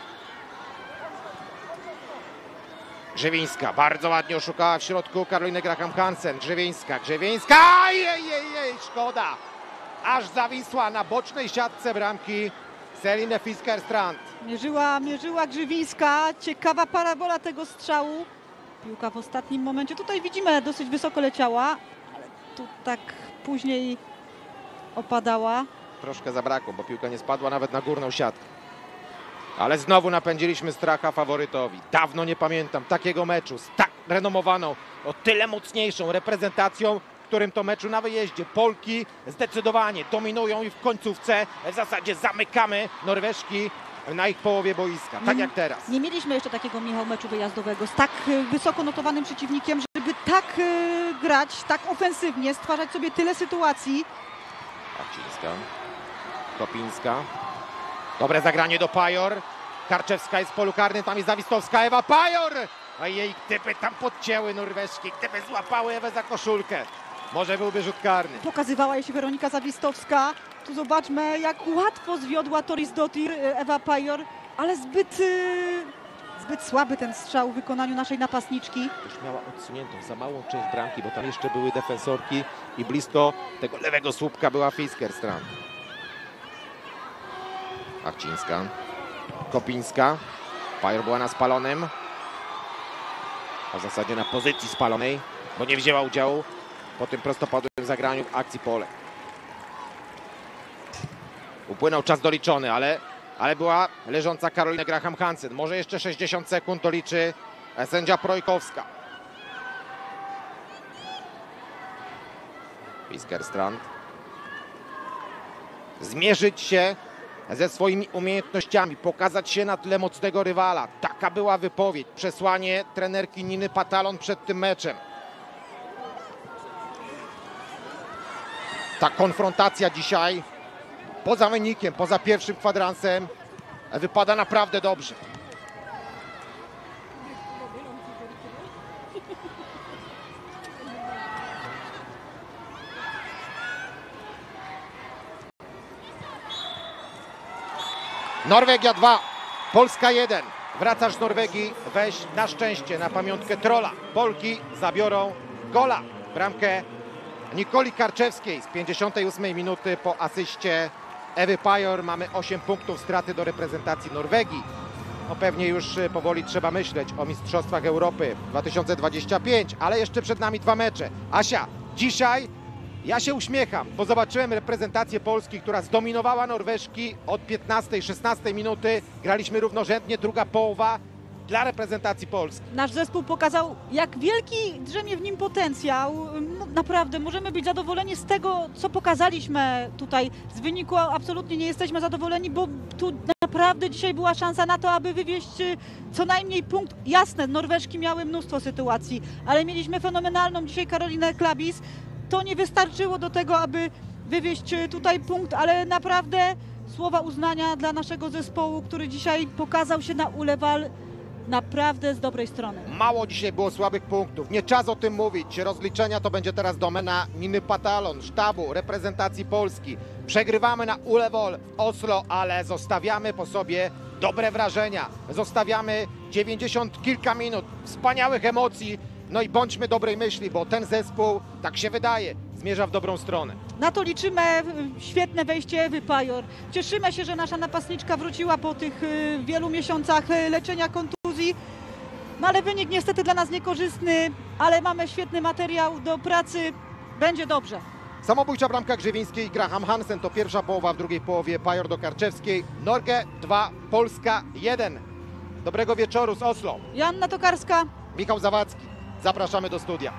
Grzewińska, bardzo ładnie oszukała w środku Karolinę Graham Hansen. Grzewińska. Jej, szkoda. Aż zawisła na bocznej siatce bramki Celine Fiskerstrand. Mierzyła Grzewińska. Ciekawa parabola tego strzału. Piłka w ostatnim momencie. Tutaj widzimy, dosyć wysoko leciała. Ale tu tak później opadała. Troszkę zabrakło, bo piłka nie spadła nawet na górną siatkę. Ale znowu napędziliśmy stracha faworytowi. Dawno nie pamiętam takiego meczu z tak renomowaną, o tyle mocniejszą reprezentacją, w którym to meczu na wyjeździe Polki zdecydowanie dominują i w końcówce w zasadzie zamykamy Norweżki na ich połowie boiska, tak jak teraz. Nie mieliśmy jeszcze takiego, Michał, meczu wyjazdowego z tak wysoko notowanym przeciwnikiem, żeby tak grać, tak ofensywnie, stwarzać sobie tyle sytuacji. Akcińska, Kopińska. Dobre zagranie do Pajor. Karczewska jest w polu karnym, tam jest Zawistowska, Ewa Pajor! A jej gdyby tam podcięły Norweżki, gdyby złapały Ewę za koszulkę, może byłby rzut karny. Pokazywała jej się Weronika Zawistowska. Tu zobaczmy, jak łatwo zwiodła Thorisdottir Ewa Pajor, ale zbyt słaby ten strzał w wykonaniu naszej napastniczki. Już miała odsuniętą za małą część bramki, bo tam jeszcze były defensorki i blisko tego lewego słupka była Fiskerstrand. Akcińska, Kopińska. Pajor była na spalonym. A w zasadzie na pozycji spalonej, bo nie wzięła udziału po tym prostopadłym zagraniu w akcji Polek. Upłynął czas doliczony, ale była leżąca Karolina Graham Hansen. Może jeszcze 60 sekund doliczy sędzia Projkowska. Fiskerstrand. Zmierzyć się ze swoimi umiejętnościami, pokazać się na tle mocnego rywala. Taka była wypowiedź, przesłanie trenerki Niny Patalon przed tym meczem. Ta konfrontacja dzisiaj, poza wynikiem, poza pierwszym kwadransem, wypada naprawdę dobrze. Norwegia 2, Polska 1. Wracasz z Norwegii, weź na szczęście, na pamiątkę Trolla. Polki zabiorą gola. Bramkę Nikoli Karczewskiej z 58 minuty po asyście Ewy Pajor. Mamy 8 punktów straty do reprezentacji Norwegii. No pewnie już powoli trzeba myśleć o Mistrzostwach Europy 2025, ale jeszcze przed nami 2 mecze. Asia, dzisiaj ja się uśmiecham, bo zobaczyłem reprezentację Polski, która zdominowała Norweżki od 15-16 minuty. Graliśmy równorzędnie, druga połowa dla reprezentacji Polski. Nasz zespół pokazał, jak wielki drzemie w nim potencjał. No, naprawdę możemy być zadowoleni z tego, co pokazaliśmy tutaj. Z wyniku absolutnie nie jesteśmy zadowoleni, bo tu naprawdę dzisiaj była szansa na to, aby wywieźć co najmniej punkt. Jasne, Norweżki miały mnóstwo sytuacji, ale mieliśmy fenomenalną dzisiaj Karolinę Klabis. To nie wystarczyło do tego, aby wywieźć tutaj punkt, ale naprawdę słowa uznania dla naszego zespołu, który dzisiaj pokazał się na ulewal naprawdę z dobrej strony. Mało dzisiaj było słabych punktów. Nie czas o tym mówić. Rozliczenia to będzie teraz domena Niny Patalon, sztabu, reprezentacji Polski. Przegrywamy na Ulewoll w Oslo, ale zostawiamy po sobie dobre wrażenia. Zostawiamy 90 kilka minut wspaniałych emocji. No i bądźmy dobrej myśli, bo ten zespół, tak się wydaje, zmierza w dobrą stronę. Na to liczymy. Świetne wejście Ewy Pajor. Cieszymy się, że nasza napastniczka wróciła po tych wielu miesiącach leczenia kontuzji. No ale wynik niestety dla nas niekorzystny, ale mamy świetny materiał do pracy. Będzie dobrze. Samobójcza bramka Grzewińskiej, Graham Hansen to pierwsza połowa, w drugiej połowie Pajor do Karczewskiej. Norge 2, Polska 1. Dobrego wieczoru z Oslo. Joanna Tokarska. Michał Zawadzki. Zapraszamy do studia.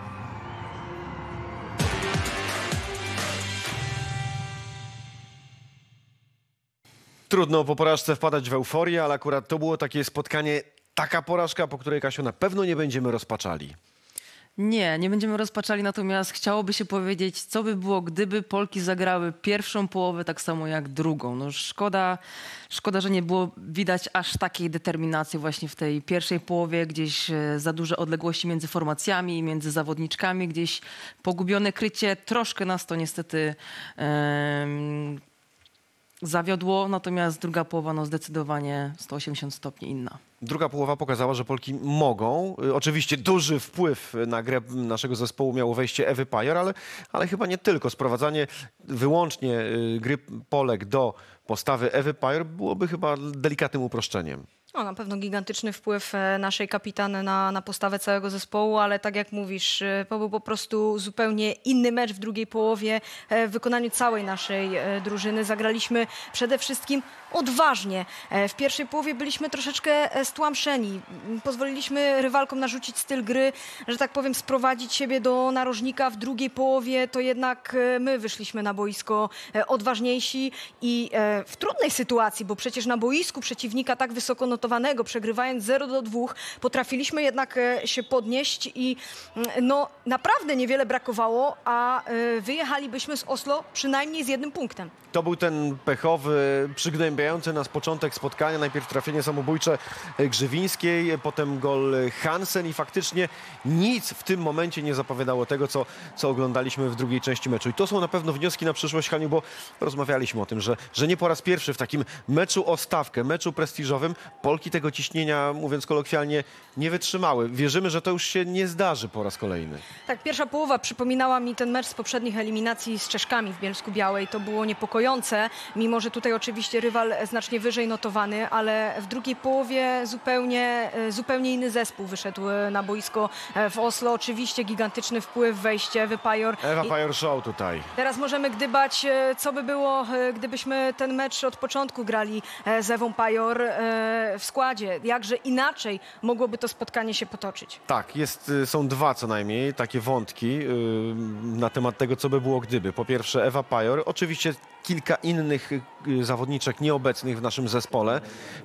Trudno po porażce wpadać w euforię, ale akurat to było takie spotkanie, taka porażka, po której, Kasiu, na pewno nie będziemy rozpaczali. Nie będziemy rozpaczali, natomiast chciałoby się powiedzieć, co by było, gdyby Polki zagrały pierwszą połowę tak samo jak drugą. No szkoda, że nie było widać aż takiej determinacji właśnie w tej pierwszej połowie, gdzieś za duże odległości między formacjami, między zawodniczkami, gdzieś pogubione krycie. Troszkę nas to niestety zawiodło, natomiast druga połowa no zdecydowanie 180 stopni inna. Druga połowa pokazała, że Polki mogą. Oczywiście duży wpływ na grę naszego zespołu miało wejście Ewy Pajor, ale chyba nie tylko. Sprowadzanie wyłącznie gry Polek do postawy Ewy Pajor byłoby chyba delikatnym uproszczeniem. No, na pewno gigantyczny wpływ naszej kapitany na postawę całego zespołu, ale tak jak mówisz, to był po prostu zupełnie inny mecz w drugiej połowie w wykonaniu całej naszej drużyny. Zagraliśmy przede wszystkim odważnie. W pierwszej połowie byliśmy troszeczkę stłamszeni. Pozwoliliśmy rywalkom narzucić styl gry, że tak powiem, sprowadzić siebie do narożnika. W drugiej połowie to jednak my wyszliśmy na boisko odważniejsi i w trudnej sytuacji, bo przecież na boisku przeciwnika tak wysoko notowanego, przegrywając 0-2, potrafiliśmy jednak się podnieść i no naprawdę niewiele brakowało, a wyjechalibyśmy z Oslo przynajmniej z 1 punktem. To był ten pechowy, przygnębiający nas początek spotkania. Najpierw trafienie samobójcze Grzywińskiej, potem gol Hansen i faktycznie nic w tym momencie nie zapowiadało tego, co oglądaliśmy w drugiej części meczu. I to są na pewno wnioski na przyszłość, Haniu, bo rozmawialiśmy o tym, że nie po raz pierwszy w takim meczu o stawkę, meczu prestiżowym Polki tego ciśnienia, mówiąc kolokwialnie, nie wytrzymały. Wierzymy, że to już się nie zdarzy po raz kolejny. Tak, pierwsza połowa przypominała mi ten mecz z poprzednich eliminacji z Czeszkami w Bielsku-Białej. To było niepokojące, mimo że tutaj oczywiście rywal znacznie wyżej notowany, ale w drugiej połowie zupełnie inny zespół wyszedł na boisko w Oslo. Oczywiście gigantyczny wpływ, wejście Ewy Pajor. Ewa Pajor show tutaj. Teraz możemy gdybać, co by było, gdybyśmy ten mecz od początku grali z Ewą Pajor w składzie. Jakże inaczej mogłoby to spotkanie się potoczyć. Tak, są dwa co najmniej takie wątki na temat tego, co by było gdyby. Po pierwsze Ewa Pajor, oczywiście kilka innych zawodniczek nieobecnych w naszym zespole.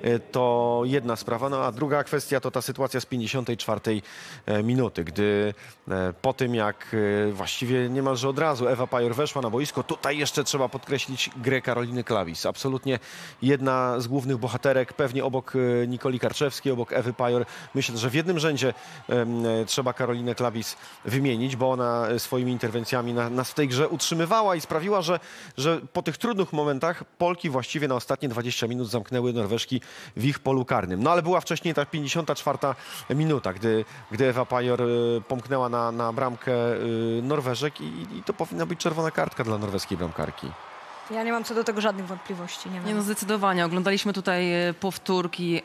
To jedna sprawa, no a druga kwestia to ta sytuacja z 54 minuty, gdy po tym jak właściwie niemalże od razu Ewa Pajor weszła na boisko, tutaj jeszcze trzeba podkreślić grę Karoliny Klawis. Absolutnie jedna z głównych bohaterek, pewnie obok Nikoli Karczewskiej, obok Ewy Pajor. Myślę, że w jednym rzędzie trzeba Karolinę Klawis wymienić, bo ona swoimi interwencjami nas w tej grze utrzymywała i sprawiła, że po tych trudnych momentach Polki właściwie na ostatnie 20 minut zamknęły Norweżki w ich polu karnym. No ale była wcześniej ta 54 minuta, gdy Ewa Pajor pomknęła na bramkę Norweżek i to powinna być czerwona kartka dla norweskiej bramkarki. Ja nie mam co do tego żadnych wątpliwości. Nie no, zdecydowanie. Oglądaliśmy tutaj powtórki,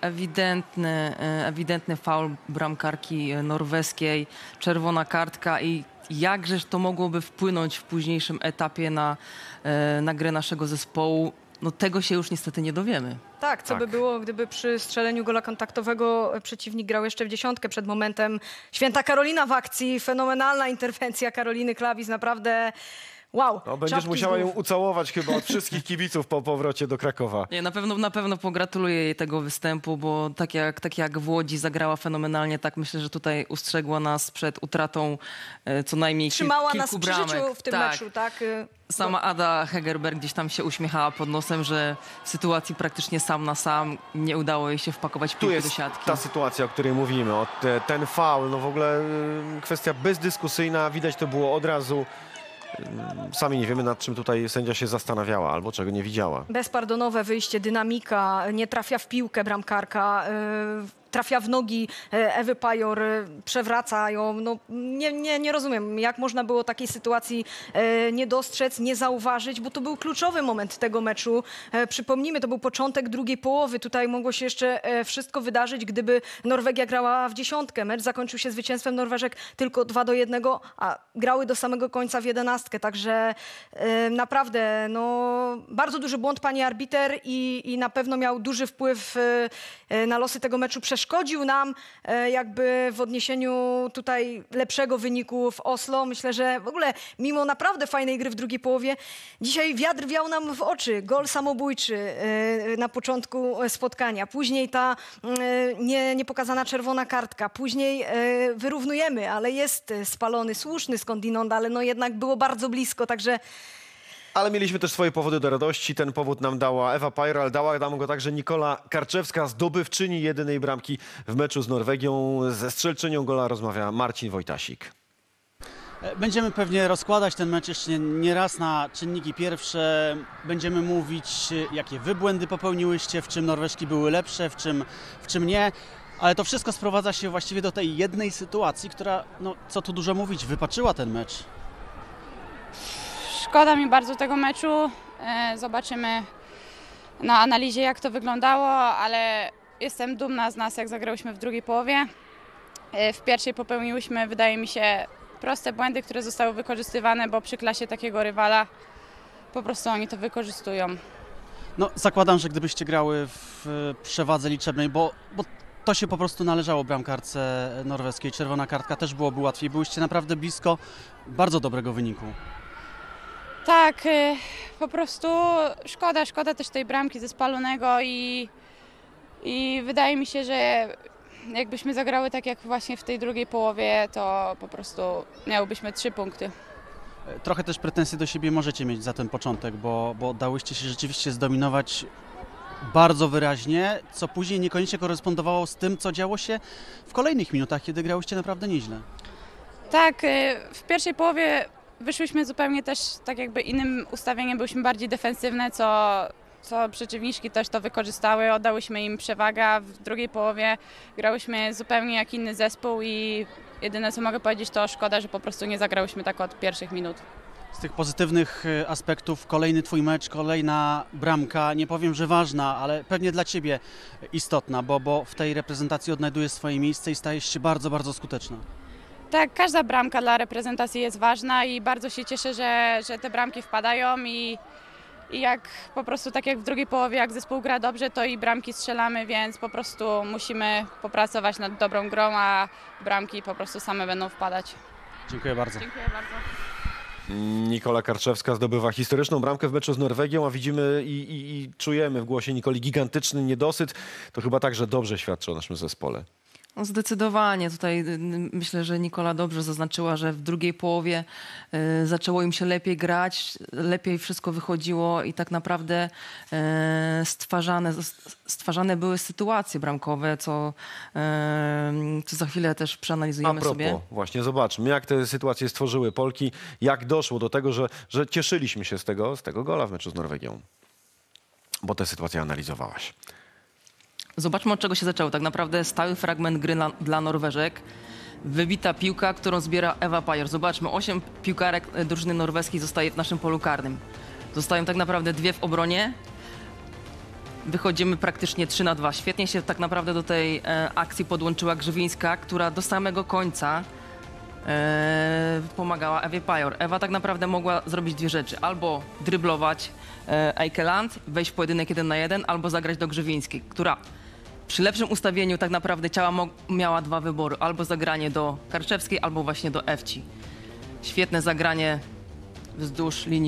ewidentny faul bramkarki norweskiej, czerwona kartka i jakżeż to mogłoby wpłynąć w późniejszym etapie na grę naszego zespołu. No tego się już niestety nie dowiemy. Tak, co by było, gdyby przy strzeleniu gola kontaktowego przeciwnik grał jeszcze w dziesiątkę przed momentem. Święta Karolina w akcji, fenomenalna interwencja Karoliny Klawis, naprawdę wow. No, będziesz musiała ją ucałować chyba od wszystkich kibiców po powrocie do Krakowa. Nie, na pewno pogratuluję jej tego występu, bo tak jak w Łodzi zagrała fenomenalnie, tak myślę, że tutaj ustrzegła nas przed utratą co najmniej Trzymała kilku nas przy życiu w tym meczu, tak? Sama Ada Hegerberg gdzieś tam się uśmiechała pod nosem, że w sytuacji praktycznie sam na sam nie udało jej się wpakować piłki do siatki. Ta sytuacja, o której mówimy, ten faul, no w ogóle kwestia bezdyskusyjna, widać to było od razu. Sami nie wiemy, nad czym tutaj sędzia się zastanawiała albo czego nie widziała. Bezpardonowe wyjście, dynamika, nie trafia w piłkę bramkarka, trafia w nogi Ewy Pajor, przewraca ją. No, nie rozumiem, jak można było takiej sytuacji nie dostrzec, nie zauważyć, bo to był kluczowy moment tego meczu. Przypomnijmy, to był początek drugiej połowy. Tutaj mogło się jeszcze wszystko wydarzyć, gdyby Norwegia grała w dziesiątkę. Mecz zakończył się zwycięstwem Norweżek tylko 2-1, a grały do samego końca w 11. Także naprawdę no, bardzo duży błąd pani arbiter i na pewno miał duży wpływ na losy tego meczu. Przeszkodził nam jakby w odniesieniu tutaj lepszego wyniku w Oslo. Myślę, że w ogóle mimo naprawdę fajnej gry w drugiej połowie, dzisiaj wiatr wiał nam w oczy. Gol samobójczy na początku spotkania. Później ta niepokazana czerwona kartka. Później wyrównujemy, ale jest spalony, słuszny skądinąd, ale no jednak było bardzo blisko, także... Ale mieliśmy też swoje powody do radości. Ten powód nam dała Ewa Pajor, ale dała nam go także Nikola Karczewska, zdobywczyni jedynej bramki w meczu z Norwegią. Ze strzelczynią gola rozmawia Marcin Wojtasik. Będziemy pewnie rozkładać ten mecz jeszcze nie raz na czynniki pierwsze. Będziemy mówić, jakie wy błędy popełniłyście, w czym Norweżki były lepsze, w czym nie. Ale to wszystko sprowadza się właściwie do tej jednej sytuacji, która, no co tu dużo mówić, wypaczyła ten mecz. Szkoda mi bardzo tego meczu. Zobaczymy na analizie, jak to wyglądało, ale jestem dumna z nas, jak zagrałyśmy w drugiej połowie. W pierwszej popełniłyśmy, wydaje mi się, proste błędy, które zostały wykorzystywane, bo przy klasie takiego rywala po prostu oni to wykorzystują. No, zakładam, że gdybyście grały w przewadze liczebnej, bo to się po prostu należało bramkarce norweskiej, czerwona kartka też byłoby łatwiej. Byłyście naprawdę blisko bardzo dobrego wyniku. Tak, po prostu szkoda też tej bramki ze spalonego i wydaje mi się, że jakbyśmy zagrały tak jak właśnie w tej drugiej połowie, to po prostu miałybyśmy 3 punkty. Trochę też pretensje do siebie możecie mieć za ten początek, bo dałyście się rzeczywiście zdominować bardzo wyraźnie, co później niekoniecznie korespondowało z tym, co działo się w kolejnych minutach, kiedy grałyście naprawdę nieźle. Tak, w pierwszej połowie wyszłyśmy zupełnie też tak jakby innym ustawieniem, byłyśmy bardziej defensywne, co przeciwniczki też to wykorzystały, oddałyśmy im przewagę, a w drugiej połowie grałyśmy zupełnie jak inny zespół i jedyne co mogę powiedzieć to szkoda, że po prostu nie zagrałyśmy tak od pierwszych minut. Z tych pozytywnych aspektów kolejny twój mecz, kolejna bramka, nie powiem, że ważna, ale pewnie dla ciebie istotna, bo w tej reprezentacji odnajdujesz swoje miejsce i stajesz się bardzo, bardzo skuteczna. Tak, każda bramka dla reprezentacji jest ważna i bardzo się cieszę, że te bramki wpadają i jak po prostu tak jak w drugiej połowie, jak zespół gra dobrze, to i bramki strzelamy, więc po prostu musimy popracować nad dobrą grą, a bramki po prostu same będą wpadać. Dziękuję bardzo. Dziękuję bardzo. Nikola Karczewska zdobywa historyczną bramkę w meczu z Norwegią, a widzimy i czujemy w głosie Nikoli gigantyczny niedosyt. To chyba także dobrze świadczy o naszym zespole. No zdecydowanie. Tutaj myślę, że Nikola dobrze zaznaczyła, że w drugiej połowie zaczęło im się lepiej grać, lepiej wszystko wychodziło i tak naprawdę stwarzane były sytuacje bramkowe, co za chwilę też przeanalizujemy sobie. Właśnie zobaczmy, jak te sytuacje stworzyły Polki, jak doszło do tego, że cieszyliśmy się z tego gola w meczu z Norwegią. Bo tę sytuację analizowałaś. Zobaczmy, od czego się zaczęło. Tak naprawdę stały fragment gry dla Norweżek. Wybita piłka, którą zbiera Eva Pajor. Zobaczmy, 8 piłkarek drużyny norweskiej zostaje w naszym polu karnym. Zostają tak naprawdę 2 w obronie. Wychodzimy praktycznie 3-2. Świetnie się tak naprawdę do tej akcji podłączyła Grzywińska, która do samego końca pomagała Ewie Pajor. Ewa tak naprawdę mogła zrobić 2 rzeczy. Albo dryblować Eikeland, wejść w pojedynek 1 na 1, albo zagrać do Grzywińskiej, która przy lepszym ustawieniu tak naprawdę ciała miała 2 wybory. Albo zagranie do Karczewskiej, albo właśnie do Ewci. Świetne zagranie wzdłuż linii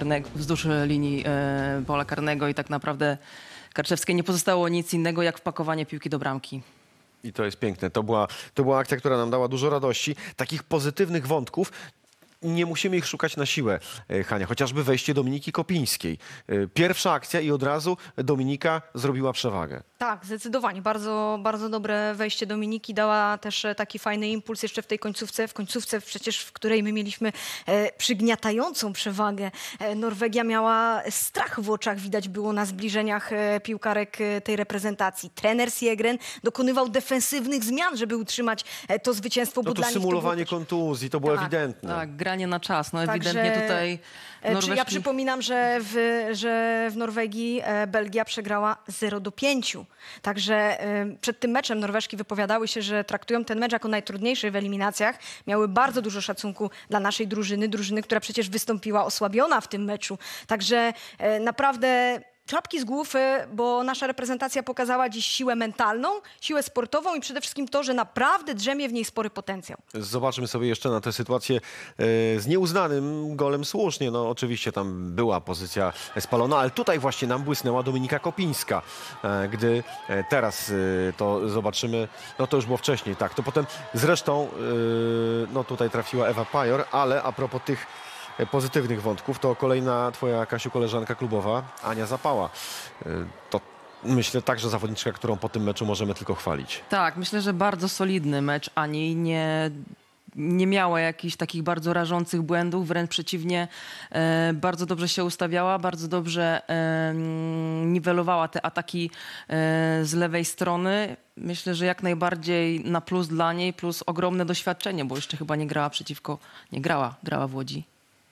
pola karnego i tak naprawdę Karczewskiej nie pozostało nic innego jak wpakowanie piłki do bramki. I to jest piękne. To była akcja, która nam dała dużo radości. Takich pozytywnych wątków. Nie musimy ich szukać na siłę, Hania. Chociażby wejście Dominiki Kopińskiej. Pierwsza akcja i od razu Dominika zrobiła przewagę. Tak, zdecydowanie. Bardzo, bardzo dobre wejście Dominiki. Dała też taki fajny impuls jeszcze w tej końcówce. W końcówce przecież, w której my mieliśmy przygniatającą przewagę. Norwegia miała strach w oczach. Widać było na zbliżeniach piłkarek tej reprezentacji. Trener Sjegren dokonywał defensywnych zmian, żeby utrzymać to zwycięstwo. No bo dla to nich symulowanie kontuzji, to było ewidentne. Tak, granie na czas. No Także, ewidentnie tutaj Norweżki... Ja przypominam, że w Norwegii Belgia przegrała 0-5. Także przed tym meczem Norweżki wypowiadały się, że traktują ten mecz jako najtrudniejszy w eliminacjach. Miały bardzo dużo szacunku dla naszej drużyny, która przecież wystąpiła osłabiona w tym meczu. Także naprawdę... Czapki z głów, bo nasza reprezentacja pokazała dziś siłę mentalną, siłę sportową i przede wszystkim to, że naprawdę drzemie w niej spory potencjał. Zobaczmy sobie jeszcze na tę sytuację z nieuznanym golem słusznie. No oczywiście tam była pozycja spalona, ale tutaj właśnie nam błysnęła Dominika Kopińska. Gdy teraz to zobaczymy, no to już było wcześniej, tak. To potem zresztą no tutaj trafiła Ewa Pajor, ale a propos tych pozytywnych wątków, to kolejna twoja, Kasiu, koleżanka klubowa, Ania Zapała. To myślę także zawodniczka, którą po tym meczu możemy tylko chwalić. Tak, myślę, że bardzo solidny mecz Ani. Nie miała jakichś takich bardzo rażących błędów, wręcz przeciwnie, bardzo dobrze się ustawiała, bardzo dobrze niwelowała te ataki z lewej strony. Myślę, że jak najbardziej na plus dla niej, plus ogromne doświadczenie, bo jeszcze chyba nie grała, grała w Łodzi.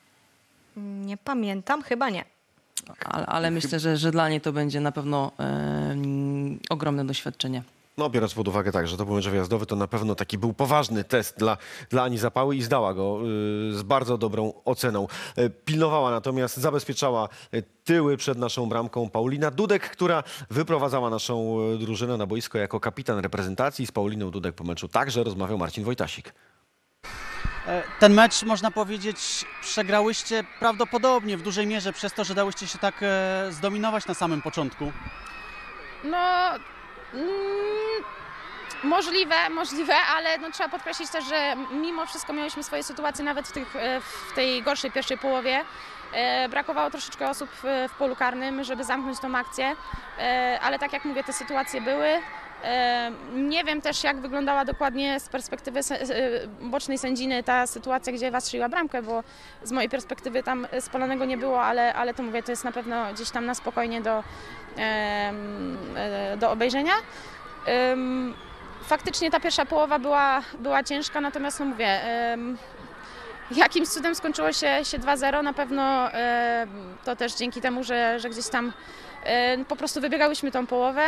Nie pamiętam, chyba nie. Ale myślę, że dla niej to będzie na pewno ogromne doświadczenie. No, biorąc pod uwagę tak, że to był mecz wyjazdowy, to na pewno taki był poważny test dla Ani Zapały i zdała go z bardzo dobrą oceną. Pilnowała natomiast, zabezpieczała tyły przed naszą bramką Paulina Dudek, która wyprowadzała naszą drużynę na boisko jako kapitan reprezentacji. Z Pauliną Dudek po meczu także rozmawiał Marcin Wojtasik. Ten mecz, można powiedzieć, przegrałyście prawdopodobnie w dużej mierze przez to, że dałyście się tak zdominować na samym początku. No, możliwe, ale no, trzeba podkreślić też, że mimo wszystko miałyśmy swoje sytuacje nawet w tej gorszej pierwszej połowie. Brakowało troszeczkę osób w polu karnym, żeby zamknąć tą akcję, ale tak jak mówię, te sytuacje były. Nie wiem też, jak wyglądała dokładnie z perspektywy bocznej sędziny ta sytuacja, gdzie Ewa strzeliła bramkę, bo z mojej perspektywy tam spalonego nie było, ale to mówię, to jest na pewno gdzieś tam na spokojnie do obejrzenia. Faktycznie ta pierwsza połowa była ciężka, natomiast no mówię, jakimś cudem skończyło się 2-0, na pewno to też dzięki temu, że gdzieś tam po prostu wybiegałyśmy tą połowę.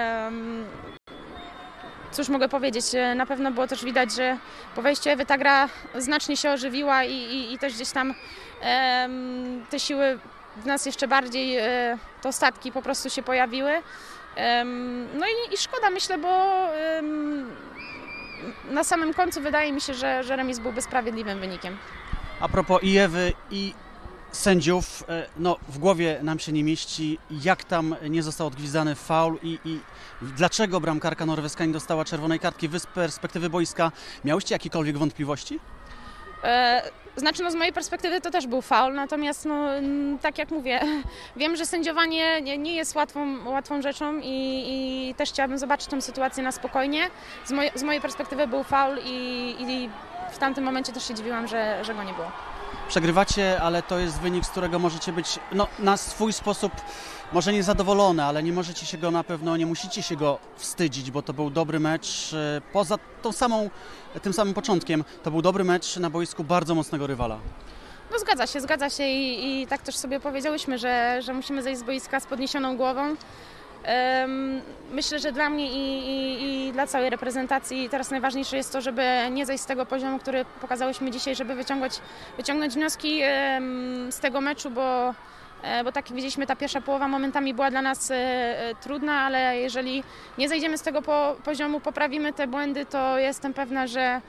Cóż mogę powiedzieć, na pewno było też widać, że po wejściu Ewy ta gra znacznie się ożywiła i też gdzieś tam te siły w nas jeszcze bardziej, te ostatki po prostu się pojawiły. No i szkoda, myślę, bo na samym końcu wydaje mi się, że remis byłby sprawiedliwym wynikiem. A propos i Ewy, i sędziów, no w głowie nam się nie mieści, jak tam nie został odgwizdany faul i dlaczego bramkarka norweska nie dostała czerwonej kartki. Wy z perspektywy boiska miałyście jakiekolwiek wątpliwości? Znaczy, no z mojej perspektywy to też był faul, natomiast no, tak jak mówię, wiem, że sędziowanie nie jest łatwą rzeczą i też chciałabym zobaczyć tę sytuację na spokojnie. Z mojej perspektywy był faul i w tamtym momencie też się dziwiłam, że go nie było. Przegrywacie, ale to jest wynik, z którego możecie być no, na swój sposób może niezadowolone, ale nie możecie się go na pewno, nie musicie się go wstydzić, bo to był dobry mecz. Poza tym samym początkiem, to był dobry mecz na boisku bardzo mocnego rywala. No zgadza się i tak też sobie powiedziałyśmy, że musimy zejść z boiska z podniesioną głową. Myślę, że dla mnie i dla całej reprezentacji teraz najważniejsze jest to, żeby nie zejść z tego poziomu, który pokazałyśmy dzisiaj, żeby wyciągnąć wnioski z tego meczu, bo tak jak widzieliśmy, ta pierwsza połowa momentami była dla nas trudna, ale jeżeli nie zejdziemy z tego poziomu, poprawimy te błędy, to jestem pewna, że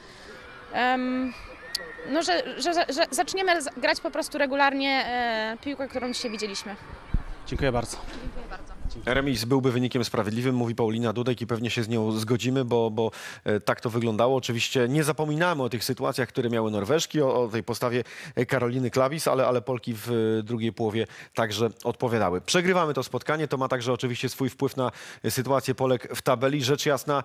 zaczniemy grać po prostu regularnie piłkę, którą dzisiaj widzieliśmy. Dziękuję bardzo. Remis byłby wynikiem sprawiedliwym, mówi Paulina Dudek i pewnie się z nią zgodzimy, bo tak to wyglądało. Oczywiście nie zapominamy o tych sytuacjach, które miały Norweżki, o tej postawie Karoliny Klawis, ale Polki w drugiej połowie także odpowiadały. Przegrywamy to spotkanie, to ma także oczywiście swój wpływ na sytuację Polek w tabeli. Rzecz jasna,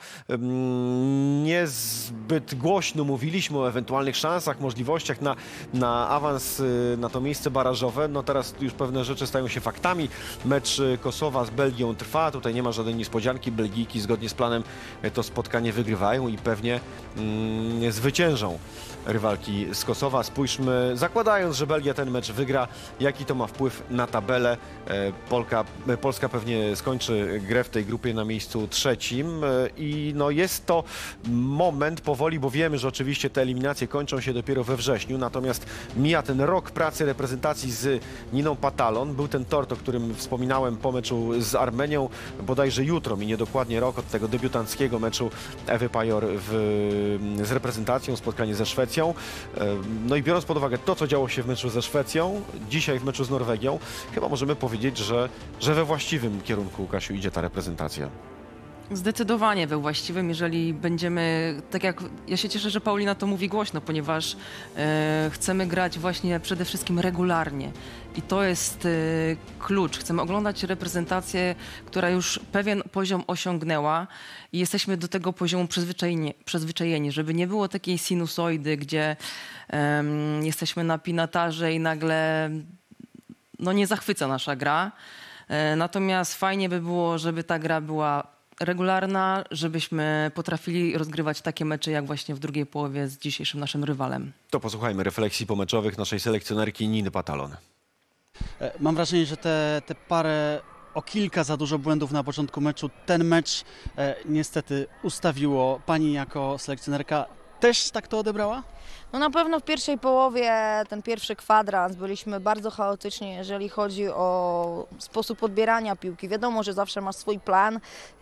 niezbyt głośno mówiliśmy o ewentualnych szansach, możliwościach na awans na to miejsce barażowe. No teraz już pewne rzeczy stają się faktami. Mecz Kosowa z Belgią trwa, tutaj nie ma żadnej niespodzianki. Belgijki zgodnie z planem to spotkanie wygrywają i pewnie zwyciężą rywalki z Kosowa. Spójrzmy, zakładając, że Belgia ten mecz wygra, jaki to ma wpływ na tabelę. Polska pewnie skończy grę w tej grupie na miejscu trzecim i no jest to moment powoli, bo wiemy, że oczywiście te eliminacje kończą się dopiero we wrześniu, natomiast mija ten rok pracy reprezentacji z Niną Patalon. Był ten tort, o którym wspominałem po meczu z Armenią, bodajże jutro minie dokładnie rok od tego debiutanckiego meczu Ewy Pajor z reprezentacją, spotkanie ze Szwecją. No i biorąc pod uwagę to, co działo się w meczu ze Szwecją, dzisiaj w meczu z Norwegią, chyba możemy powiedzieć, że we właściwym kierunku, Kasiu, idzie ta reprezentacja. Zdecydowanie we właściwym, jeżeli będziemy, tak jak ja się cieszę, że Paulina to mówi głośno, ponieważ chcemy grać właśnie przede wszystkim regularnie i to jest klucz. Chcemy oglądać reprezentację, która już pewien poziom osiągnęła i jesteśmy do tego poziomu przyzwyczajeni, żeby nie było takiej sinusoidy, gdzie jesteśmy na pinatarze i nagle no, nie zachwyca nasza gra. Natomiast fajnie by było, żeby ta gra była regularna, żebyśmy potrafili rozgrywać takie mecze jak właśnie w drugiej połowie z dzisiejszym naszym rywalem. To posłuchajmy refleksji pomeczowych naszej selekcjonerki Niny Patalon. Mam wrażenie, że te parę o kilka za dużo błędów na początku meczu. Ten mecz niestety ustawiło. Pani jako selekcjonerka też tak to odebrała? No na pewno w pierwszej połowie, ten pierwszy kwadrans, byliśmy bardzo chaotyczni, jeżeli chodzi o sposób odbierania piłki. Wiadomo, że zawsze masz swój plan,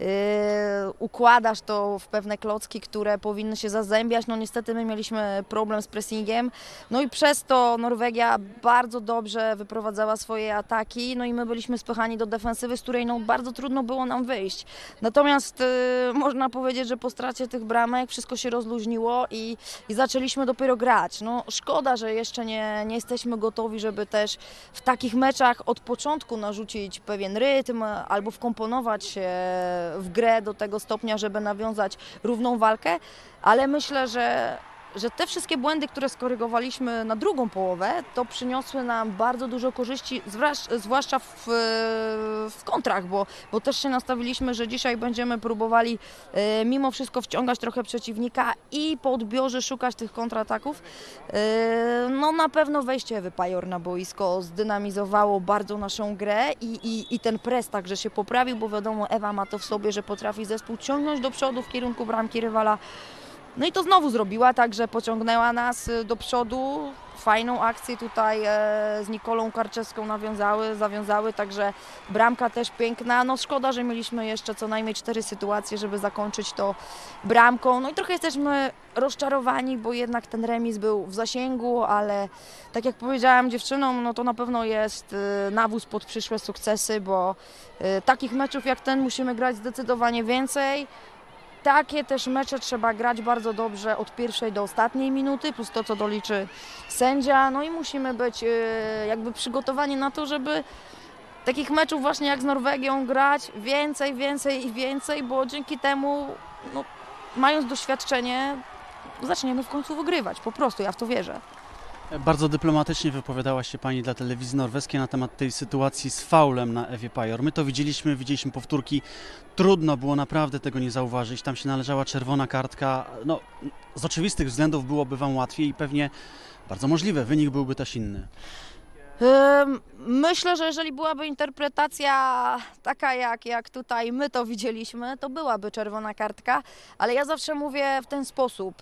układasz to w pewne klocki, które powinny się zazębiać. No niestety my mieliśmy problem z pressingiem, no i przez to Norwegia bardzo dobrze wyprowadzała swoje ataki, no i my byliśmy spychani do defensywy, z której no bardzo trudno było nam wyjść. Natomiast można powiedzieć, że po stracie tych bramek wszystko się rozluźniło i zaczęliśmy dopiero grać. No, szkoda, że jeszcze nie jesteśmy gotowi, żeby też w takich meczach od początku narzucić pewien rytm albo wkomponować się w grę do tego stopnia, żeby nawiązać równą walkę, ale myślę, że te wszystkie błędy, które skorygowaliśmy na drugą połowę, to przyniosły nam bardzo dużo korzyści, zwłaszcza w kontrach, bo też się nastawiliśmy, że dzisiaj będziemy próbowali mimo wszystko wciągać trochę przeciwnika i po odbiorze szukać tych kontrataków. No na pewno wejście Ewy Pajor na boisko zdynamizowało bardzo naszą grę i ten pres także się poprawił, bo wiadomo, Ewa ma to w sobie, że potrafi zespół ciągnąć do przodu w kierunku bramki rywala. No i to znowu zrobiła, także pociągnęła nas do przodu. Fajną akcję tutaj z Nikolą Karczewską zawiązały, także bramka też piękna. No szkoda, że mieliśmy jeszcze co najmniej 4 sytuacje, żeby zakończyć to bramką. No i trochę jesteśmy rozczarowani, bo jednak ten remis był w zasięgu, ale tak jak powiedziałam dziewczynom, no to na pewno jest nawóz pod przyszłe sukcesy, bo takich meczów jak ten musimy grać zdecydowanie więcej. Takie też mecze trzeba grać bardzo dobrze od pierwszej do ostatniej minuty, plus to, co doliczy sędzia. No i musimy być jakby przygotowani na to, żeby takich meczów właśnie jak z Norwegią grać więcej, bo dzięki temu, no, mając doświadczenie, zaczniemy w końcu wygrywać. Po prostu, ja w to wierzę. Bardzo dyplomatycznie wypowiadała się Pani dla telewizji norweskiej na temat tej sytuacji z faulem na Ewie Pajor. My to widzieliśmy powtórki. Trudno było naprawdę tego nie zauważyć. Tam się należała czerwona kartka. No, z oczywistych względów byłoby Wam łatwiej i pewnie bardzo możliwe, wynik byłby też inny. Myślę, że jeżeli byłaby interpretacja taka, jak tutaj my to widzieliśmy, to byłaby czerwona kartka, ale ja zawsze mówię w ten sposób.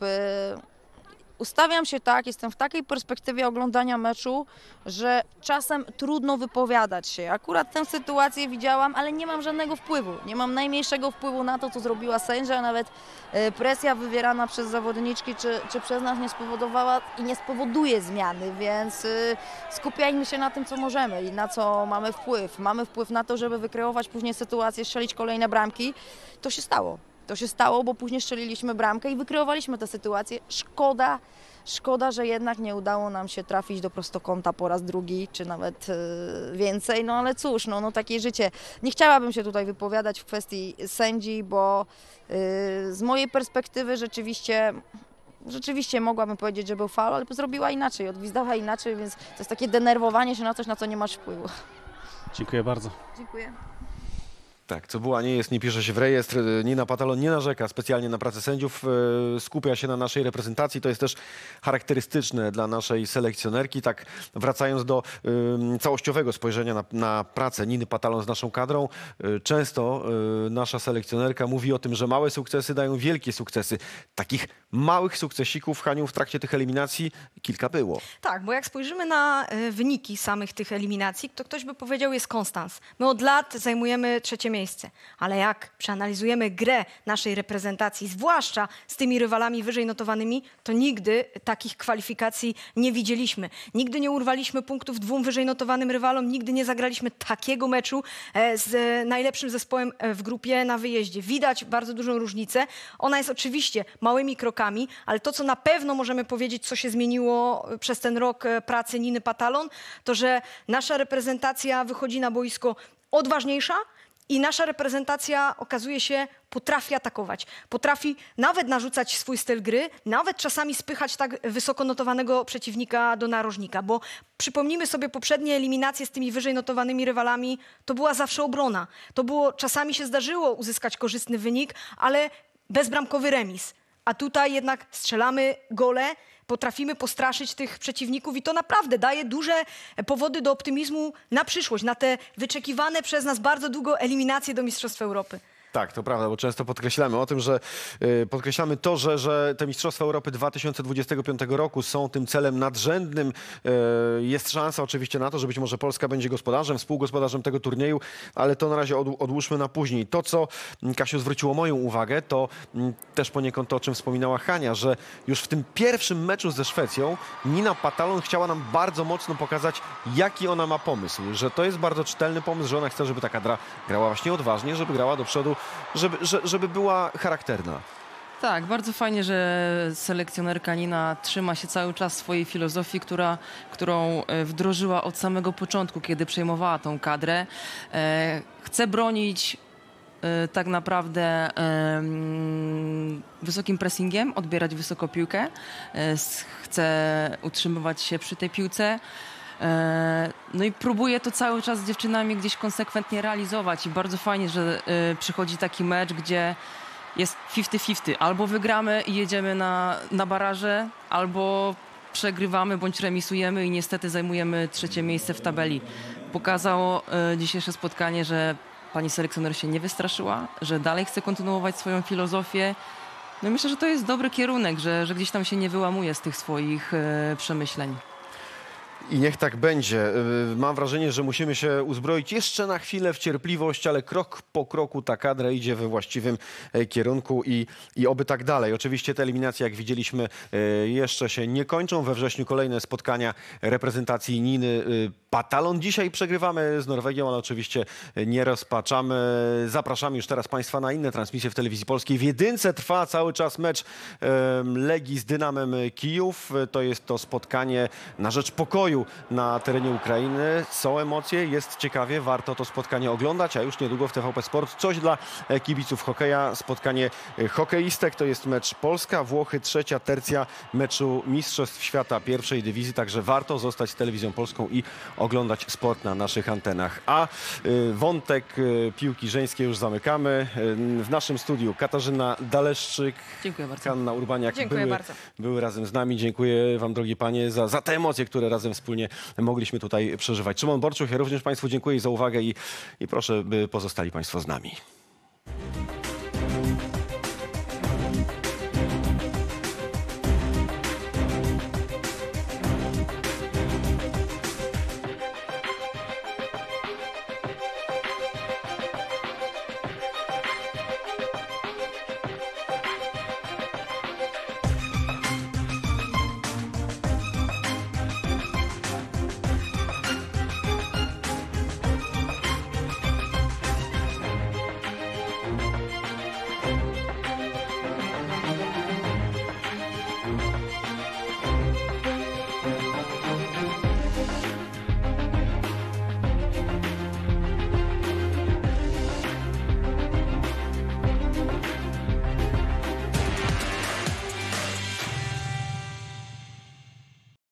Ustawiam się tak, jestem w takiej perspektywie oglądania meczu, że czasem trudno wypowiadać się. Akurat tę sytuację widziałam, ale nie mam żadnego wpływu. Nie mam najmniejszego wpływu na to, co zrobiła sędzia. Nawet presja wywierana przez zawodniczki czy przez nas nie spowodowała i nie spowoduje zmiany, więc skupiajmy się na tym, co możemy i na co mamy wpływ. Mamy wpływ na to, żeby wykreować później sytuację, strzelić kolejne bramki. To się stało. To się stało, bo później strzeliliśmy bramkę i wykreowaliśmy tę sytuację. Szkoda, że jednak nie udało nam się trafić do prostokąta po raz drugi, czy nawet więcej. No ale cóż, no takie życie. Nie chciałabym się tutaj wypowiadać w kwestii sędzi, bo z mojej perspektywy rzeczywiście mogłabym powiedzieć, że był faul, ale zrobiła inaczej, odgwizdała inaczej, więc to jest takie denerwowanie się na coś, na co nie masz wpływu. Dziękuję bardzo. Dziękuję. Tak, co była, nie jest, nie pisze się w rejestr. Nina Patalon nie narzeka specjalnie na pracę sędziów, skupia się na naszej reprezentacji. To jest też charakterystyczne dla naszej selekcjonerki. Tak, wracając do całościowego spojrzenia na pracę Niny Patalon z naszą kadrą, często nasza selekcjonerka mówi o tym, że małe sukcesy dają wielkie sukcesy. Takich małych sukcesików, Haniu, w trakcie tych eliminacji kilka było. Tak, bo jak spojrzymy na wyniki samych tych eliminacji, to ktoś by powiedział, jest konstans. My od lat zajmujemy 3. miejsce, ale jak przeanalizujemy grę naszej reprezentacji, zwłaszcza z tymi rywalami wyżej notowanymi, to nigdy takich kwalifikacji nie widzieliśmy. Nigdy nie urwaliśmy punktów 2 wyżej notowanym rywalom, nigdy nie zagraliśmy takiego meczu z najlepszym zespołem w grupie na wyjeździe. Widać bardzo dużą różnicę. Ona jest oczywiście małymi krokami, ale to, co na pewno możemy powiedzieć, co się zmieniło przez ten rok pracy Niny Patalon, to że nasza reprezentacja wychodzi na boisko odważniejsza, i nasza reprezentacja, okazuje się, potrafi atakować. Potrafi nawet narzucać swój styl gry, nawet czasami spychać tak wysoko notowanego przeciwnika do narożnika. Bo przypomnijmy sobie poprzednie eliminacje z tymi wyżej notowanymi rywalami, to była zawsze obrona. Czasami się zdarzyło uzyskać korzystny wynik, ale bezbramkowy remis. A tutaj jednak strzelamy gole, potrafimy postraszyć tych przeciwników i to naprawdę daje duże powody do optymizmu na przyszłość, na te wyczekiwane przez nas bardzo długo eliminacje do Mistrzostw Europy. Tak, to prawda, bo często podkreślamy o tym, że podkreślamy to, że te Mistrzostwa Europy 2025 roku są tym celem nadrzędnym. Jest szansa oczywiście na to, że być może Polska będzie gospodarzem, współgospodarzem tego turnieju, ale to na razie odłóżmy na później. To, co, Kasiu, zwróciło moją uwagę, to też poniekąd to, o czym wspominała Hania, że już w tym pierwszym meczu ze Szwecją Nina Patalon chciała nam bardzo mocno pokazać, jaki ona ma pomysł, że to jest bardzo czytelny pomysł, że ona chce, żeby ta kadra grała właśnie odważnie, żeby grała do przodu, żeby była charakterna. Tak, bardzo fajnie, że selekcjonerka Nina trzyma się cały czas swojej filozofii, którą wdrożyła od samego początku, kiedy przejmowała tą kadrę. Chce bronić tak naprawdę wysokim pressingiem, odbierać wysoko piłkę. Chce utrzymywać się przy tej piłce. No i próbuję to cały czas z dziewczynami gdzieś konsekwentnie realizować i bardzo fajnie, że przychodzi taki mecz, gdzie jest 50-50. Albo wygramy i jedziemy na baraże, albo przegrywamy bądź remisujemy i niestety zajmujemy 3. miejsce w tabeli. Pokazało dzisiejsze spotkanie, że pani selekcjoner się nie wystraszyła, że dalej chce kontynuować swoją filozofię. No i myślę, że to jest dobry kierunek, że gdzieś tam się nie wyłamuje z tych swoich przemyśleń. I niech tak będzie. Mam wrażenie, że musimy się uzbroić jeszcze na chwilę w cierpliwość, ale krok po kroku ta kadra idzie we właściwym kierunku i oby tak dalej. Oczywiście te eliminacje, jak widzieliśmy, jeszcze się nie kończą. We wrześniu kolejne spotkania reprezentacji Niny Patalon. Dzisiaj przegrywamy z Norwegią, ale oczywiście nie rozpaczamy. Zapraszamy już teraz Państwa na inne transmisje w Telewizji Polskiej. W Jedynce trwa cały czas mecz Legii z Dynamem Kijów. To jest to spotkanie na rzecz pokoju na terenie Ukrainy. Są emocje, jest ciekawie, warto to spotkanie oglądać, a już niedługo w TVP Sport coś dla kibiców hokeja. Spotkanie hokeistek to jest mecz Polska-Włochy, 3. tercja meczu Mistrzostw Świata pierwszej dywizji, także warto zostać z Telewizją Polską i oglądać sport na naszych antenach. A wątek piłki żeńskiej już zamykamy. W naszym studiu Katarzyna Daleszczyk, Dziękuję bardzo. Hanna Urbaniak bardzo. były razem z nami. Dziękuję wam, drogie panie, za te emocje, które razem wspólnie mogliśmy tutaj przeżywać. Szymon Borczuch, ja również Państwu dziękuję za uwagę i proszę, by pozostali Państwo z nami.